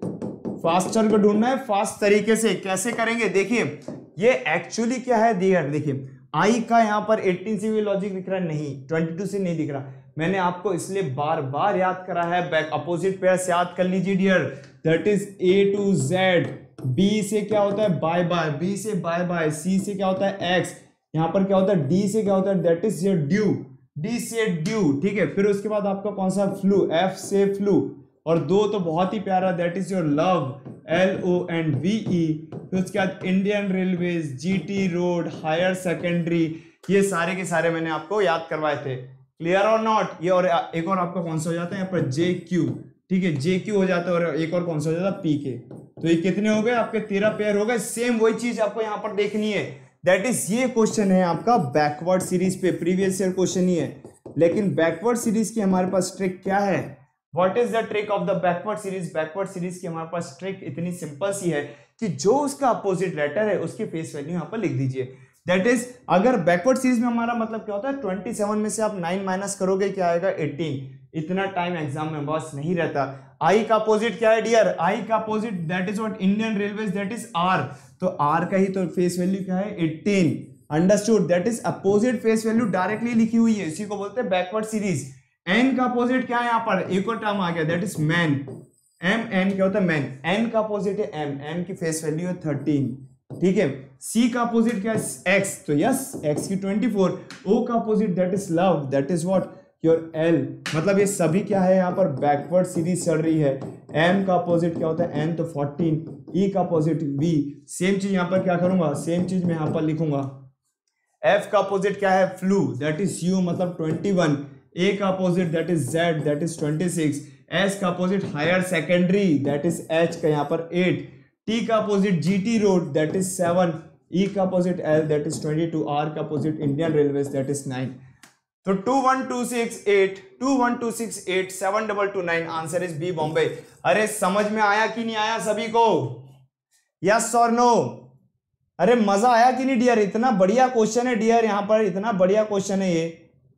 फास्टर को ढूंढना है फास्ट तरीके से, कैसे करेंगे, देखिए ये एक्चुअली क्या है, देखिए आई का यहां पर एटीन से भी लॉजिक दिख रहा है, नहीं ट्वेंटी टू से नहीं दिख रहा, मैंने आपको इसलिए बार बार याद करा है, बैक अपोजिट पेयर्स याद कर लीजिए dear, that is A to Z, B से क्या होता है बाय बाय, बी से बाय बाय, सी से क्या होता है एक्स, यहां पर क्या होता है डी से क्या होता है, that is your dew, D से ड्यू, ठीक है, फिर उसके बाद आपका कौन सा फ्लू, एफ से फ्लू, और दो तो बहुत ही प्यारा, that is your love, L O and V E, फिर उसके बाद Indian railways, GT road, higher secondary, ये सारे के सारे मैंने आपको याद करवाए थे, क्लियर और नॉट। ये और एक और आपका कौन सा हो जाता है यहाँ पर, जे क्यू, ठीक है, जे क्यू हो जाता है, और एक और कौन सा हो जाता है, पी के, तो ये कितने हो गए आपके, तेरह पेयर हो गए, सेम वही चीज आपको यहाँ पर देखनी है, दैट इज ये क्वेश्चन है आपका बैकवर्ड सीरीज पे, प्रीवियस ईयर क्वेश्चन ही है, लेकिन बैकवर्ड सीरीज की हमारे पास ट्रिक क्या है, what is the trick of the backward series, backward series की हमारे पास ट्रिक इतनी सिंपल सी है कि जो उसका अपोजिट लेटर है उसकी फेस वैल्यू यहाँ पर लिख दीजिए, दैट इज अगर बैकवर्ड सीरीज में हमारा मतलब क्या होता है, ट्वेंटी सेवन में से आप नाइन माइनस करोगे क्या आएगा, एटीन, इतना टाइम एग्जाम में बस नहीं रहता। आई का अपोजिट क्या है डियर, आई का opposite that is what Indian railways, that is R, तो आर का ही तो फेस वैल्यू क्या है, eighteen, understood, that is opposite face value directly लिखी हुई है, इसी को बोलते हैं बैकवर्ड सीरीज। एन का अपोजिट क्या है यहाँ पर, एक और टर्म आ गया, that is man, M N क्या होता है मैन, एन का अपोजिट है एम, एम की फेस वैल्यू है थर्टीन, ठीक है, सी का अपोजिट क्या है एक्स, तो यस एक्स की ट्वेंटी फोर, ओ का opposite that is love, that is what your L, मतलब ये सभी क्या है यहाँ पर बैकवर्ड सीरीज चल रही है, एम का अपोजिट क्या होता है एन, तो फोर्टीन, ई का अपोजिट वी, सेम चीज यहाँ पर क्या करूंगा, सेम चीज मैं यहाँ पर लिखूंगा, एफ का अपोजिट क्या है फ्लू, दैट इज यू, मतलब ट्वेंटी वन, ए का opposite that is Z, that is twenty six, S का opposite higher secondary, that is H का यहाँ पर एट, टी का opposite GT road, that is seven, E का opposite L, that is twenty two, R का opposite Indian railways, that is nine, तो two one two six eight, two one two six eight, seven double two nine, answer is B Bombay. अरे समझ में आया कि नहीं आया सभी को, यस और नो, अरे मजा आया कि नहीं डियर, इतना बढ़िया क्वेश्चन है डियर, यहां पर इतना बढ़िया क्वेश्चन है ये,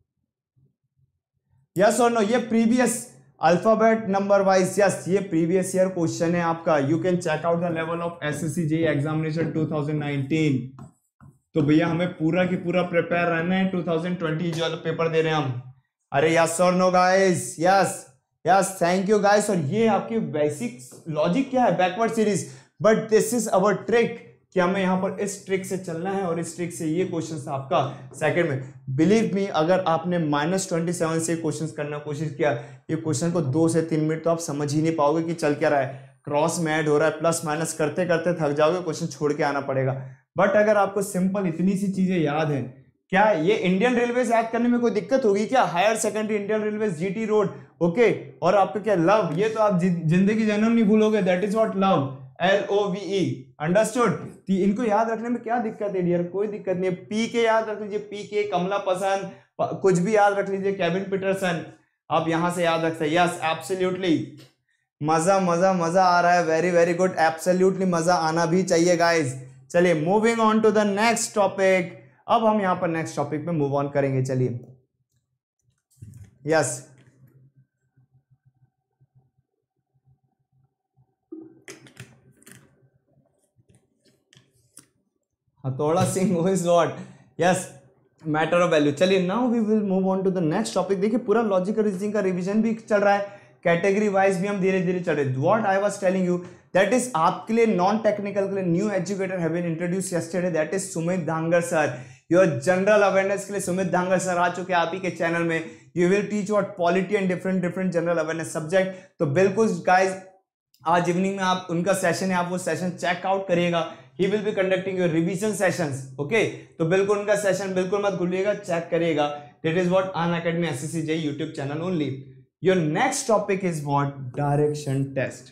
यस और नो, ये previous alphabet number wise, yes ये प्रीवियस ईयर क्वेश्चन है आपका, you can check out the level of SSC JEE examination two thousand nineteen, तो भैया हमें पूरा की पूरा प्रिपेयर रहना है, ट्वेंटी ट्वेंटी जो वाला पेपर दे रहे हैं हम। अरे यस और no guys, yes yes, thank you guys. और ये आपकी बेसिक लॉजिक क्या है, backward series, but this is our trick कि हमें यहाँ पर इस ट्रिक से चलना है और इस ट्रिक से ये क्वेश्चन आपका सेकंड में। बिलीव मी, अगर आपने माइनस ट्वेंटी सेवन से क्वेश्चन करने की कोशिश किया, ये क्वेश्चन को दो से तीन मिनट तो आप समझ ही नहीं पाओगे कि चल क्या रहा है, क्रॉस में ऐड हो रहा है, प्लस माइनस करते करते थक जाओगे, क्वेश्चन छोड़ के आना पड़ेगा। बट अगर आपको सिंपल इतनी सी चीजें याद है, क्या ये इंडियन रेलवे याद करने में कोई दिक्कत होगी क्या? Higher secondary Indian railway, GT road, okay. और आपका क्या लव, ये तो आप जिंदगी जन्म नहीं भूलोगे, that is what love, L O V E, understood. इनको याद रखने में क्या दिक्कत है डियर? कोई दिक्कत नहीं है। पी के याद रख लीजिए, पी के, कमला पसंद, कुछ भी याद रख लीजिए, केविन पीटरसन, आप यहां से याद रखते हैं। यस एब्सोल्युटली, मजा मजा मजा आ रहा है, वेरी वेरी गुड, एब्सोल्युटली मजा आना भी चाहिए गाइस। चलिए moving on to the next topic. अब हम यहां पर नेक्स्ट टॉपिक पे मूव ऑन करेंगे, चलिए। यस हथौड़ा Singh is what, yes matter of value. चलिए now we will move on to the next topic. देखिए पूरा लॉजिकल रीजनिंग का रिवीजन भी चल रहा है, कैटेगरी वाइज भी हम धीरे धीरे चल रहे हैं। What I was telling you, that is आपके लिए नॉन टेक्निकल के लिए new educator have been introduce yesterday, that is Sumit Dhangar sir. Your general awareness के लिए सुमित धांगर सर आ चुके हैं आप ही के चैनल में। You will teach what polity and different different general awareness subject. तो बिल्कुल गाइज आज इवनिंग में आप उनका सेशन है, आप वो सेशन चेकआउट करिएगा। He will be conducting your revision sessions, okay? तो बिल्कुल उनका सेशन बिल्कुल मत भूलिएगा, चेक करिएगा। That is what Unacademy S S C J YouTube channel only. Your next topic is what? Direction test.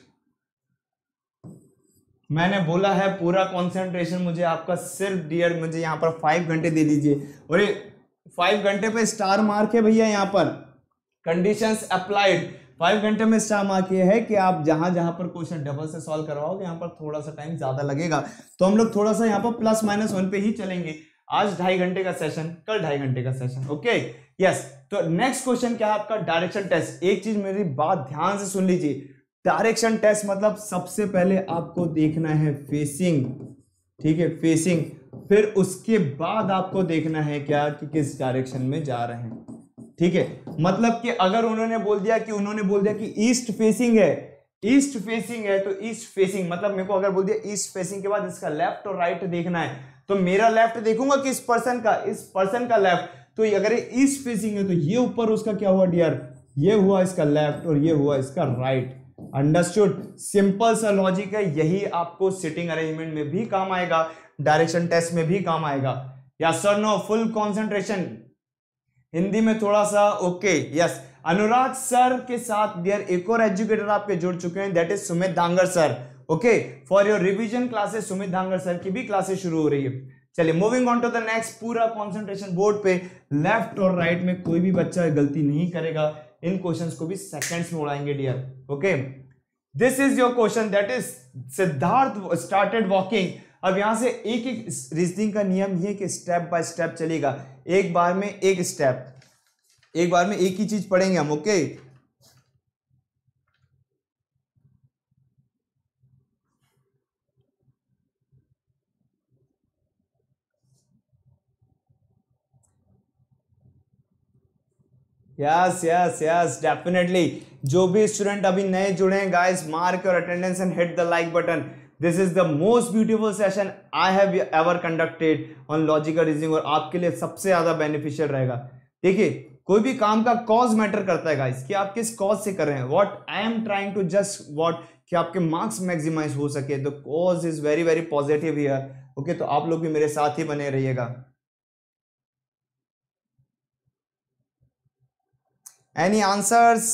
मैंने बोला है पूरा कंसंट्रेशन मुझे आपका सिर्फ डियर, मुझे यहाँ पर फाइव घंटे दे दीजिए। और ये फाइव घंटे पे स्टार मार्क है भैया, यहाँ पर कंडीशंस अप्लाइड। फाइव घंटे में स्टार मार्क ये है कि आप जहां जहां पर क्वेश्चन डबल से सॉल्व करवाओगे यहाँ पर थोड़ा सा टाइम ज्यादा लगेगा, तो हम लोग थोड़ा सा यहाँ पर प्लस माइनस वन पे ही चलेंगे। आज ढाई घंटे का सेशन, कल ढाई घंटे का सेशन, ओके यस। तो नेक्स्ट क्वेश्चन क्या है आपका? Direction test. एक चीज मेरी बात ध्यान से सुन लीजिए, डायरेक्शन टेस्ट मतलब सबसे पहले आपको देखना है फेसिंग, ठीक है, फेसिंग। फिर उसके बाद आपको देखना है क्या कि किस डायरेक्शन में जा रहे हैं, ठीक है। मतलब कि अगर उन्होंने बोल दिया कि उन्होंने बोल दिया कि ईस्ट फेसिंग है, ईस्ट फेसिंग है, तो ईस्ट फेसिंग मतलब मेरे को अगर बोल दिया ईस्ट फेसिंग के बाद इसका लेफ्ट और राइट देखना है, तो मेरा लेफ्ट देखूंगा कि इस पर्सन का, इस पर्सन का लेफ्ट। तो अगर ये ईस्ट फेसिंग है तो ये ऊपर उसका क्या हुआ डियर, ये हुआ इसका लेफ्ट और ये हुआ इसका राइट। अंडरस्टूड? सिंपल सा लॉजिक है, यही आपको सिटिंग अरेंजमेंट में भी काम आएगा, डायरेक्शन टेस्ट में भी काम आएगा। Yes sir no, full concentration. Hindi में थोड़ा सा ओके, यस। अनुराग सर के साथ डियर एक और एजुकेटर आपके जुड़ चुके हैं, that is Sumit Dhangar sir, okay. For your revision classes Sumit Dhangar sir की भी क्लासेस शुरू हो रही है। चलिए moving on to the next, पूरा कंसंट्रेशन बोर्ड पे, लेफ्ट और राइट में कोई भी बच्चा गलती नहीं करेगा, इन क्वेश्चंस को भी सेकंड्स में उड़ाएंगे dear, okay. This is your question, that is Siddharth started walking. अब यहां से एक एक रीजनिंग का नियम ये कि स्टेप बाय स्टेप चलेगा, एक बार में एक स्टेप, एक बार में एक ही चीज पढ़ेंगे हम, okay. Yes yes yes definitely. जो भी स्टूडेंट अभी नए जुड़े हैं guys, mark your attendance and hit the like button. This is the most beautiful session I have ever conducted on logical reasoning, और आपके लिए सबसे ज्यादा बेनिफिशियल रहेगा। देखिए कोई भी काम का कॉज मैटर करता है गाइस, कि आप किस कॉज से कर रहे हैं। What I am trying to just what कि आपके मार्क्स मैक्सिमाइज हो सके, the cause is very very positive here, okay. तो आप लोग भी मेरे साथ ही बने रहिएगा। Any answers?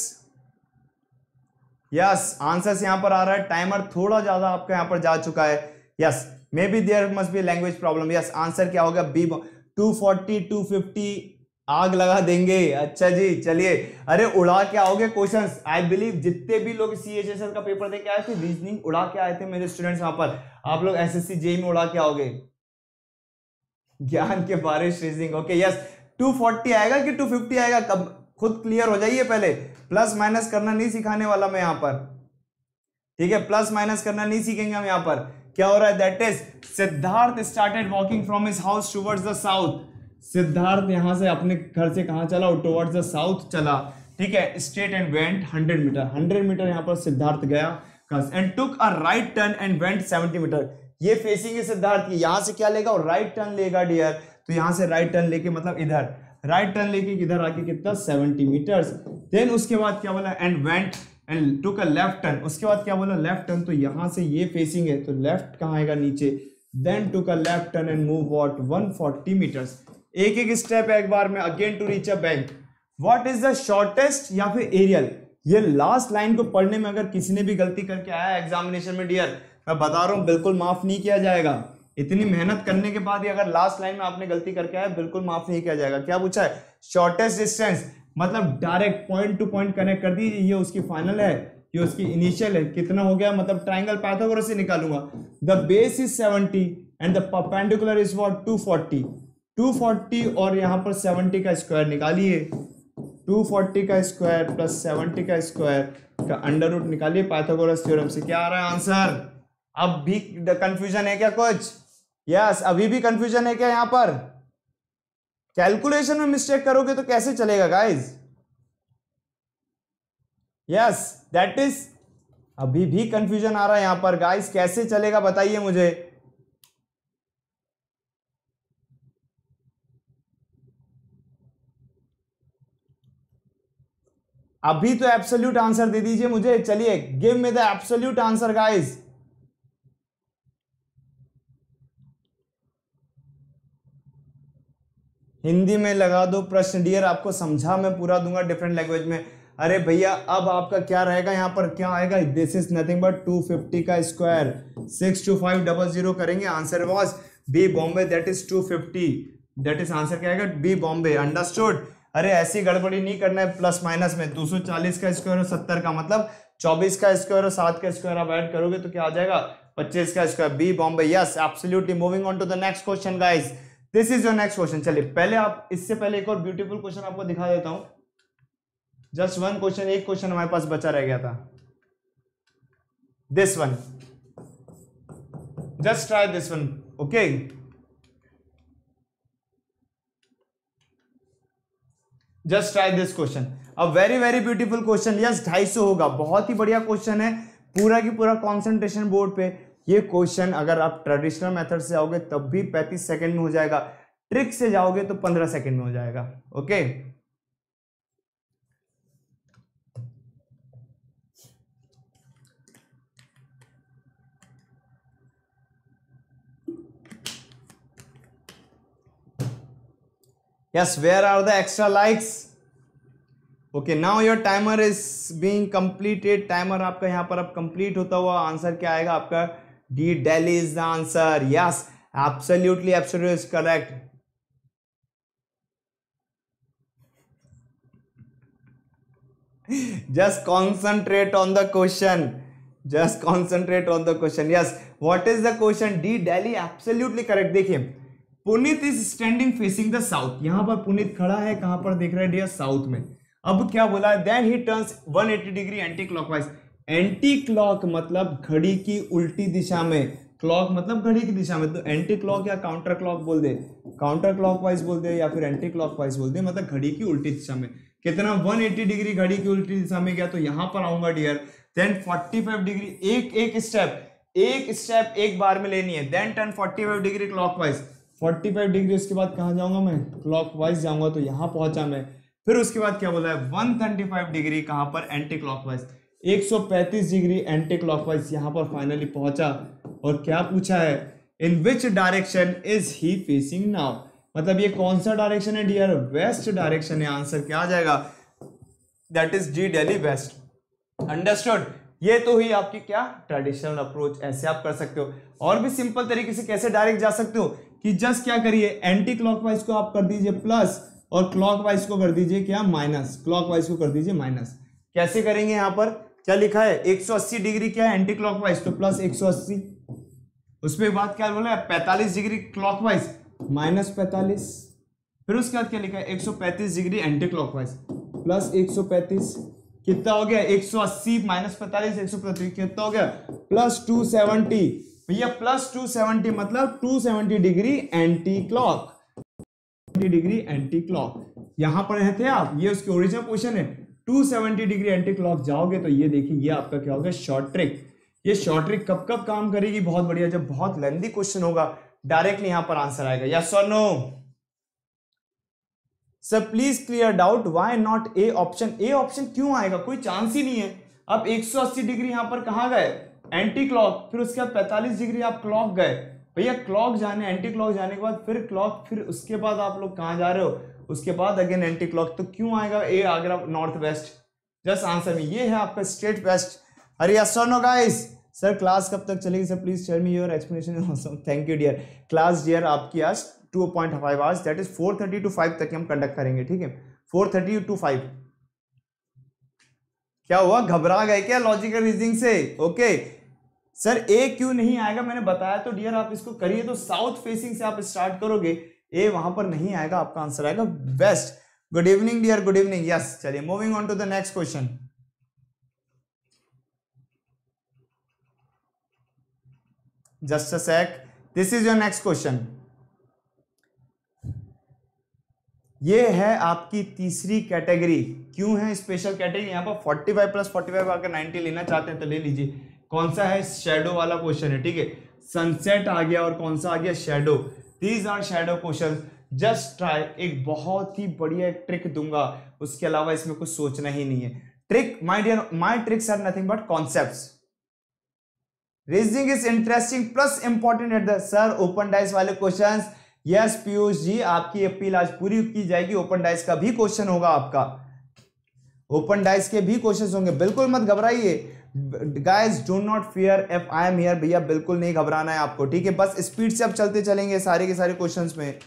यस आंसर्स यहां पर आ रहा है, टाइमर थोड़ा ज्यादा आपका यहां पर जा चुका है। Yes may be there must be language problem. Yes answer क्या होगा? B, two forty, two fifty आग लगा देंगे। अच्छा जी चलिए, अरे उड़ा के आओगे क्वेश्चंस। आई बिलीव जितने भी लोग सीएचएसएल का पेपर देके आए थे, रीजनिंग उड़ा के आए थे मेरे स्टूडेंट्स वहां पर, आप लोग एसएससी जेई में उड़ा के आओगे। ज्ञान के बारिश reasoning, okay yes. Two forty आएगा कि टू फिफ्टी आएगा, कब खुद क्लियर हो जाइए पहले। प्लस माइनस करना नहीं सिखाने वाला मैं यहाँ पर, ठीक है, प्लस माइनस करना नहीं सीखेंगे हम यहाँ पर। क्या हो रहा है, that is Siddharth started walking from his house towards the south. Siddharth यहां से अपने घर से कहां चला, टुवर्ड्स द साउथ चला, ठीक है, straight and went hundred metre, hundred metre यहां पर सिद्धार्थ गया and took a right turn and went seventy metre. ये फेसिंग है सिद्धार्थ की, यहां से क्या लेगा, और राइट टर्न लेगा डियर, तो यहां से राइट टर्न लेके मतलब इधर राइट टर्न लेके इधर आके कितना सेवेंटी मीटर्स। देन उसके बाद क्या बोला, and went and took a left turn, उसके बाद क्या बोला, लेफ्ट टर्न, तो यहां से ये फेसिंग है तो लेफ्ट कहां आएगा, नीचे। Then took a left turn and move what one forty metres, एक एक स्टेप एक बार में, again to reach a bank. What is the shortest या फिर एरियल, ये लास्ट लाइन को पढ़ने में अगर किसी ने भी गलती करके आया एग्जामिनेशन में डियर, मैं बता रहा हूं बिल्कुल माफ नहीं किया जाएगा। इतनी मेहनत करने के बाद ही अगर लास्ट लाइन में आपने गलती करके आया, बिल्कुल माफ नहीं किया जाएगा। क्या पूछा है, शॉर्टेस्ट डिस्टेंस, मतलब direct point to point connect कर दीजिए, ये उसकी फाइनल है, ये उसकी इनिशियल है, कितना हो गया, मतलब ट्राइंगल पाइथागोरस से निकालूंगा। The base is seventy and the perpendicular is what two forty, two forty और यहां पर सेवेंटी का स्क्वायर निकालिए, टू फोर्टी का स्क्वायर प्लस सेवेंटी का स्क्वायर का अंडर रूट निकालिए पाइथागोरस थ्योरम से। क्या आ रहा है आंसर, अब भी कंफ्यूजन है क्या कुछ, यस yes, अभी भी कंफ्यूजन है क्या, यहां पर कैलकुलेशन में मिस्टेक करोगे तो कैसे चलेगा गाइस, यस दैट इज, अभी भी कंफ्यूजन आ रहा है यहां पर गाइस, कैसे चलेगा बताइए मुझे। अभी तो एब्सोल्यूट आंसर दे दीजिए मुझे, चलिए give me the absolute answer guys. Hindi में लगा दो प्रश्न डियर, आपको समझा मैं पूरा दूंगा डिफरेंट लैंग्वेज में। अरे भैया अब आपका क्या रहेगा यहाँ पर, क्या आएगा, this is nothing but two fifty का square, six two five double zero करेंगे, answer was B Bombay, that is two fifty, that is answer क्या आएगा, बी बॉम्बे, अंडरस्टूड। अरे ऐसी गड़बड़ी नहीं करना है प्लस माइनस में, दो सौ चालीस का स्क्वायर और सत्तर का मतलब चौबीस का स्क्वायर और सात का स्क्वायर आप ऐड करोगे तो क्या आ जाएगा, पच्चीस का square, B Bombay, yes absolutely. Moving on to the next question guys, this is your next question. चलिए पहले आप, इससे पहले एक और ब्यूटीफुल क्वेश्चन आपको दिखा देता हूं, जस्ट वन क्वेश्चन, एक क्वेश्चन हमारे पास बचा रह गया था, this one, just try this one, okay. Just try this question, a very very beautiful question, yes ढाई सौ होगा, बहुत ही बढ़िया क्वेश्चन है, पूरा की पूरा कॉन्सेंट्रेशन बोर्ड पे। ये क्वेश्चन अगर आप ट्रेडिशनल मेथड से जाओगे तब भी पैंतीस सेकंड में हो जाएगा, ट्रिक से जाओगे तो पंद्रह सेकंड में हो जाएगा, okay. Yes, where are the extra likes? Okay, now your timer is being completed. Timer आपका यहाँ पर अब complete होता हुआ आंसर क्या आएगा आपका, D Delhi is the answer. Yes, absolutely, absolutely is correct. Just concentrate on the question. Just concentrate on the question. Yes, what is the question? D Delhi, absolutely correct. देखिए, Puneet is standing facing the south, यहां पर पुनीत खड़ा है, कहां पर देख रहा है डियर, साउथ में। अब क्या बोला है, then he turns one eighty degree anti clockwise, anti clock मतलब घड़ी की उल्टी दिशा में, क्लॉक मतलब घड़ी की दिशा में, तो एंटी क्लॉक या काउंटर क्लॉक बोल दे, काउंटर क्लॉकवाइज बोल दे या फिर एंटी क्लॉकवाइज बोल दे, मतलब घड़ी की उल्टी दिशा में। कितना, वन एटी डिग्री घड़ी की उल्टी दिशा में गया, तो यहां पर आऊंगा dear, then forty five degree, एक एक स्टेप एक स्टेप एक बार में लेनी है, then turn forty five degree clockwise, forty five degree, उसके बाद कहां जाऊंगा मैं, क्लॉकवाइज जाऊंगा, तो यहां पहुंचा मैं। फिर उसके बाद क्या बोला है, वन थर्टी फाइव डिग्री कहां पर, एंटी क्लॉकवाइज, एक सौ पैंतीस डिग्री एंटी क्लॉकवाइज, यहां पर फाइनली पहुंचा। और क्या पूछा है, in which direction is he facing now, मतलब ये कौन सा डायरेक्शन है डियर, वेस्ट डायरेक्शन है, आंसर क्या आ जाएगा, that is D Delhi west, understood. ये तो हुई आपकी क्या, ट्रेडिशनल अप्रोच, ऐसे आप कर सकते हो। और भी सिंपल तरीके से कैसे डायरेक्ट जा सकते हो, कि जस्ट क्या करिए, एंटी क्लॉकवाइज को आप कर दीजिए प्लस और क्लॉकवाइज को कर दीजिए क्या, माइनस, क्लॉकवाइज को कर दीजिए माइनस। कैसे करेंगे, यहां पर क्या लिखा है, एक सौ अस्सी डिग्री क्या है एंटी क्लॉकवाइज, तो प्लस एक सौ अस्सी, उसके बाद क्या बोला है, पैंतालीस डिग्री क्लॉकवाइज माइनस पैंतालीस, फिर उसके बाद क्या लिखा है, एक सौ पैंतीस डिग्री एंटी क्लॉकवाइज प्लस एक सौ पैंतीस, कितना हो गया, एक सौ अस्सी माइनस पैंतालीस, एक सौ पैंतीस कितना हो गया, प्लस टू सेवेंटी, भैया प्लस टू सेवेंटी मतलब two seventy degree anti clock, degree anti clock. यहां पर थे आप, ये उसकी ओरिजिनल पोजीशन है, two seventy degree anti clock जाओगे तो ये देखिए ये आपका क्या होगा, शॉर्ट ट्रिक। ये शॉर्ट ट्रिक कब कब काम करेगी, बहुत बढ़िया, जब बहुत लेंथी क्वेश्चन होगा, डायरेक्टली यहां पर आंसर आएगा। यस और no? Sir please clear doubt, why not A option? A option क्यों आएगा, कोई चांस ही नहीं है। अब एक सौ अस्सी डिग्री यहां पर कहां गए, एंटी क्लॉक, फिर उसके बाद पैंतालीस डिग्री आप क्लॉक गए। भैया क्लॉक जाने, एंटी क्लॉक जाने के बाद फिर क्लॉक, फिर उसके बाद आप लोग कहां जा रहे हो, उसके बाद अगेन एंटी क्लॉक, तो क्यों आएगा A Agra north west? Just answer में ये है आपका स्ट्रेट वेस्ट। अरे यस और नो गाइस? सर क्लास कब तक चलेगी sir, please share me your explanation. Thank you dear. Class dear आपकी आज two point five hours, that is four thirty to five तक हम कंडक्ट करेंगे, ठीक है, फोर थर्टी टू फाइव। क्या हुआ, घबरा गए क्या लॉजिकल रीजनिंग से? ओके सर ए क्यों नहीं आएगा, मैंने बताया तो डियर आप इसको करिए, तो साउथ फेसिंग से आप स्टार्ट करोगे, ए वहां पर नहीं आएगा, आपका आंसर आएगा west. Good evening dear, good evening. Yes चलिए moving on to the next question. Just a sec, this is your next question. ये है आपकी तीसरी कैटेगरी। क्यों है स्पेशल कैटेगरी, यहाँ पर forty five plus forty five अगर नाइंटी लेना चाहते हैं तो ले लीजिए। कौन सा है, शैडो वाला क्वेश्चन है, ठीक है, सनसेट आ गया और कौन सा आ गया, shadow. These are shadow question, just try. एक बहुत ही बढ़िया एक ट्रिक दूंगा, उसके अलावा इसमें कुछ सोचना ही नहीं है। Trick my dear, my tricks are nothing but concepts. Reasoning is interesting plus important at the sir open dice वाले क्वेश्चंस। यस पीयूष जी, आपकी अपील आज पूरी की जाएगी, ओपन डाइस का भी क्वेश्चन होगा आपका, ओपन डाइस के भी क्वेश्चंस होंगे, बिल्कुल मत घबराइए guys, do not fear if I am here. भैया बिल्कुल नहीं घबराना है आपको, ठीक है, बस स्पीड से अब चलते चलेंगे सारे के सारे क्वेश्चंस में।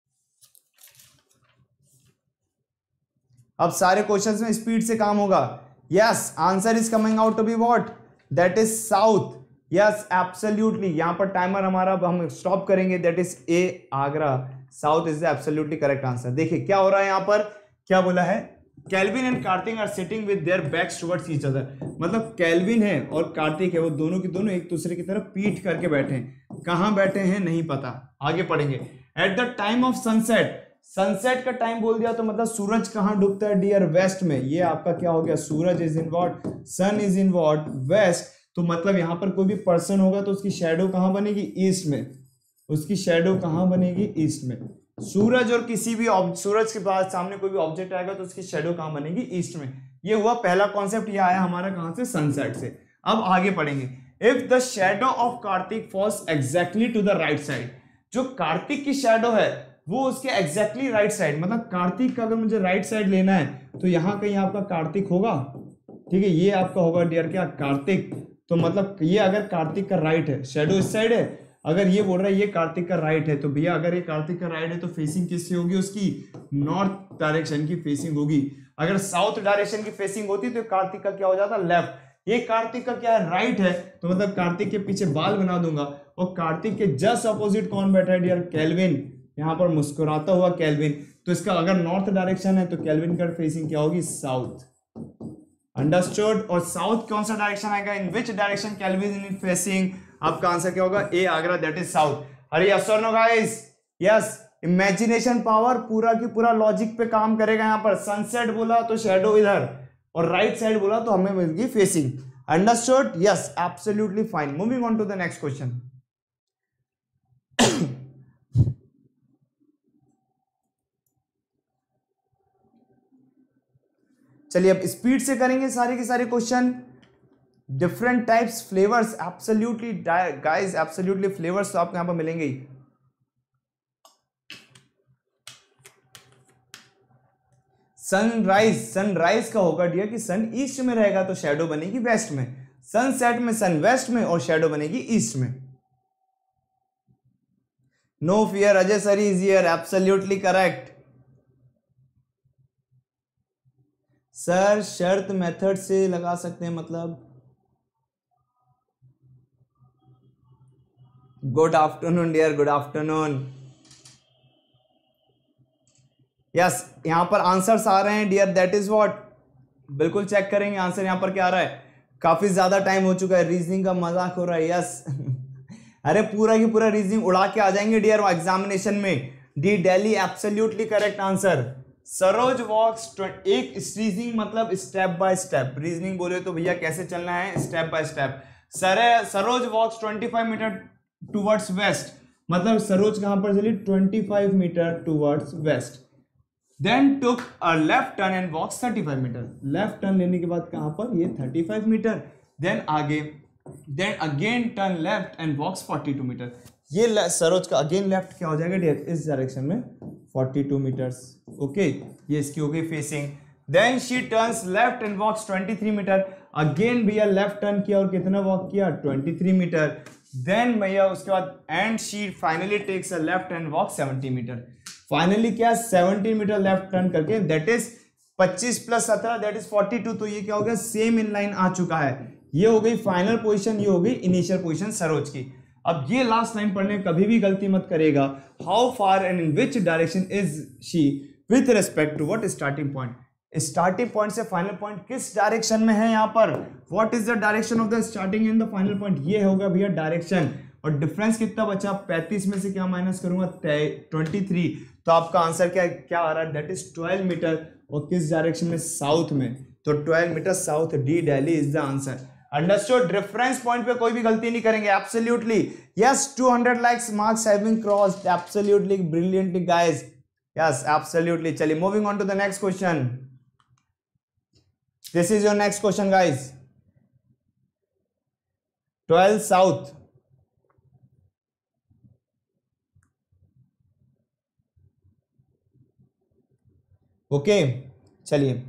अब सारे क्वेश्चंस में स्पीड से काम होगा। Yes answer is coming out to be what, that is south. Yes absolutely, यहां पर टाइमर हमारा हम स्टॉप करेंगे, that is A Agra, south is the absolutely correct answer. देखिए क्या हो रहा है यहां पर, क्या बोला है, Calvin and Kartik are sitting with their backs towards each other. मतलब कैल्विन है और कार्तिक है, वो दोनों की दोनों एक दूसरे की तरफ पीठ करके बैठे हैं। कहां बैठे हैं नहीं पता, आगे पढ़ेंगे। At the time of sunset, sunset का टाइम बोल दिया तो मतलब सूरज कहां डूबता है डियर, वेस्ट में। ये आपका क्या हो गया, suraj is in what, sun is in what, west. तो मतलब यहां पर कोई भी पर्सन होगा तो उसकी शैडो कहां बनेगी, ईस्ट में। उसकी शैडो कहां बनेगी, ईस्ट में। सूरज और किसी भी सूरज के बाद सामने कोई भी ऑब्जेक्ट आएगा तो उसकी शैडो कहां बनेगी, ईस्ट में। ये हुआ पहला कॉन्सेप्ट, ये आया हमारा कहां से, सनसेट से। अब आगे पढ़ेंगे। If the shadow of Kartik falls exactly to the right side, जो कार्तिक की शैडो है वो उसके एग्जैक्टली राइट साइड, मतलब कार्तिक का अगर मुझे राइट साइड लेना है तो यहां कहीं आपका कार्तिक होगा, ठीक है, ये आपका होगा डियर क्या, कार्तिक। तो मतलब ये अगर कार्तिक का राइट है, शैडो इस साइड है, अगर ये बोल रहा है ये कार्तिक का राइट है, तो भैया अगर ये कार्तिक का राइट है तो फेसिंग किससे होगी, उसकी नॉर्थ डायरेक्शन की फेसिंग होगी। अगर साउथ डायरेक्शन की फेसिंग होती तो कार्तिक का क्या हो जाता, लेफ्ट। ये कार्तिक का क्या है, राइट है, तो मतलब कार्तिक के पीछे बाल बना दूंगा। और कार्तिक के जस्ट अपोजिट कौन बैठा है डियर, कैल्विन, यहाँ पर मुस्कुराता हुआ कैल्विन। तो इसका अगर नॉर्थ डायरेक्शन है तो कैल्विन का फेसिंग क्या होगी, साउथ। अंडरस्टूड। और साउथ कौन सा डायरेक्शन आएगा, in which direction Calvin is facing, आपका आंसर क्या होगा, A Agra, that is south. अरे यस और no guys? Yes, imagination power पूरा की पूरा लॉजिक पे काम करेगा। यहाँ पर सनसेट बोला तो शैडो इधर, और राइट साइड बोला तो हमें मिलेगी facing. Understood? Yes absolutely fine. Moving on to the next question. चलिए अब स्पीड से करेंगे सारे के सारे question. Different types flavours, absolutely guys, absolutely flavours तो आपको यहां पर मिलेंगे ही। सनराइज, सनराइज का होगा डियर कि सन ईस्ट में रहेगा तो शैडो बनेगी वेस्ट में, सनसेट में सन वेस्ट में और शैडो बनेगी ईस्ट में। No fear, Ajay sir is here, absolutely correct. Sir शर्त मेथड से लगा सकते हैं, मतलब good afternoon dear, good afternoon. Yes यहां पर आंसर्स आ रहे हैं डियर, दैट इज व्हाट, बिल्कुल चेक करेंगे आंसर यहां पर क्या आ रहा है। काफी ज्यादा टाइम हो चुका है, रीजनिंग का मजाक हो रहा है। यस अरे पूरा की पूरा रीजनिंग उड़ा के आ जाएंगे डियर एग्जामिनेशन में। D Delhi absolutely correct answer. Saroj walks एक रीजनिंग मतलब स्टेप बाय स्टेप, रीजनिंग बोले तो भैया कैसे चलना है, step by step. Sir Saroj walks पच्चीस मीटर टुवर्ड्स वेस्ट, मतलब सरोज कहां पर चली, पच्चीस meter towards west. Then took a left turn and walks पैंतीस मीटर, लेफ्ट टर्न लेने के बाद कहां पर, ये पैंतीस मीटर। देन आगे, then again turn left and walks बयालीस मीटर। ये सरोज का अगेन लेफ्ट क्या हो जाएगा डियर, इस डायरेक्शन में बयालीस मीटर्स। ओके, ये इसकी हो गई facing. Then she turns left and walks तेईस मीटर, अगेन भैया लेफ्ट टर्न किया और कितना वॉक किया, तेईस मीटर। देन भैया उसके बाद and she finally takes a left and walk सत्तर मीटर। फाइनली क्या, सत्तर मीटर लेफ्ट टर्न करके, दैट इज पच्चीस प्लस सत्रह दैट इज बयालीस। तो ये क्या हो गया, सेम इन लाइन आ चुका है। ये हो गई फाइनल पोजीशन, ये हो गई इनिशियल पोजीशन सरोज की। अब ये लास्ट लाइन पढ़ने कभी भी गलती मत करेगा। How far and in which direction is she with respect to what starting point, starting point से फाइनल पॉइंट किस डायरेक्शन में है यहाँ पर, what is the direction of the starting and the final point, ये होगा भैया डायरेक्शन। और डिफरेंस कितना बचा, पैंतीस में से क्या माइनस करूंगा, तेईस। तो आपका आंसर क्या क्या आ रहा है, दैट इज बारह मीटर। और किस डायरेक्शन में, साउथ में, तो बारह meter south, D Delhi is the answer. Understood, reference point पे कोई भी गलती नहीं करेंगे, absolutely yes. Two hundred likes marks have been crossed, absolutely brilliantly guys, yes absolutely. चलिए moving on to the next question, this is your next question guys. Twelve south, okay चलिए।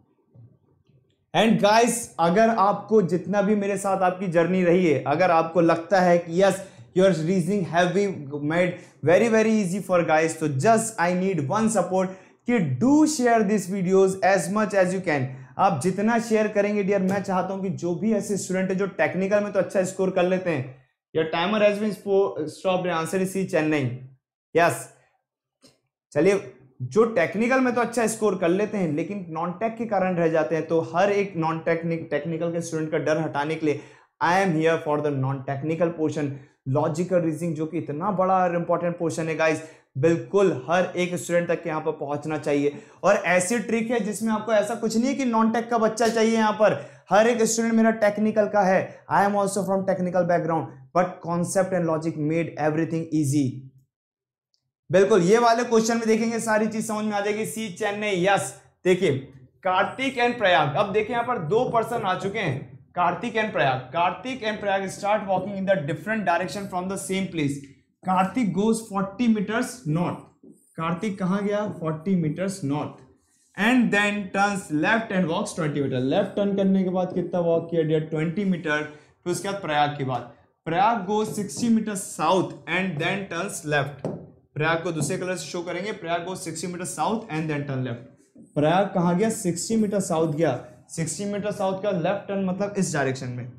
And guys अगर आपको जितना भी मेरे साथ आपकी journey रही है, अगर आपको लगता है कि yes your reasoning have been made very very easy for guys, तो just I need one support कि do share this videos as much as you can. आप जितना शेयर करेंगे डियर, मैं चाहता हूं कि जो भी ऐसे स्टूडेंट है जो टेक्निकल में तो अच्छा स्कोर कर लेते हैं, your timer has been stopped, answer is C Chennai, yes. चलिए, जो टेक्निकल में तो अच्छा स्कोर कर लेते हैं लेकिन नॉन टेक के कारण रह जाते हैं, तो हर एक नॉन टेक्निक टेक्निकल के स्टूडेंट का डर हटाने के लिए I am here for the non technical portion, logical reasoning, जो कि इतना बड़ा और इंपॉर्टेंट पोर्शन है गाइस। बिल्कुल हर एक स्टूडेंट तक यहाँ पर पहुंचना चाहिए। और ऐसी ट्रिक है जिसमें आपको ऐसा कुछ नहीं है कि नॉन टेक का बच्चा चाहिए, यहाँ पर हर एक स्टूडेंट मेरा टेक्निकल का है। I am also from technical background, but concept and logic made everything easy. बिल्कुल ये वाले क्वेश्चन में देखेंगे सारी चीज समझ में आ जाएगी। C Chennai, yes. देखिए कार्तिक एंड प्रयाग, अब देखिए यहाँ पर दो पर्सन आ चुके हैं, Kartik and Prayag. Kartik and Prayag start walking in the different direction from the same place. Kartik goes forty meters north, Kartik कहाँ गया, forty meters north, and then turns left and walks twenty meter. Left turn करने के बाद कितना वॉक किया डियर, ट्वेंटी मीटर। फिर उसके बाद प्रयाग के बाद Prayag goes sixty meter south and then turns left. Prayag को दूसरे कलर से शो करेंगे, Prayag goes sixty meter south and then turn left. Prayag कहाँ गया, सिक्सटी मीटर साउथ गया, सिक्सटी मीटर साउथ का लेफ्ट टर्न मतलब इस डायरेक्शन में,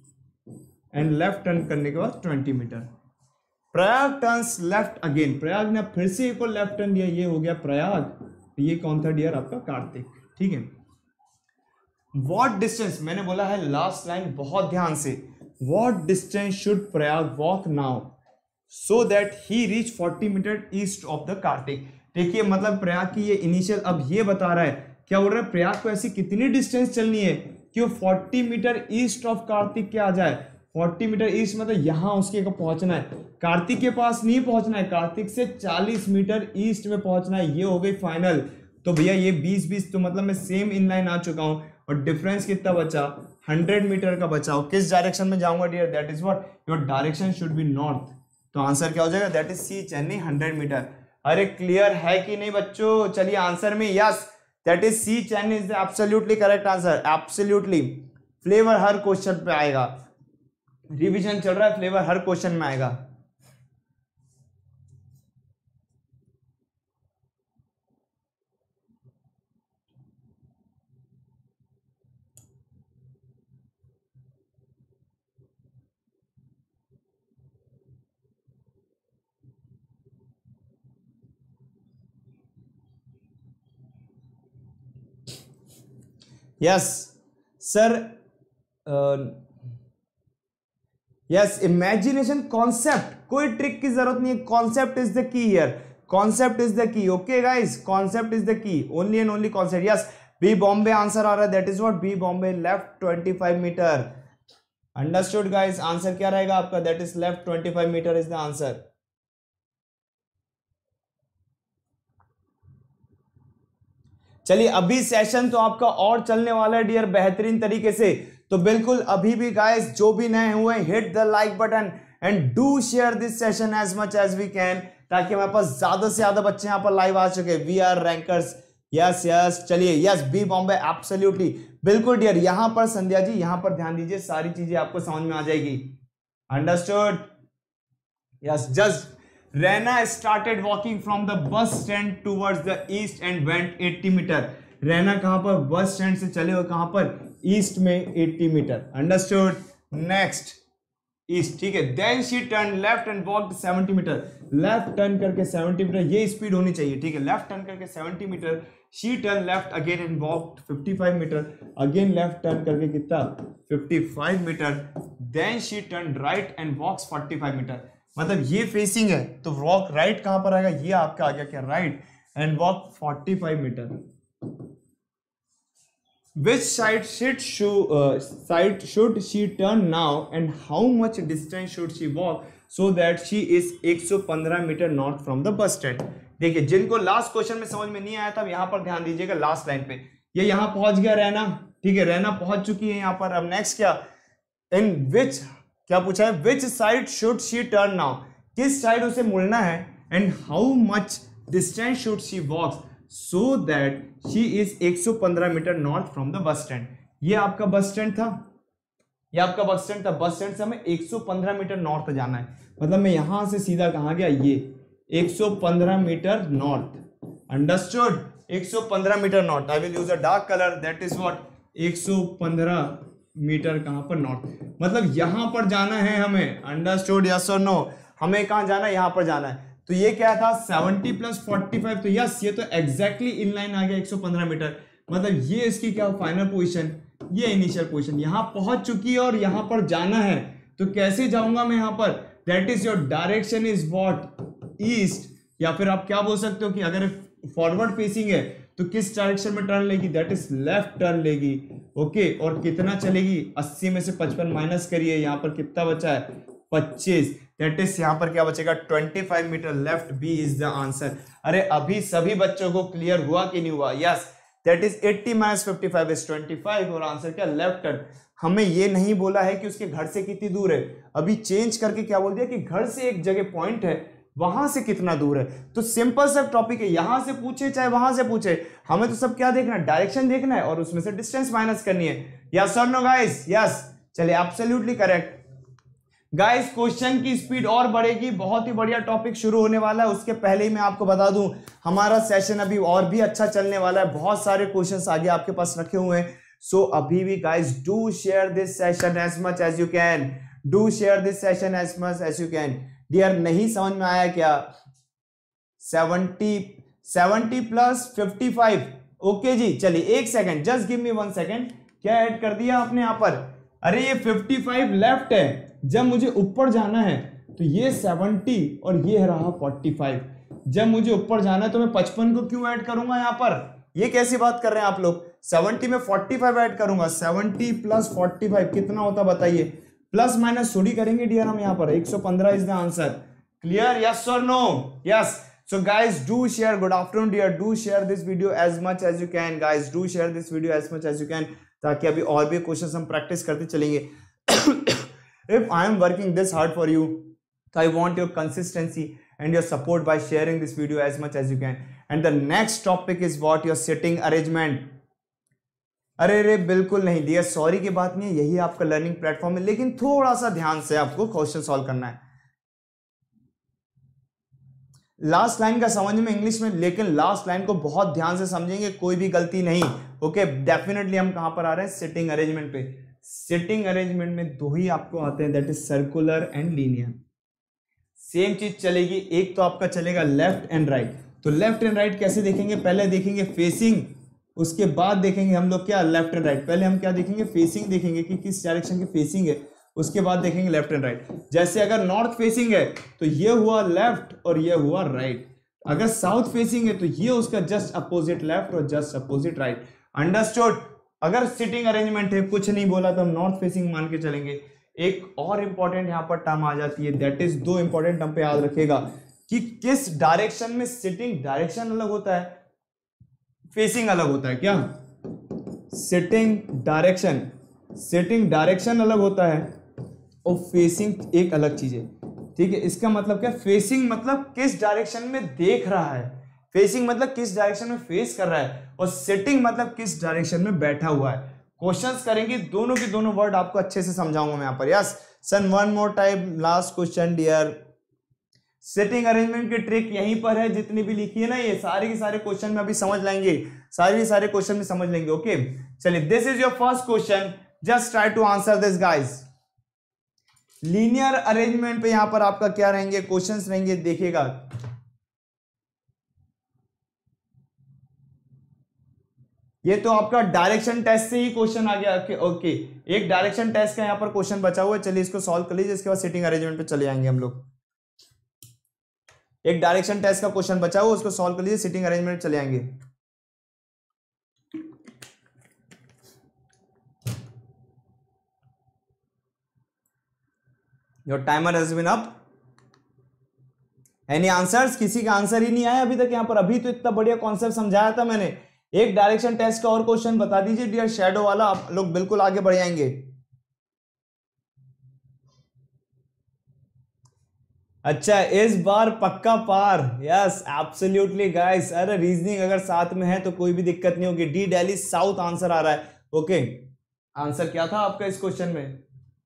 एंड लेफ्ट टर्न करने के बाद twenty meter. Prayag turns left again, Prayag ने फिर से एक और लेफ्ट टर्न दिया, ये हो गया प्रयाग। ये कौन था डियर, आपका कार्तिक, ठीक है। वॉट डिस्टेंस, मैंने बोला है लास्ट लाइन बहुत ध्यान से, what distance should Prayag walk now so that he reach forty meter east of the Kartik. देखिए मतलब प्रयाग की ये इनिशियल अब ये बता रहा है, क्या बोल रहा है, प्रयाग को ऐसी कितनी डिस्टेंस चलनी है कि वो forty meter east of Kartik के आ जाए। फोर्टी मीटर ईस्ट मतलब यहां उसके को पहुंचना है, कार्तिक के पास नहीं पहुंचना है, कार्तिक से चालीस मीटर ईस्ट में पहुंचना है। ये हो गई फाइनल। तो भैया ये बीस बीस, तो मतलब मैं सेम इन लाइन आ चुका हूं, और डिफरेंस कितना बचा, हंड्रेड मीटर का बचा। हो किस डायरेक्शन में जाऊंगा dear, that is what your direction should be north. तो आंसर क्या हो जाएगा, that is C Chennai hundred meter. अरे क्लियर है कि नहीं बच्चों, चलिए आंसर में yes, that is C Chennai is the absolutely correct answer. Absolutely flavour हर क्वेश्चन पे आएगा, रिवीजन चल रहा है, फ्लेवर हर क्वेश्चन में आएगा। Yes sir, yes, imagination, concept, कोई ट्रिक की जरूरत नहीं है, concept is the key here, concept is the key. Okay guys, concept is the key, only and only concept. Yes, B Bombay answer आ रहा है, that is what, B Bombay left twenty five meter. Understood guys, answer क्या रहेगा आपका, that is left twenty five meter is the answer. चलिए, अभी session तो आपका और चलने वाला है डियर बेहतरीन तरीके से, तो बिल्कुल अभी भी गाइस जो भी नए हुए hit the like button and do share this session as much as we can, ताकि हमारे पास ज्यादा से ज्यादा बच्चे यहाँ पर लाइव आ चुके। We are rankers, yes yes. चलिए, यस बी बॉम्बे एब्सोल्युटली, बिल्कुल डियर। यहां पर संध्या जी, यहां पर ध्यान दीजिए, सारी चीजें आपको समझ में आ जाएगी। Understood, yes. Just Rana started walking from the bus stand towards the east and went eighty meter. Raina कहां पर, बस स्टैंड से चले हुए कहां पर, ईस्ट में अस्सी मीटर। अंडरस्टूड, नेक्स्ट ईस्ट, ठीक है। Then she turn left and walked seventy meter. Left turn करके सेवेंटी मीटर, ये स्पीड होनी चाहिए, ठीक है। लेफ्ट टर्न करके seventy meter, she turn left again and walked fifty five meter. Again left turn करके कितना, fifty five meter. Then she turn right and walks forty five meter. मतलब ये फेसिंग है तो वॉक राइट कहां पर आएगा, ये आपका आ गया क्या, right, and walk forty five meter. Which side should side should she turn now and how much distance should she walk so that she is एक सौ पंद्रह metre north from the bus stand. देखिए, जिनको last question में समझ में नहीं आया था, यहां पर ध्यान दीजिएगा, लास्ट लाइन पे ये यहां पहुंच गया रहना, ठीक है, रहना पहुंच चुकी है यहां पर। अब नेक्स्ट क्या, इन विच, क्या पूछा है, which side should she turn now, किस साइड उसे मुड़ना है, and how much distance should she walk so that she is एक सौ पंद्रह metre north from the bus stand. ये आपका बस स्टैंड था, ये आपका बस स्टैंड था। बस स्टैंड से हमें एक सौ पंद्रह मीटर नॉर्थ जाना है, मतलब मैं यहां से सीधा कहां गया, ये एक सौ पंद्रह मीटर नॉर्थ। अंडरस्टूड, एक सौ पंद्रह metre north. I will use a dark colour, that is what, एक सौ पंद्रह मीटर कहां पर, नॉर्थ, मतलब यहां पर जाना है हमें। अंडरस्टूड, यस और नो, हमें कहां जाना है, यहां पर जाना है। तो ये क्या था, सेवेंटी प्लस फोर्टी फाइव, तो यस ये तो एग्जैक्टली इन लाइन आ गया एक सौ पंद्रह मीटर। मतलब ये इसकी क्या फाइनल पोजीशन, ये इनिशियल पोजीशन, यहां पहुंच चुकी है और यहां पर जाना है। तो कैसे जाऊंगा मैं यहां पर, that is your direction is what, east, या फिर आप क्या बोल सकते हो कि अगर फॉरवर्ड फेसिंग है तो किस डायरेक्शन में टर्न लेगी, दैट इज लेफ्ट टर्न लेगी। ओके, और कितना चलेगी, अस्सी में से पचपन माइनस करिए, यहाँ पर कितना बचा है, पच्चीस, दैट इज यहाँ पर क्या बचेगा, पच्चीस metre left, B is the answer. अरे अभी सभी बच्चों को क्लियर हुआ कि नहीं हुआ, यस, दैट इज अस्सी माइनस फिफ्टी फाइव इज पच्चीस, और आंसर क्या, लेफ्ट टर्न। हमें ये नहीं बोला है कि उसके घर से कितनी दूर है, अभी चेंज करके क्या बोल दिया कि घर से एक जगह पॉइंट है, वहां से कितना दूर है। तो सिंपल सा टॉपिक है, यहां से पूछे चाहे वहां से पूछे, हमें तो सब क्या देखना है, डायरेक्शन देखना है और उसमें से डिस्टेंस माइनस करनी है। यस और नो गाइस, यस, चलिए एब्सोल्युटली करेक्ट। गाइस क्वेश्चन की स्पीड और बढ़ेगी, बहुत ही बढ़िया टॉपिक शुरू होने वाला है। उसके पहले ही मैं आपको बता दूं, हमारा सेशन अभी और भी अच्छा चलने वाला है, बहुत सारे क्वेश्चंस आगे आपके पास रखे हुए हैं। सो so, अभी भी guys do share this session as much as you can, do share this session as much as you can. Dear, नहीं समझ में आया क्या, seventy seventy plus fifty five, okay जी। चलिए एक second, just give me one second, क्या add कर दिया आपने यहाँ पर, अरे ये फिफ्टी फाइव लेफ्ट है, जब मुझे ऊपर जाना है तो ये सेवेंटी और ये रहा फोर्टी फाइव। जब मुझे ऊपर जाना है तो मैं पचपन को क्यों ऐड करूंगा यहाँ पर, ये कैसी बात कर रहे हैं आप लोग, सेवेंटी में फोर्टी फाइव ऐड करूंगा, सेवेंटी प्लस फोर्टी फाइव कितना होता बताइए, प्लस माइनस थोड़ी करेंगे डियर हम यहाँ पर, एक सौ पंद्रह is the answer. Clear, yes और no, yes. So guys do share, good afternoon dear, do share this video as much as you can, guys do share this video as much as you can, ताकि अभी और भी question हम practice करते चलेंगे। If I am working this hard for you, so I want your consistency and your support by sharing this video as much as you can. And the next topic is what, your sitting arrangement. अरे रे बिल्कुल नहीं दिया, sorry की बात नहीं है, यही आपका लर्निंग प्लेटफॉर्म है, लेकिन थोड़ा सा ध्यान से आपको क्वेश्चन सॉल्व करना है। लास्ट लाइन का समझ में इंग्लिश में, लेकिन लास्ट लाइन को बहुत ध्यान से समझेंगे, कोई भी गलती नहीं। ओके, डेफिनेटली हम कहां पर आ रहे हैं, सिटिंग अरेंजमेंट पे। सिटिंग अरेंजमेंट में दो ही आपको आते हैं, that is circular and linear. Same चीज चलेगी, एक तो आपका चलेगा लेफ्ट एंड राइट। तो लेफ्ट एंड राइट कैसे देखेंगे, पहले देखेंगे फेसिंग, उसके बाद देखेंगे हम लोग क्या, लेफ्ट एंड राइट। पहले हम क्या देखेंगे, फेसिंग देखेंगे कि किस डायरेक्शन की फेसिंग है, उसके बाद देखेंगे लेफ्ट एंड राइट। जैसे अगर नॉर्थ फेसिंग है तो ये हुआ लेफ्ट और ये हुआ राइट, अगर साउथ फेसिंग है तो ये उसका जस्ट अपोजिट लेफ्ट और जस्ट अपोजिट राइट। अंडरस्टूड। अगर सिटिंग अरेंजमेंट है, कुछ नहीं बोला तो हम नॉर्थ फेसिंग मान के चलेंगे। एक और इंपॉर्टेंट यहां पर टर्म आ जाती है, दैट इज, दो इंपॉर्टेंट टर्म पे याद रखिएगा कि किस डायरेक्शन में सिटिंग डायरेक्शन अलग होता है, फेसिंग अलग होता है। क्या सिटिंग डायरेक्शन, सिटिंग डायरेक्शन अलग होता है और फेसिंग एक अलग चीज है। ठीक है, इसका मतलब क्या, फेसिंग मतलब किस डायरेक्शन में देख रहा है, फेसिंग मतलब किस डायरेक्शन में फेस कर रहा है, और सिटिंग मतलब किस डायरेक्शन में बैठा हुआ है। क्वेश्चंस करेंगे, दोनों के दोनों वर्ड आपको अच्छे से समझाऊंगा मैं यहाँ पर। Yes son, one more time, last question dear. Sitting arrangement की ट्रिक यहीं पर है, जितनी भी लिखी है ना ये सारे के सारे क्वेश्चन में अभी समझ लेंगे, सारे के सारे क्वेश्चन में समझ लेंगे। ओके चलिए, this is your first question, just try to answer this guys. Linear arrangement पे यहां पर आपका क्या रहेंगे, क्वेश्चंस रहेंगे, देखिएगा। ये तो आपका डायरेक्शन टेस्ट से ही क्वेश्चन आ गया। ओके ओके, एक डायरेक्शन टेस्ट का यहां पर क्वेश्चन बचा हुआ है, चलिए इसको सॉल्व कर लीजिए, इसके बाद सिटिंग अरेंजमेंट पे चले जाएंगे हम लोग। एक डायरेक्शन टेस्ट का क्वेश्चन बचा हुआ, उसको सॉल्व कर लीजिए, सिटिंग अरेंजमेंट चले जाएंगे। Your timer has been up. Any answers? किसी का आंसर ही नहीं आया अभी तक यहाँ पर। अभी तो इतना बढ़िया कॉन्सेप्ट समझाया था मैंने। एक डायरेक्शन टेस्ट का और क्वेश्चन बता दीजिए डियर, शैडो वाला, आप लोग बिल्कुल आगे बढ़ जाएंगे। अच्छा, इस बार पक्का पार। Yes absolutely guys. अरे रीजनिंग अगर साथ में है तो कोई भी दिक्कत नहीं होगी। डी दिल्ली साउथ आंसर आ रहा है। ओके, आंसर क्या था आपका इस क्वेश्चन में?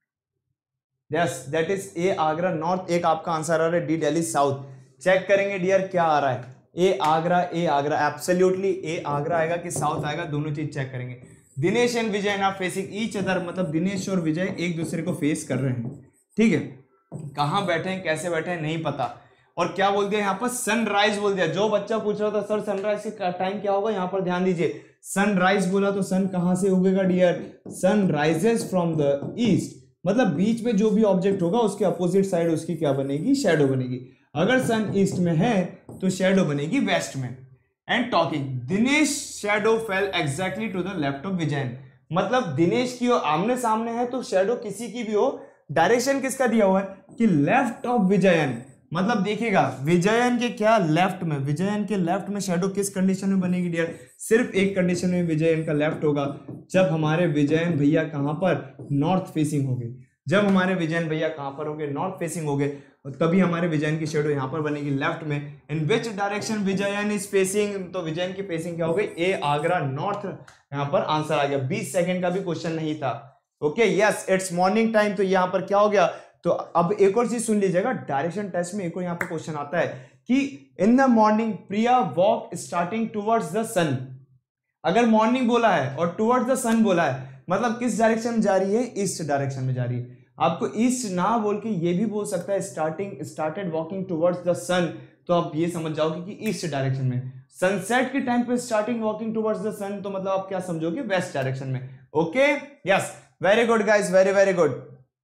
Yes that is A Agra north. एक आपका आंसर आ रहा है डी दिल्ली साउथ। चेक करेंगे डियर क्या आ रहा है। A Agra, A Agra, absolutely A Agra आएगा कि साउथ आएगा, दोनों चीज चेक करेंगे। दिनेश एंड विजय ना फेसिंग ईच अदर, मतलब दिनेश और विजय एक दूसरे को फेस कर रहे हैं। ठीक है, कहां बैठे हैं, कैसे बैठे हैं नहीं पता। और क्या बोल दिया यहाँ पर, सनराइज बोल दिया। जो बच्चा पूछ रहा था सर सनराइज का टाइम क्या होगा, यहाँ पर ध्यान दीजिए, सनराइज बोला तो सन कहां से उगेगा dear, sun rises from the east, मतलब बीच में जो भी ऑब्जेक्ट होगा उसके अपोजिट साइड उसकी क्या बनेगी, शैडो बनेगी। अगर सन ईस्ट में है तो शैडो बनेगी वेस्ट में। And talking, Dinesh shadow fell exactly to the left of Vijayan, मतलब दिनेश की आमने सामने है तो शैडो किसी की भी हो, डायरेक्शन किसका दिया हुआ है कि लेफ्ट ऑफ विजयन, मतलब देखिएगा विजयन के क्या लेफ्ट में, विजयन के लेफ्ट में शैडो किस कंडीशन में बनेगी डियर, सिर्फ एक कंडीशन में विजयन का लेफ्ट होगा, जब हमारे विजयन भैया कहां पर, नॉर्थ फेसिंग होंगे। जब हमारे विजयन भैया कहां पर होंगे, नॉर्थ फेसिंग होंगे, तभी हमारे विजयन की शैडो यहां पर बनेगी लेफ्ट में। In which direction Vijayan is facing, तो विजयन की फेसिंग क्या हो गई, ए आगरा नॉर्थ। यहां पर आंसर आ गया। बीस सेकंड का भी क्वेश्चन नहीं था। Okay yes, it's morning time, तो यहां पर क्या हो गया। तो अब एक और चीज सुन लीजिएगा, डायरेक्शन टेस्ट में एक और यहां पर क्वेश्चन आता है कि in the morning Priya walk starting towards the sun. अगर मॉर्निंग बोला है और टुवर्ड्स द सन बोला है, मतलब किस डायरेक्शन में जा रही है, ईस्ट डायरेक्शन में जा रही है। आपको ईस्ट ना बोल के ये भी बोल सकता है starting started walking towards the sun, तो आप ये समझ जाओगे कि ईस्ट डायरेक्शन में। सनसेट के टाइम पे starting walking towards the sun, तो मतलब आप क्या समझोगे, वेस्ट डायरेक्शन में। Okay yes, very good guys, very very good.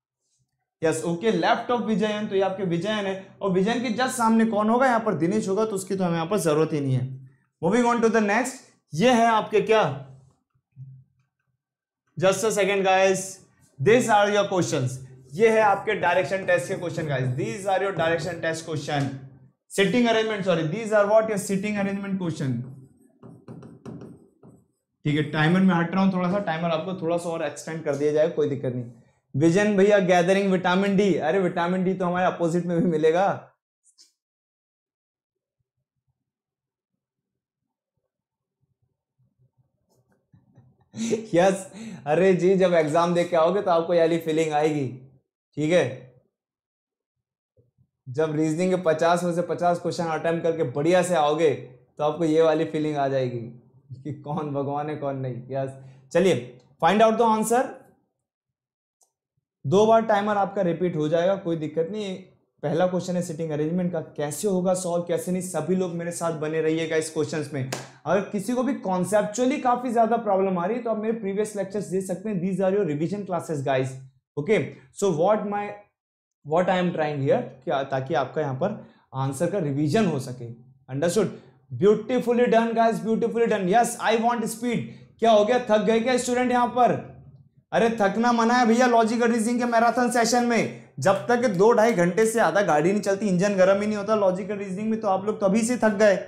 Yes okay, left of Vijayan, तो ये आपके विजयन है, और विजयन के जस्ट सामने कौन होगा, यहाँ पर दिनेश होगा, तो उसकी तो हमें यहाँ पर जरूरत ही नहीं है। Moving on to the next, ये है आपके क्या, just a second guys, this are your questions. ये है आपके डायरेक्शन टेस्ट के question guys, these are your direction test question. Sitting arrangement, sorry these are what, your sitting arrangement question. ठीक है, टाइमर में हट रहा हूं थोड़ा सा, टाइमर आपको थोड़ा सा और एक्सटेंड कर दिया जाए, कोई दिक्कत नहीं। विजन भैया गैदरिंग विटामिन डी, अरे विटामिन डी तो हमारे अपोजिट में भी मिलेगा। यस अरे जी, जब एग्जाम दे के आओगे तो आपको ये वाली फीलिंग आएगी। ठीक है, जब रीजनिंग के पचास में से पचास क्वेश्चन अटेम्प्ट करके बढ़िया से आओगे तो आपको ये वाली फीलिंग आ जाएगी कि कौन भगवान है कौन नहीं। यस चलिए, फाइंड आउट द आंसर। दो बार टाइमर आपका रिपीट हो जाएगा, कोई दिक्कत नहीं। पहला क्वेश्चन है सिटिंग अरेंजमेंट का, कैसे होगा सॉल्व, कैसे नहीं, सभी लोग मेरे साथ बने रहिएगा इस क्वेश्चंस में। अगर किसी को भी कॉन्सेप्चुअली काफी ज्यादा प्रॉब्लम आ रही है तो आप मेरे प्रीवियस लेक्चर्स देख सकते हैं, these are your revision classes guys. Okay, so what my what I am trying here, क्या ताकि आपका यहाँ पर आंसर का रिवीजन हो सके। Understood, beautifully done guys, beautifully done. Yes, I want speed. क्या हो गया, थक गए क्या स्टूडेंट यहाँ पर? अरे थकना मना है भैया लॉजिकल रीजनिंग के मैराथन सेशन में। जब तक दो ढाई घंटे से ज्यादा गाड़ी नहीं चलती, इंजन गर्म ही नहीं होता लॉजिकल रीजनिंग में, तो आप लोग तभी से थक गए।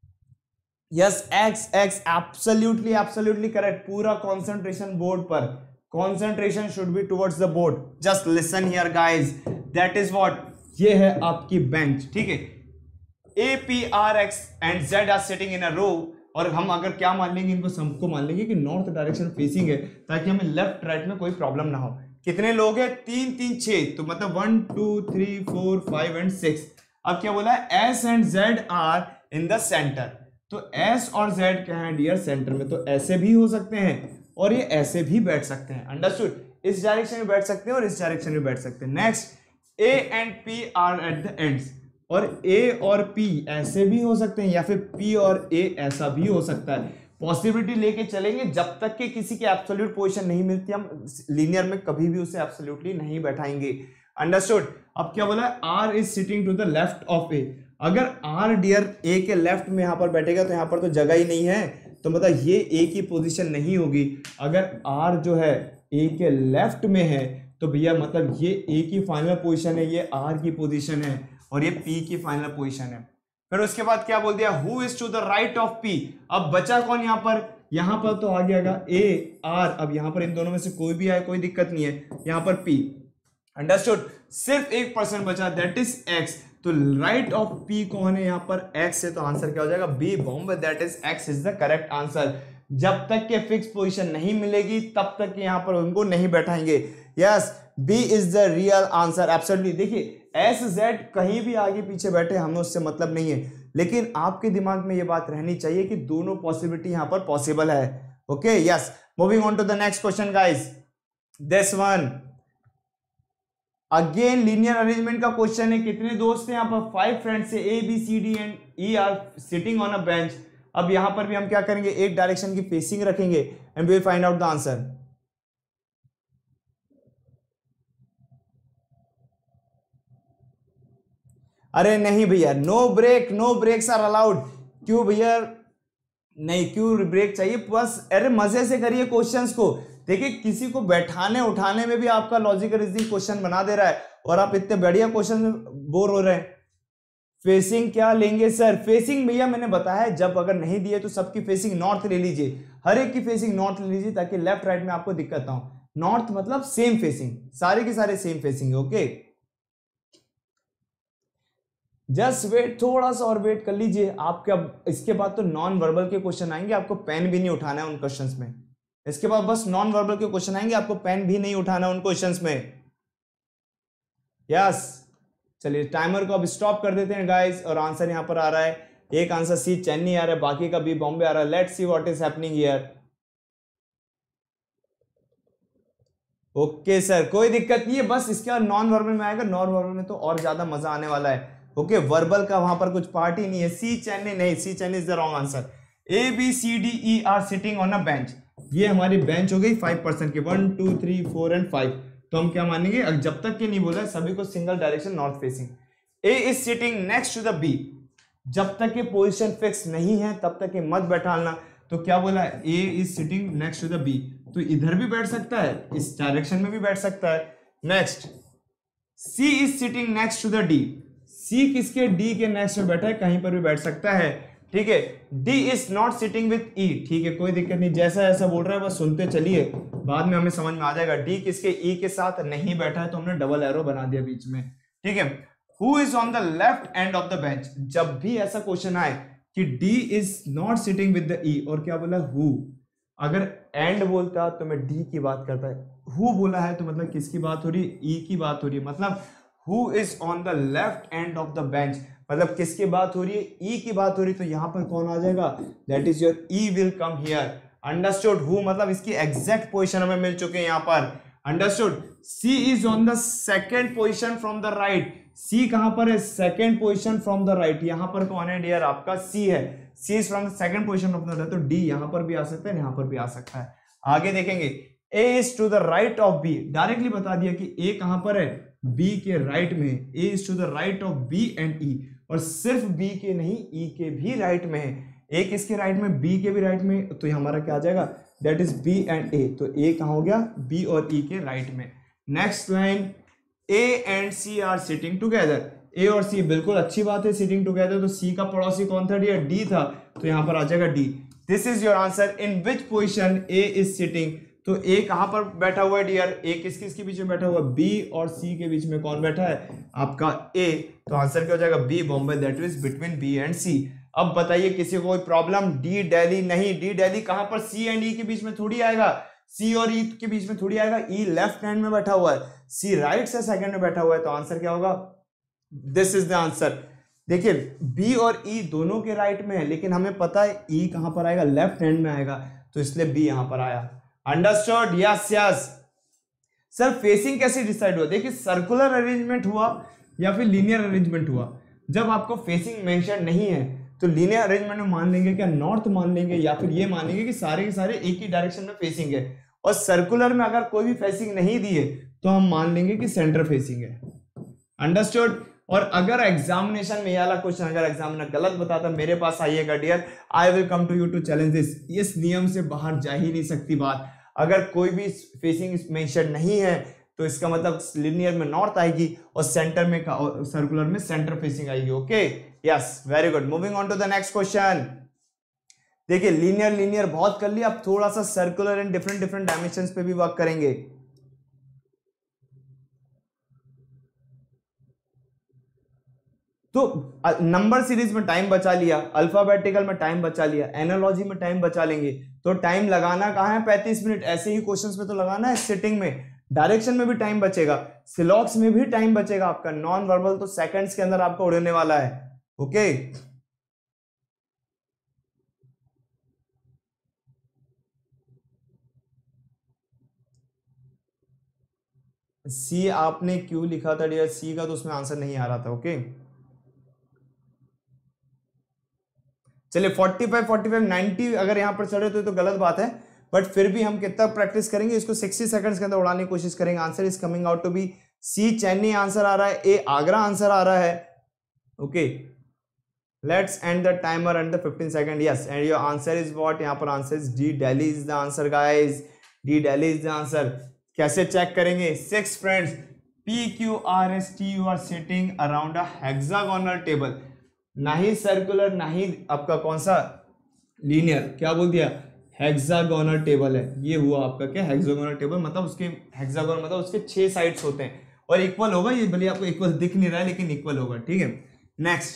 Yes, X X absolutely absolutely correct. पूरा कंसंट्रेशन बोर्ड पर, concentration should be towards the board. Just listen here guys, that is what, ये है आपकी बेंच, ठीक है। A P R X and Z are sitting in a row, और हम अगर क्या मान लेंगे, इनको सबको मान लेंगे कि नॉर्थ डायरेक्शन फेसिंग है, ताकि हमें लेफ्ट राइट में कोई प्रॉब्लम ना हो। कितने लोग हैं, तीन तीन छह, तो मतलब one two three four five and six. अब क्या बोला है, S and Z are in the centre, तो एस और जेड क्या है डियर, सेंटर में, तो ऐसे भी हो सकते हैं और ये ऐसे भी बैठ सकते हैं। अंडरस्टूड, इस डायरेक्शन में बैठ सकते हैं और इस डायरेक्शन में बैठ सकते हैं। Next, A and P are at the ends, और ए और पी ऐसे भी हो सकते हैं, या फिर पी और ए ऐसा भी हो सकता है। पॉसिबिलिटी लेके चलेंगे, जब तक कि किसी की एब्सोल्यूट पोजीशन नहीं मिलती, हम लीनियर में कभी भी उसे एब्सोल्युटली नहीं बैठाएंगे। अंडरस्टूड, अब क्या बोला है, R is sitting to the left of A. अगर आर डियर ए के लेफ्ट में यहां पर बैठेगा तो यहां पर तो जगह ही नहीं है, तो मतलब ये ए की पोजीशन नहीं होगी। अगर आर जो है ए के लेफ्ट में है तो भैया मतलब ये ए की फाइनल पोजीशन है, ये आर की पोजीशन है, और ये पी की फाइनल पोजीशन है। फिर उसके बाद क्या बोल दिया, who is to the right of P. अब बचा कौन यहाँ पर, यहाँ पर तो आ गया ए आर, अब यहाँ पर इन दोनों में से कोई भी आए कोई दिक्कत नहीं है, यहाँ पर पी। अंडरस्टूड, सिर्फ एक परसेंट बचा, दैट इज एक्स। तो राइट ऑफ पी कौन है, यहाँ पर एक्स है, तो आंसर क्या हो जाएगा, B bomb, that is X is the correct answer. जब तक के फिक्स पोजीशन नहीं मिलेगी तब तक यहाँ पर उनको नहीं बैठाएंगे। Yes, B is the real answer, absolutely. देखिए एस जेड कहीं भी आगे पीछे बैठे, हमें उससे मतलब नहीं है, लेकिन आपके दिमाग में ये बात रहनी चाहिए कि दोनों पॉसिबिलिटी यहां पर पॉसिबल है। Okay, yes, moving on to the next question guys, this one again linear arrangement का क्वेश्चन है। कितने दोस्त हैं यहाँ पर, फाइव फ्रेंड्स है, A B C D and E are sitting on a bench. अब यहां पर भी हम क्या करेंगे, एक डायरेक्शन की फेसिंग रखेंगे and we will find out the answer. अरे नहीं भैया, no break, no breaks are allowed. क्यों भैया नहीं, क्यों ब्रेक चाहिए, बस अरे मजे से करिए क्वेश्चंस को। देखिए किसी को बैठाने उठाने में भी आपका लॉजिकल रीजनिंग क्वेश्चन बना दे रहा है, और आप इतने बढ़िया क्वेश्चन में बोर हो रहे हैं। फेसिंग क्या लेंगे सर, फेसिंग भैया मैंने बताया जब अगर नहीं दिए तो सबकी फेसिंग नॉर्थ ले लीजिए, हर एक की फेसिंग नॉर्थ ले लीजिए, ताकि लेफ्ट राइट में आपको दिक्कत ना हो। नॉर्थ मतलब सेम फेसिंग, सारे के सारे सेम फेसिंग है। ओके, जस्ट वेट, थोड़ा सा और वेट कर लीजिए। आपके अब इसके बाद तो नॉन वर्बल के क्वेश्चन आएंगे, आपको पेन भी नहीं उठाना है उन क्वेश्चंस में। इसके बाद बस नॉन वर्बल के क्वेश्चन आएंगे, आपको पेन भी नहीं उठाना उन क्वेश्चंस में। यस, चलिए टाइमर को अब स्टॉप कर देते हैं गाइस, और आंसर यहां पर आ रहा है, एक आंसर सी चेन्नई आ रहा है, बाकी का बी बॉम्बे आ रहा है। Let's see what is happening here. Okay sir, कोई दिक्कत नहीं है, बस इसके बाद नॉन वर्बल में आएगा, नॉन वर्बल में तो और ज्यादा मजा आने वाला है। ओके, वर्बल का वहां पर कुछ पार्ट ही नहीं है। सी चेन्नई नहीं, C Chennai is the wrong answer. A B C D E are sitting on a bench, ये हमारी बेंच हो गई फाइव परसेंट की, one two three four and five. तो हम क्या मानेंगे, जब तक के नहीं बोला सभी को single direction north facing. A is sitting next to the B, जब तक के पोजिशन फिक्स नहीं है तब तक के मत बैठाना। तो क्या बोला, A is sitting next to the B, तो इधर भी बैठ सकता है, इस डायरेक्शन में भी बैठ सकता है। Next, C is sitting next to the D, C किसके, डी के नेक्स्ट में बैठा है, कहीं पर भी बैठ सकता है। ठीक है, D is not sitting with E, ठीक है कोई दिक्कत नहीं, जैसा ऐसा बोल रहा है बस सुनते चलिए, बाद में हमें समझ में आ जाएगा। डी किसके, ई के साथ नहीं बैठा है, तो हमने डबल एरो बना दिया बीच में। ठीक है, who is on the left end of the bench, जब भी ऐसा क्वेश्चन आए कि D is not sitting with the E, और क्या बोला हु, अगर एंड बोलता तो मैं डी की बात करता है, हु बोला है तो मतलब किसकी बात हो रही है, ई की बात हो रही है, मतलब who is on the left end of the bench, मतलब किसकी बात हो रही है, ई की बात हो रही है, तो यहां पर कौन आ जाएगा, that is your E will come here. Understood, who मतलब इसकी एग्जैक्ट पोजीशन हमें मिल चुके हैं यहां पर। Understood, C is on the second position from the right, C कहां पर है, second position from the right, यहां पर कौन है डियर, आपका सी है, C is from the second position of the right, तो डी यहां पर भी आ सकता है, यहां पर भी आ सकता है। आगे देखेंगे, A is to the right of B, directly बता दिया कि ए कहां पर है, बी के राइट में, A is to the right of B and E, और सिर्फ बी के नहीं ई के भी राइट में है, ए किसके राइट में, बी के भी राइट में, तो हमारा क्या आ जाएगा, that is B and A, तो ए कहां हो गया, बी और ई के राइट में। Next line, A and C are sitting together, A और सी, बिल्कुल अच्छी बात है, सिटिंग टुगेदर, तो सी का पड़ोसी कौन था डियर, डी था, तो यहां पर आ जाएगा D. This is your answer, in which position A is sitting, तो ए कहां पर बैठा हुआ है डियर, ए किस किस के बीच में बैठा हुआ है, बी और सी के बीच में कौन बैठा है, आपका ए, तो आंसर क्या हो जाएगा, B Bombay, that is between B and C. अब बताइए किसी को कोई प्रॉब्लम, डी दिल्ली नहीं, डी दिल्ली कहां पर, सी एंड ई के बीच में थोड़ी आएगा, सी और ई के बीच में थोड़ी आएगा, ई लेफ्ट हैंड में बैठा हुआ है, सी राइट से सेकंड में बैठा हुआ है, तो आंसर क्या होगा, दिस इज द आंसर। देखिए बी और ई दोनों के राइट में है, लेकिन हमें पता है ई कहां पर आएगा, लेफ्ट हैंड में आएगा, तो इसलिए बी यहां पर आया। Understood, yes yes. Sir facing कैसे डिसाइड हुआ, देखिए सर्कुलर अरेंजमेंट हुआ या फिर लीनियर अरेंजमेंट हुआ। जब आपको फेसिंग मेंशन नहीं है तो लीनियर अरेंजमेंट में मान लेंगे क्या, नॉर्थ मान लेंगे, या फिर ये मान लेंगे कि सारे के सारे एक ही डायरेक्शन में फेसिंग है, और सर्कुलर में अगर कोई भी फेसिंग नहीं दी है तो हम मान लेंगे कि सेंटर फेसिंग है। अंडरस्टूड। और अगर एग्जामिनेशन में ये वाला क्वेश्चन अगर एग्जामिनर गलत बताता, मेरे पास आइएगा dear, I will come to you to challenge this. इस नियम से बाहर जा ही नहीं सकती बात। अगर कोई भी फेसिंग मेंशन नहीं है तो इसका मतलब लिनियर में नॉर्थ आएगी और सेंटर में सर्कुलर में सेंटर फेसिंग आएगी। Okay, yes, very good. Moving on to the next question. देखिए लीनियर लीनियर बहुत कर लिया, अब थोड़ा सा circular and different different dimensions पे भी वर्क करेंगे। तो नंबर सीरीज में टाइम बचा लिया, अल्फाबेटिकल में टाइम बचा लिया, एनालॉजी में टाइम बचा लेंगे, तो टाइम लगाना कहाँ है, पैंतीस मिनट। ऐसे ही क्वेश्चंस में तो लगाना है, सिटिंग में, डायरेक्शन में भी टाइम बचेगा, सिलॉक्स में भी टाइम बचेगा आपका, नॉन वर्बल तो सेकंड्स के अंदर आपका उड़ने वाला है। ओके, सी आपने क्यों लिखा था डियर, सी का तो उसमें आंसर नहीं आ रहा था। ओके चलिए पैंतालीस, पैंतालीस, नब्बे अगर यहां पर चढ़े तो, तो गलत बात है, बट फिर भी हम कितना प्रैक्टिस करेंगे इसको, साठ सेकंड्स के अंदर उड़ाने की कोशिश करेंगे। Answer is coming out to be C Chennai answer आ रहा है, ए आगरा आंसर आ रहा है। Okay, let's end the timer and the fifteen second. Yes, and your answer is what, यहां पर answer is D, Delhi is the answer guys, D Delhi is the answer. कैसे check करेंगे, six friends, P Q R S T U are sitting around a hexagonal table, ना ही circular ना ही आपका कौन सा linear, क्या बोल दिया, हेक्सागोनल टेबल है। ये हुआ आपका क्या, हेक्सागोनल टेबल, मतलब उसके हेक्सागोन मतलब उसके छह साइड्स होते हैं और इक्वल होगा, ये भले आपको इक्वल दिख नहीं रहा है लेकिन इक्वल होगा। ठीक है, next,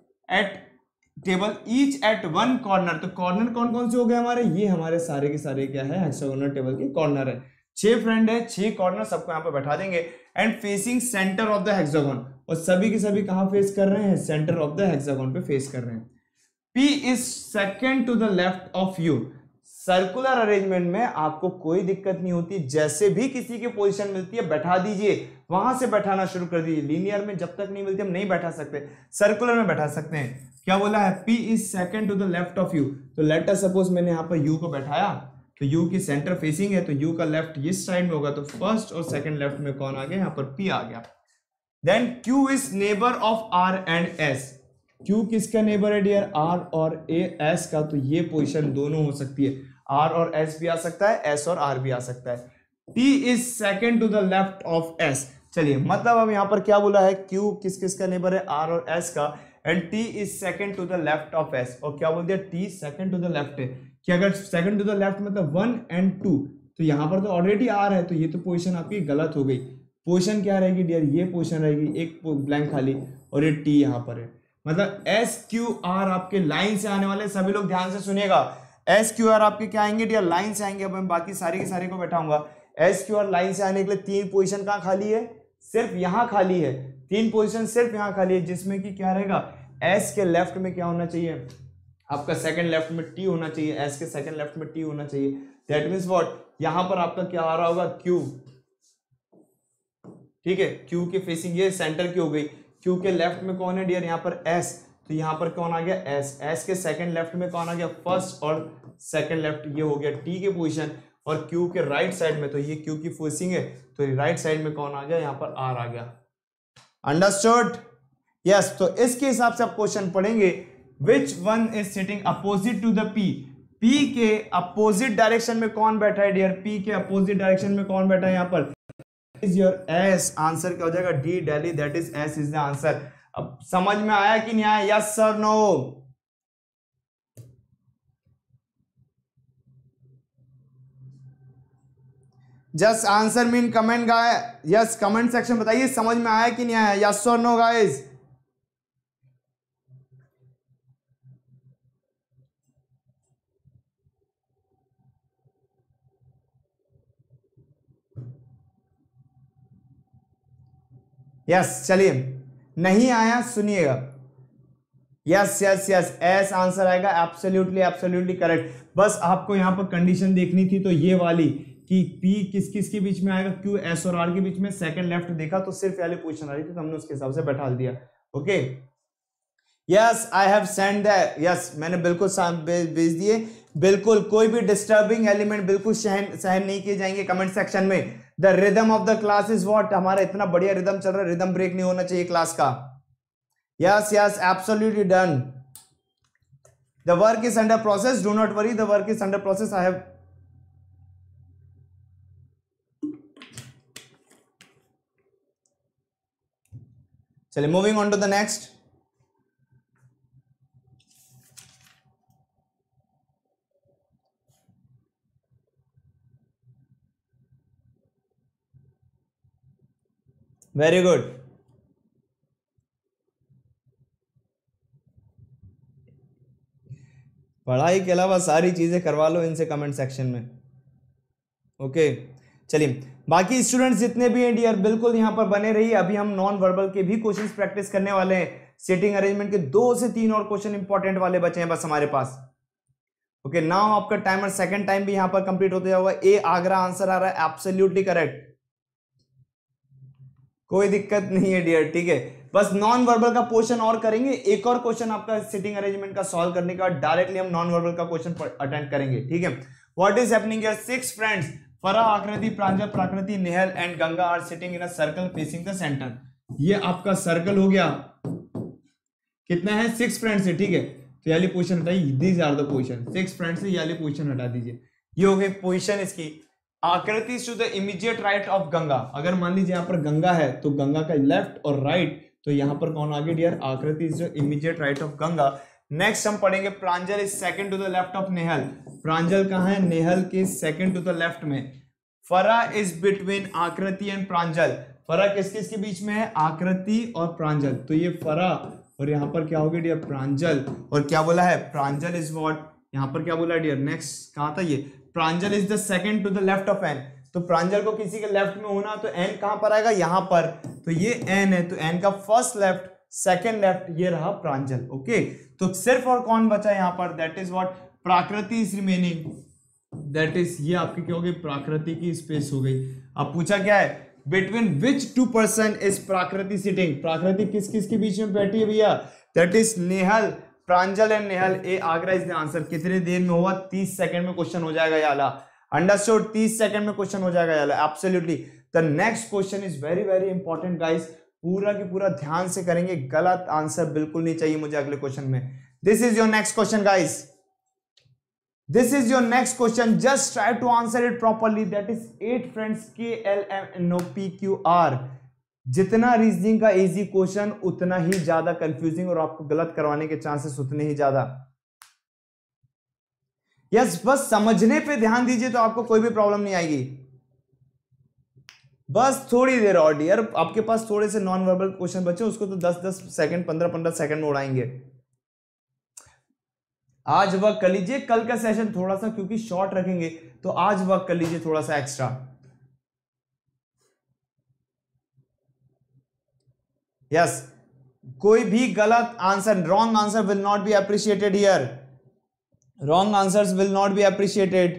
at table each at one corner, तो कॉर्नर कौन कौन से हो गए हमारे, ये हमारे सारे के सारे क्या है, हेक्सागोनल टेबल के कॉर्नर है। छह फ्रेंड है, छह कॉर्नर सबको यहाँ पे बैठा देंगे, and facing centre of the hexagon, और सभी के सभी कहां फेस कर रहे हैं, सेंटर ऑफ द हेक्सागोन पे फेस कर रहे हैं। P is second to the left of you, circular arrangement में आपको कोई दिक्कत नहीं होती, जैसे भी किसी की पोजीशन मिलती है बैठा दीजिए, वहां से बैठाना शुरू कर दीजिए। लीनियर में जब तक नहीं मिलती हम नहीं बैठा सकते, सर्कुलर में बैठा सकते हैं। क्या बोला है, P is second to the left of you, तो लेट अस सपोज मैंने यहाँ पर U को बैठाया, तो U की सेंटर फेसिंग है, तो U का लेफ्ट इस साइड में होगा, तो फर्स्ट और सेकंड लेफ्ट में कौन आ गया, यहाँ पर P आ गया। Then Q is neighbour of R and S, Q किसका नेबर है डियर, R और A S का, तो ये पोजीशन दोनों हो सकती है, R और S भी आ सकता है, S और R भी आ सकता है। T is second to the left of S, चलिए मतलब अब यहाँ पर क्या बोला है, Q किस किस का नेबर है, R और S का, and T is second to the left of S, और क्या बोल दिया, T second to the left है, कि अगर सेकेंड टू द लेफ्ट मतलब वन एंड टू, तो यहाँ पर तो ऑलरेडी R है, तो ये तो पोजीशन आपकी गलत हो गई। पोजीशन क्या रहेगी डियर, ये पोजीशन रहेगी, एक ब्लैंक खाली, और ये T यहाँ पर है, मतलब S Q R आपके लाइन से आने वाले, सभी लोग ध्यान से सुनिएगा, S Q R आपके क्या आएंगे डियर, लाइन से आएंगे। अब मैं बाकी सारे के सारे को बैठाऊंगा, S Q R लाइन से आने के लिए तीन पोजीशन कहाँ खाली है, सिर्फ यहाँ खाली है, तीन पोजीशन सिर्फ यहाँ खाली है, जिसमें कि क्या रहेगा, S के लेफ्ट में क्या होना चाहिए आपका, सेकंड लेफ्ट में T होना चाहिए, S के सेकंड लेफ्ट में T होना चाहिए। दैट मींस व्हाट, यहां पर आपका क्या आ रहा होगा, Q, ठीक है, Q के फेसिंग ये सेंटर की हो गई, Q के लेफ्ट में कौन है डियर, यहाँ पर S, तो यहाँ पर कौन आ गया, S, S के सेकंड लेफ्ट में कौन आ गया, फर्स्ट और सेकंड लेफ्ट, ये हो गया T के पोजीशन, और Q के राइट साइड में, तो ये Q की फोर्सिंग है, तो राइट साइड में कौन आ गया, यहाँ पर R आ गया। अंडरस्टूड? यस। तो इसके हिसाब से आप क्वेश्चन पढ़ेंगे, which one is sitting opposite to the P, P के अपोजिट डायरेक्शन में कौन बैठा है डियर, P के अपोजिट डायरेक्शन में कौन बैठा है यहाँ पर, इज योर S। आंसर क्या हो जाएगा, D Delhi, that is S is the answer. अब समझ में आया कि नहीं आया, yes sir no? Just answer mean comment guy, yes comment section बताइए समझ में आया कि नहीं आया, यस और नो गाइस। यस चलिए, नहीं आया सुनिएगा, yes yes yes S answer आएगा, एब्सोल्युटली एब्सोल्युटली करेक्ट। बस आपको यहां पर कंडीशन देखनी थी, तो ये वाली कि P किस किस के बीच में आएगा, Q S और R के बीच में, सेकंड लेफ्ट देखा तो सिर्फ वाली पोजीशन आ रही थी, तो हमने उसके हिसाब से बैठा दिया। Okay yes I have send that, yes मैंने बिल्कुल भेज दिए, बिल्कुल कोई भी डिस्टर्बिंग एलिमेंट बिल्कुल सहन सहन नहीं किए जाएंगे कमेंट सेक्शन में। The rhythm of the class is what, हमारा इतना बढ़िया रिदम चल रहा है, रिदम ब्रेक नहीं होना चाहिए क्लास का। Yes yes absolutely done. The work is under process, do not worry, the work is under process, I have चलिए moving on to the next. Very good. पढ़ाई के अलावा सारी चीजें करवा लो इनसे कमेंट सेक्शन में। ओके चलिए, बाकी स्टूडेंट्स जितने भी हैं डियर बिल्कुल यहां पर बने रहिए, अभी हम नॉन वर्बल के भी क्वेश्चंस प्रैक्टिस करने वाले हैं। सिटिंग अरेंजमेंट के दो से तीन और क्वेश्चन इंपॉर्टेंट वाले बचे हैं बस हमारे पास। ओके नाउ आपका टाइमर सेकंड टाइम भी यहां पर कंप्लीट होते जाएगा। ए आगरा आंसर आ रहा है, एब्सोल्युटली करेक्ट, कोई दिक्कत नहीं है डियर, ठीक है। बस नॉन वर्बल का पोर्शन और करेंगे, एक और क्वेश्चन आपका सिटिंग अरेंजमेंट का सॉल्व करने के बाद डायरेक्टली हम नॉन वर्बल का क्वेश्चन अटेंड करेंगे, ठीक है। What is happening here, six friends Farah, Akriti, Pranjal, Prakriti, Nehal and Ganga are sitting in a circle facing the centre. ये आपका सर्कल हो गया, कितना है, सिक्स फ्रेंड्स है, ठीक है। तो ये वाली पोजीशन हटाइए, these are the position, six friends है, ये वाली पोजीशन हटा दीजिए। ये हो गई पोजीशन इसकी। Akriti to the immediate right of Ganga, अगर मान लीजिए यहाँ पर गंगा है तो गंगा का लेफ्ट और राइट, तो यहाँ पर कौन आ गया dear, Akriti is the immediate right of Ganga. Next हम पढ़ेंगे Pranjal is second to the left of Nehal, Pranjal कहाँ है, नेहल के सेकंड टू द लेफ्ट में। Farah is between Akriti and Pranjal, Farah किस किस के बीच में है, आकृति और प्रांजल, तो ये फरा और यहाँ पर क्या हो गया डियर, प्रांजल। और क्या बोला है, प्रांजल इज व्हाट, यहाँ पर क्या बोला डियर, नेक्स्ट कहाँ था ये, Pranjal is the second to the left of N, तो प्रांजल को किसी के लेफ्ट में होना तो एन कहां पर आएगा, यहां पर, तो ये एन है, तो एन का फर्स्ट लेफ्ट सेकंड लेफ्ट ये रहा प्रांजल। ओके तो सिर्फ और कौन बचा यहां पर, that is what, Prakriti is remaining, that is ये आपकी क्या हो गई, प्राकृति की स्पेस हो गई। अब पूछा क्या है, between which two person is Prakriti sitting, Prakriti किस किस के बीच में बैठी है भैया, that is Nehal, Pranjal and Nehal. A Agra is the answer. कितने देर में होगा, तीस सेकंड में क्वेश्चन हो जाएगा याला, अंडरस्टूड, तीस सेकंड में क्वेश्चन हो जाएगा याला, absolutely. The next question is very very important guys, पूरा की पूरा ध्यान से करेंगे, गलत आंसर बिल्कुल नहीं चाहिए मुझे अगले क्वेश्चन में। This is your next question guys, this is your next question, just try to answer it properly, that is eight friends K L M N O P Q R. जितना reasoning का easy question उतना ही ज्यादा confusing और आपको गलत करवाने के चांसेस उतने ही ज्यादा। यस yes, बस समझने पे ध्यान दीजिए तो आपको कोई भी प्रॉब्लम नहीं आएगी। बस थोड़ी देर और डियर, आपके पास थोड़े से नॉन वर्बल क्वेश्चन बचे, उसको तो दस दस सेकंड पंद्रह पंद्रह सेकंड में उड़ाएंगे। आज वर्क कर लीजिए, कल का सेशन थोड़ा सा क्योंकि शॉर्ट रखेंगे तो आज वर्क कर लीजिए थोड़ा सा एक्स्ट्रा। यस yes, कोई भी गलत answer, wrong answer will not be appreciated here, wrong answers will not be appreciated.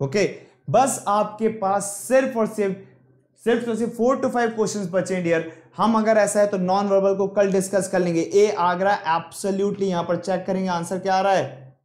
Okay, बस आपके पास सिर्फ और सिर्फ सिर्फ तो सिर्फ फोर टू फाइव क्वेश्चंस बचे डियर। हम अगर ऐसा है तो नॉन वर्बल को कल डिस्कस कर लेंगे। ए आगरा एब्सोल्युटली, यहां पर चेक करेंगे आंसर क्या आ रहा है।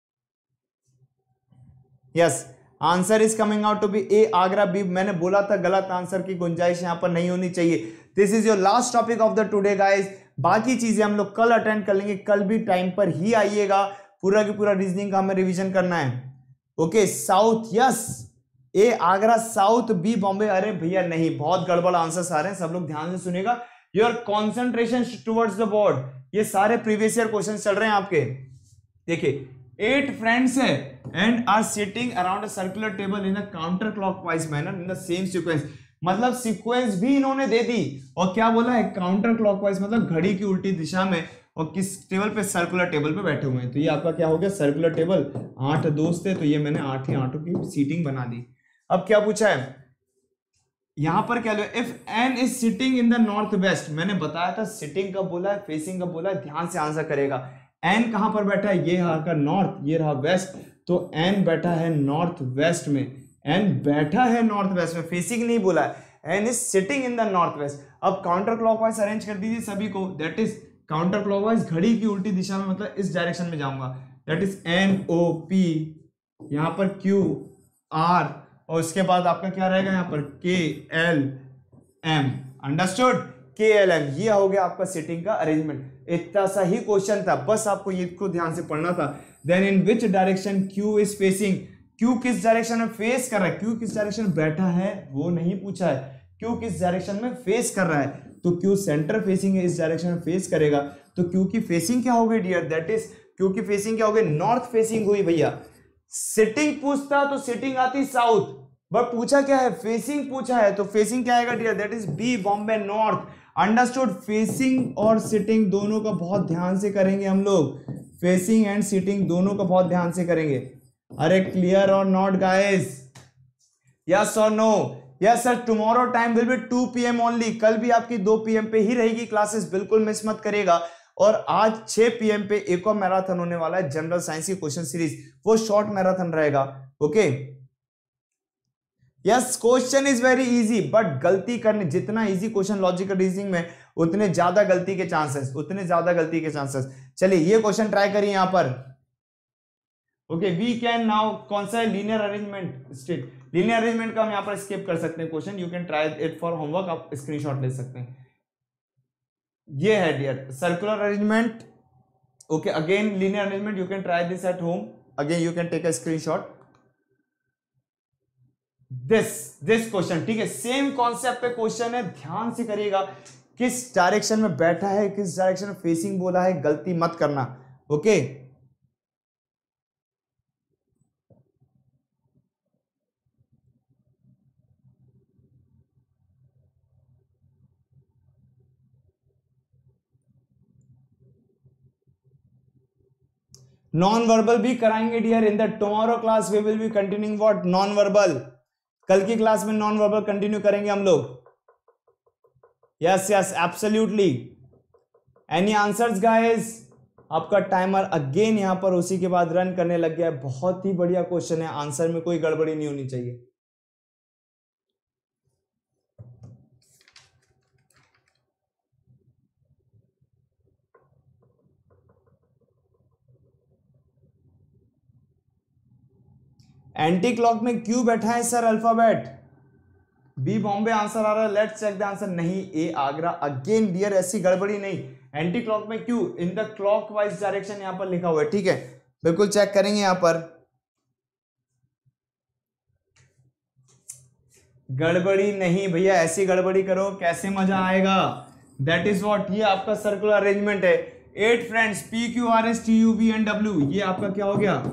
Yes, answer is coming out to be A Agra. B मैंने बोला था गलत आंसर की गुंजाइश यहां पर नहीं होनी चाहिए। This is your last topic of the today guys. बाकी चीजें हम लोग कल अटेंड कर लेंगे। कल भी टाइम पर ही आइएगा, पूरा की पूरा रीजनिंग का हमें रिवीजन करना है। Okay, south, yes A Agra south, B Bombay. अरे भैया नहीं, बहुत गड़बड़ आंसर्स आ रहे हैं, सब लोग ध्यान से सुनिएगा। Your concentration towards the board. ये सारे प्रीवियस ईयर क्वेश्चन चल रहे हैं आपके। देखिए, एट फ्रेंड्स है and are sitting around a circular table in a counter clockwise manner in the same sequence. मतलब सीक्वेंस भी इन्होंने दे दी और क्या बोला है, काउंटर क्लॉकवाइज, मतलब घड़ी की उल्टी दिशा में, और किस टेबल पे, सर्कुलर टेबल पे बैठे हुए हैं। तो ये आपका क्या हो गया, सर्कुलर टेबल। आठ दोस्त है तो ये मैंने आठ ही आठों की सीटिंग बना दी। अब क्या पूछा है यहां पर, क्या लिया, if N is sitting in the north west. मैंने बताया था सिटिंग कब बोला है, फेसिंग कब बोला है, ध्यान से आंसर करेगा। एन कहां पर बैठा है, ये रहा नॉर्थ, ये रहा वेस्ट, तो एन बैठा है नॉर्थ वेस्ट में। एन बैठा है नॉर्थ वेस्ट में, फेसिंग नहीं बोला है। N is sitting in the north west. अब काउंटर क्लॉकवाइज अरेंज कर दीजिए सभी को। दैट इज काउंटर क्लॉकवाइज, घड़ी की उल्टी दिशा में, मतलब इस डायरेक्शन में जाऊंगा। That is N O P, यहां पर क्यू आर, और उसके बाद आपका क्या रहेगा यहाँ पर, K L M. Understood, K L M, ये हो गया आपका सिटिंग का अरेंजमेंट। इतना सा ही क्वेश्चन था, बस आपको ये को ध्यान से पढ़ना था। Then in which direction Q is facing. Q किस डायरेक्शन में फेस कर रहा है, क्यू किस डायरेक्शन में बैठा है वो नहीं पूछा है, क्यू किस डायरेक्शन में फेस कर रहा है। तो क्यू सेंटर फेसिंग है, इस डायरेक्शन में फेस करेगा। तो क्यू की फेसिंग क्या हो गई डियर, दैट इज क्यू की फेसिंग क्या हो गई, नॉर्थ फेसिंग हुई भैया। सिटिंग पूछता तो सिटिंग आती साउथ, बट पूछा क्या है, फेसिंग पूछा है, तो फेसिंग क्या आएगा dear, that is B Bombay north. Understood, facing और सिटिंग दोनों का बहुत ध्यान से करेंगे हम लोग, फेसिंग एंड सिटिंग दोनों का बहुत ध्यान से करेंगे। अरे क्लियर और नॉट गाइस, यस और no? Yes sir, tomorrow time will be two P M only. कल भी आपकी दो पी एम पे ही रहेगी क्लासेस, बिल्कुल मिस मत करेगा। और आज छह पी एम पे एक और मैराथन होने वाला है, जनरल साइंस की क्वेश्चन सीरीज, वो शॉर्ट मैराथन रहेगा। Okay, yes, question is very easy, but गलती करने, जितना इजी क्वेश्चन लॉजिकल रीजनिंग में, उतने ज्यादा गलती के चांसेस, उतने ज्यादा गलती के चांसेस। चलिए ये क्वेश्चन ट्राई करिए यहां पर। ओके, वी कैन नाउ, कौन सा है, linear arrangement state. Linear arrangement का हम यहां पर स्किप कर सकते हैं question, you can try it for homework, आप स्क्रीनशॉट ले सकते हैं। ये है dear circular arrangement. Okay, again linear arrangement, you can try this at home, again you can take a screenshot. This this question, ठीक है, सेम कॉन्सेप्ट पे question है, ध्यान से करिएगा। किस डायरेक्शन में बैठा है, किस डायरेक्शन में फेसिंग बोला है, गलती मत करना। ओके, नॉन वर्बल भी कराएंगे dear in the tomorrow class, we will be continuing what, non verbal. कल की क्लास में नॉन वर्बल कंटिन्यू करेंगे हम लोग। Yes yes absolutely. Any answers guys? आपका टाइमर अगेन यहां पर उसी के बाद रन करने लग गया है। बहुत ही बढ़िया क्वेश्चन है, आंसर में कोई गड़बड़ी नहीं होनी चाहिए। एंटी क्लॉक में क्यू बैठा है sir, alphabet. B Bombay answer आ रहा है, लेट्स चेक द आंसर। नहीं, ए आगरा। अगेन डियर ऐसी गड़बड़ी नहीं, एंटी क्लॉक में Q in the clockwise direction यहां पर लिखा हुआ है, ठीक है, बिल्कुल चेक करेंगे यहां पर। गड़बड़ी नहीं भैया, ऐसी गड़बड़ी करो कैसे मजा आएगा। दैट इज व्हाट, ये आपका सर्कुलर अरेंजमेंट है। Eight friends, P Q R S T U V and W, ये आपका क्या हो गया,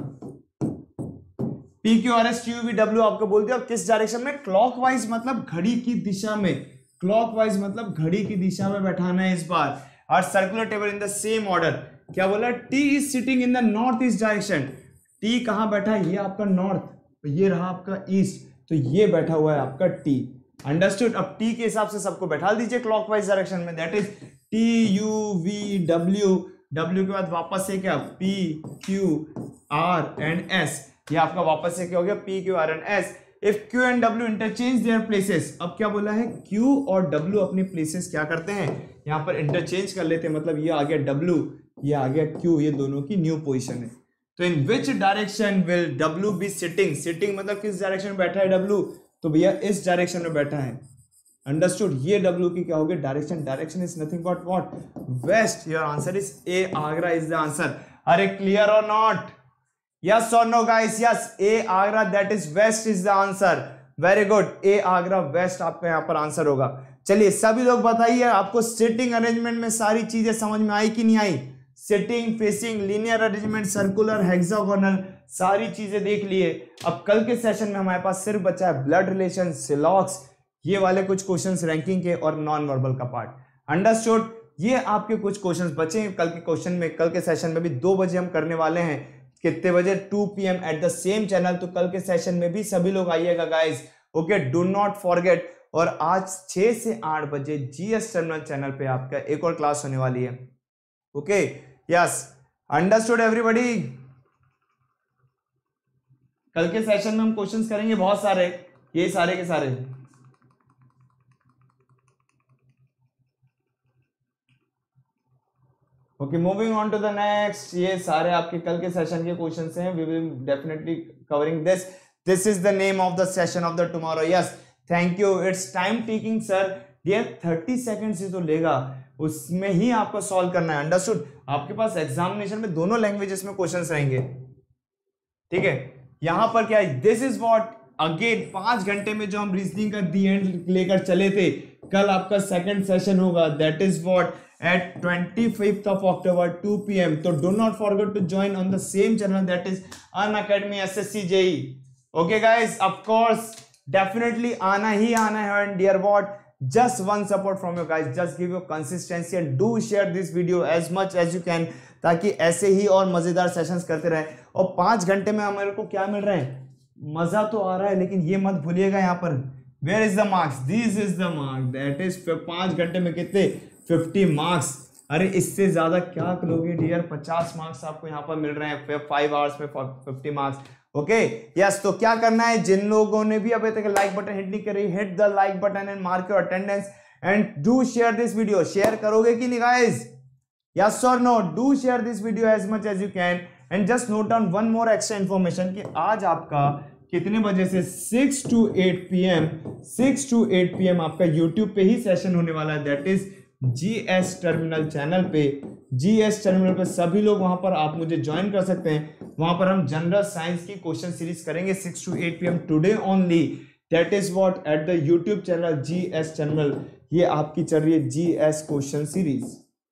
P Q R S T U V W आपको बोल दिया। किस डायरेक्शन में, क्लॉकवाइज, मतलब घड़ी की दिशा में, क्लॉकवाइज मतलब घड़ी की दिशा में बैठाना है इस बार। और circular table in the same order. क्या बोला, T is sitting in the north east direction. T कहां बैठा है, ये आपका नॉर्थ, ये रहा आपका ईस्ट, तो ये बैठा हुआ है आपका टी। अंडरस्टूड। अब टी के हिसाब से सबको बैठा दीजिए क्लॉकवाइज डायरेक्शन में। That is T U V W, W के बाद वापस से क्या, P Q R and S. ये आपका वापस से क्या हो गया, P Q R N S. If Q and W interchange their places, अब क्या बोला है, क्यू और डब्ल्यू अपने प्लेसेस क्या करते हैं, यहाँ पर इंटरचेंज कर लेते हैं, मतलब ये आ गया डब्ल्यू, ये आ गया क्यू, ये दोनों की न्यू पोजीशन है। तो in which direction will W be sitting, sitting मतलब किस डायरेक्शन में बैठा है डब्ल्यू, तो भैया इस डायरेक्शन में बैठा है, अंडरस्टूड। ये डब्ल्यू की क्या होगी direction, direction is nothing but what, west. Your answer is A, Agra is the answer. अरे क्लियर और नॉट, यस और no guys, yes A Agra that is west is the answer, very good, A Agra west आपका यहाँ पर answer होगा। चलिए सभी लोग बताइए आपको सिटिंग अरेंजमेंट में सारी चीजें समझ में आई कि नहीं आई, sitting, facing, linear arrangement, circular, hexagonal, सारी चीजें देख लिए। अब कल के सेशन में हमारे पास सिर्फ बचा है ब्लड रिलेशन, सिलॉक्स, ये वाले कुछ क्वेश्चंस रैंकिंग के और नॉन वर्बल का पार्ट, अंडरस्टूड। ये आपके कुछ क्वेश्चंस बचे हैं कल के क्वेश्चन में, कल के सेशन में भी दो बजे हम करने वाले हैं, कितने बजे, two P M at the same channel. तो कल के सेशन में भी सभी लोग आइएगा guys, okay, do not forget. और आज छह से आठ बजे जीएस टर्मिनल चैनल पे आपका एक और क्लास होने वाली है, ओके, यस, अंडरस्टूड एवरीबॉडी। कल के सेशन में हम क्वेश्चंस करेंगे बहुत सारे, ये सारे के सारे, okay, moving on to the next. ये सारे आपके कल के सेशन के क्वेश्चंस हैं, we will definitely covering this, this is the name of the session of the tomorrow, yes, thank you. It's time taking sir, ये थर्टी सेकेंड से तो लेगा, उसमें ही आपको सॉल्व करना है, अंडरस्टूड। आपके पास एग्जामिनेशन में दोनों लैंग्वेजेस में क्वेश्चंस रहेंगे, ठीक है। यहां पर क्या है, दिस इज व्हाट, अगेन पांच घंटे में जो हम रीजनिंग का दी एंड लेकर चले थे, कल आपका सेकंड सेशन होगा, that is what at twenty-fifth of October two p m So do not forget to join on the same channel, that is Unacademy S S C J E. Okay guys, of course definitely आना ही आना है, and dear what, just one support from you guys, just give your consistency and do share this video as much as you can, ताकि ऐसे ही और मजेदार sessions करते रहे। और पांच घंटे में हमारे को क्या मिल रहा है, मजा तो आ रहा है, लेकिन ये मत भूलिएगा यहाँ पर, where is the marks, this is the mark, that is पांच घंटे में कितने, फिफ्टी मार्क्स। अरे इससे ज्यादा क्या लोगे डियर, पचास मार्क्स आपको यहाँ पर मिल रहे हैं फाइव आवर्स में, फिफ्टी मार्क्स, ओके, यस। तो क्या करना है, जिन लोगों ने भी अभी तक लाइक बटन हिट नहीं करी, hit the like button and mark your attendance and do share this video. Share करोगे कि नहीं गाइस, यस और no, do share this video as much as you can. And just note down one more extra information कि आज आपका कितने बजे से, six to eight P M six to eight P M आपका यूट्यूब पे ही सेशन होने वाला है, that is GS terminal channel पे। जीएस टर्मिनल पे सभी लोग वहां पर आप मुझे ज्वाइन कर सकते हैं, वहां पर हम जनरल साइंस की क्वेश्चन सीरीज करेंगे six to eight P M today only, that is what at the YouTube channel GS terminal. ये आपकी चल रही है जीएस क्वेश्चन सीरीज,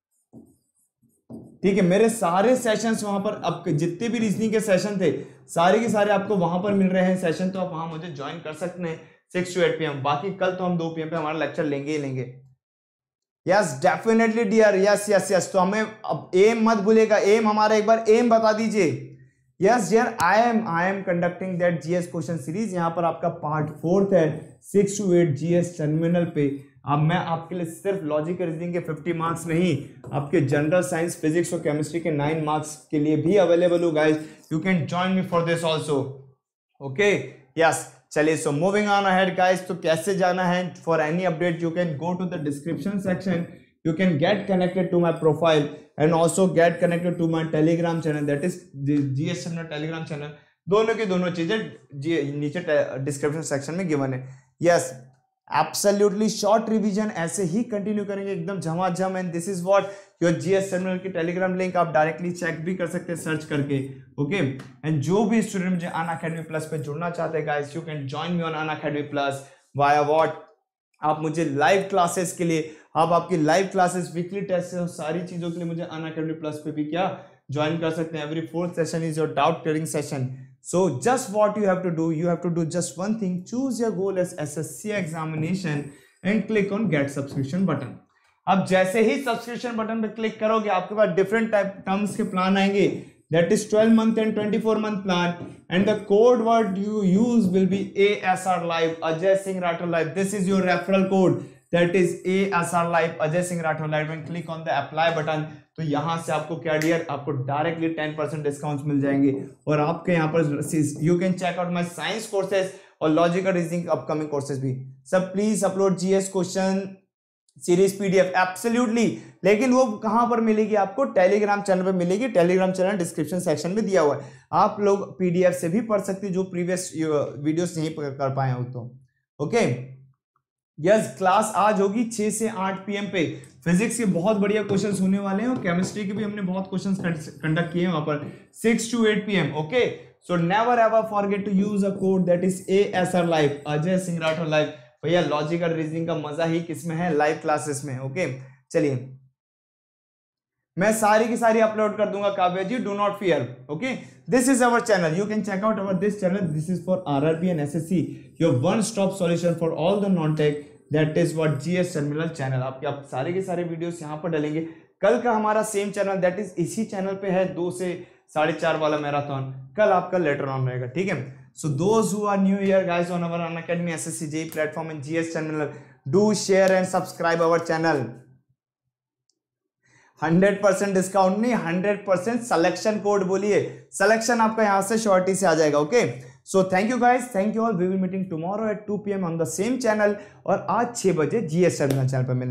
ठीक है। मेरे सारे सेशंस वहां पर, अब जितने भी रीजनिंग के सेशन थे सारे के सारे आपको वहां पर मिल रहे हैं सेशन, तो आप वहां मुझे ज्वाइन कर सकते हैं सिक्स टू एट पी एम। बाकी कल तो हम दो पी एम पे हमारा लेक्चर लेंगे ही लेंगे, yes definitely dear, yes yes yes. तो हमें अब एम मत भूलेगा, एम हमारा एक बार एम बता दीजिए। Yes dear, I am I am conducting that GS question series, यहाँ पर आपका पार्ट फोर्थ है six to eight GS terminal पे। अब मैं आपके लिए सिर्फ लॉजिक रीजनिंग के फिफ्टी मार्क्स नहीं, आपके जनरल साइंस, फिजिक्स और केमिस्ट्री के नाइन मार्क्स के लिए भी अवेलेबल हो guys, you can join me for this also, okay, yes. चलिए, so moving on ahead guys, तो कैसे जाना है, for any update you can go to the description section, you can get connected to my profile and also get connected to my telegram channel, that is G S Terminal telegram channel। दोनों की दोनों चीजें नीचे description section में given है। Yes, absolutely short revision ऐसे ही continue करेंगे एकदम झमाझम, and this is what your GS terminal की टेलीग्राम लिंक आप डायरेक्टली चेक भी कर सकते हैं सर्च करके, ओके। एंड जो भी स्टूडेंट मुझे अनअकैडमी प्लस पे जुड़ना चाहते हैं guys, you can join me on Unacademy plus via what, आप मुझे लाइव क्लासेस के लिए, आप आपकी लाइव क्लासेस, वीकली टेस्ट, सारी चीजों के लिए मुझे अनअकैडमी प्लस पे भी क्या ज्वाइन कर सकते हैं। Every fourth session is your doubt clearing session. So just what you have to do, you have to do just one thing, choose your goal as S S C examination and click on get subscription button। अब जैसे ही subscription button पे click करोगे आपके पास different type terms के plan आएंगे, that is twelve month and twenty-four month plan, and the code word you use will be A S R live, Ajay Singh Rathore live। This is your referral code, that is A S R live Ajay Singh Rathore live and click on the apply button, तो यहाँ से आपको क्या dear आपको directly ten percent discount मिल जाएंगे। और आपके यहाँ पर you can check out my science courses और लॉजिकल रीजनिंग अपकमिंग कोर्सेज भी। सब please upload GS question series PDF absolutely, लेकिन वो कहां पर मिलेगी आपको? टेलीग्राम चैनल पर मिलेगी। टेलीग्राम चैनल डिस्क्रिप्शन सेक्शन में दिया हुआ है, आप लोग पीडीएफ से भी पढ़ सकते जो प्रीवियस वीडियोस नहीं कर पाए हो तो। ओके यस, क्लास आज होगी छह से आठ पीएम पे। फिजिक्स के बहुत बढ़िया क्वेश्चंस होने वाले हैं और केमिस्ट्री के भी हमने बहुत क्वेश्चंस कंडक्ट किए हैं वहां पर six to eight PM. Okay so never ever forget to use a code that is A S R live Ajay Singh Rathore live. भैया लॉजिकल रीजनिंग का मजा ही किसमें है? लाइव क्लासेस में। ओके चलिए मैं सारी की सारी अपलोड कर दूंगा Kavya ji, do not fear. Okay this is our channel, you can check out our this channel. This is for RRB and SSC, your one stop solution for all the non tech, that is what GS terminal channel. आपके आप सारे के सारे videos यहाँ पर डालेंगे। कल का हमारा सेम चैनल दैट इज इसी चैनल पे है, दो से साढ़े चार वाला मैराथन कल आपका लेटर ऑन रहेगा। ठीक है, so those who are new here guys on our Unacademy S S C J E E platform and G S terminal, do share and subscribe our channel। Hundred percent discount नहीं, hundred percent selection code बोलिए, selection आपका यहां से शॉर्टी से आ जाएगा। Okay so thank you guys, thank you all, we will meeting tomorrow at two PM on the same channel और आज छह बजे जीएस टर्मिनल चैनल पर मिलना।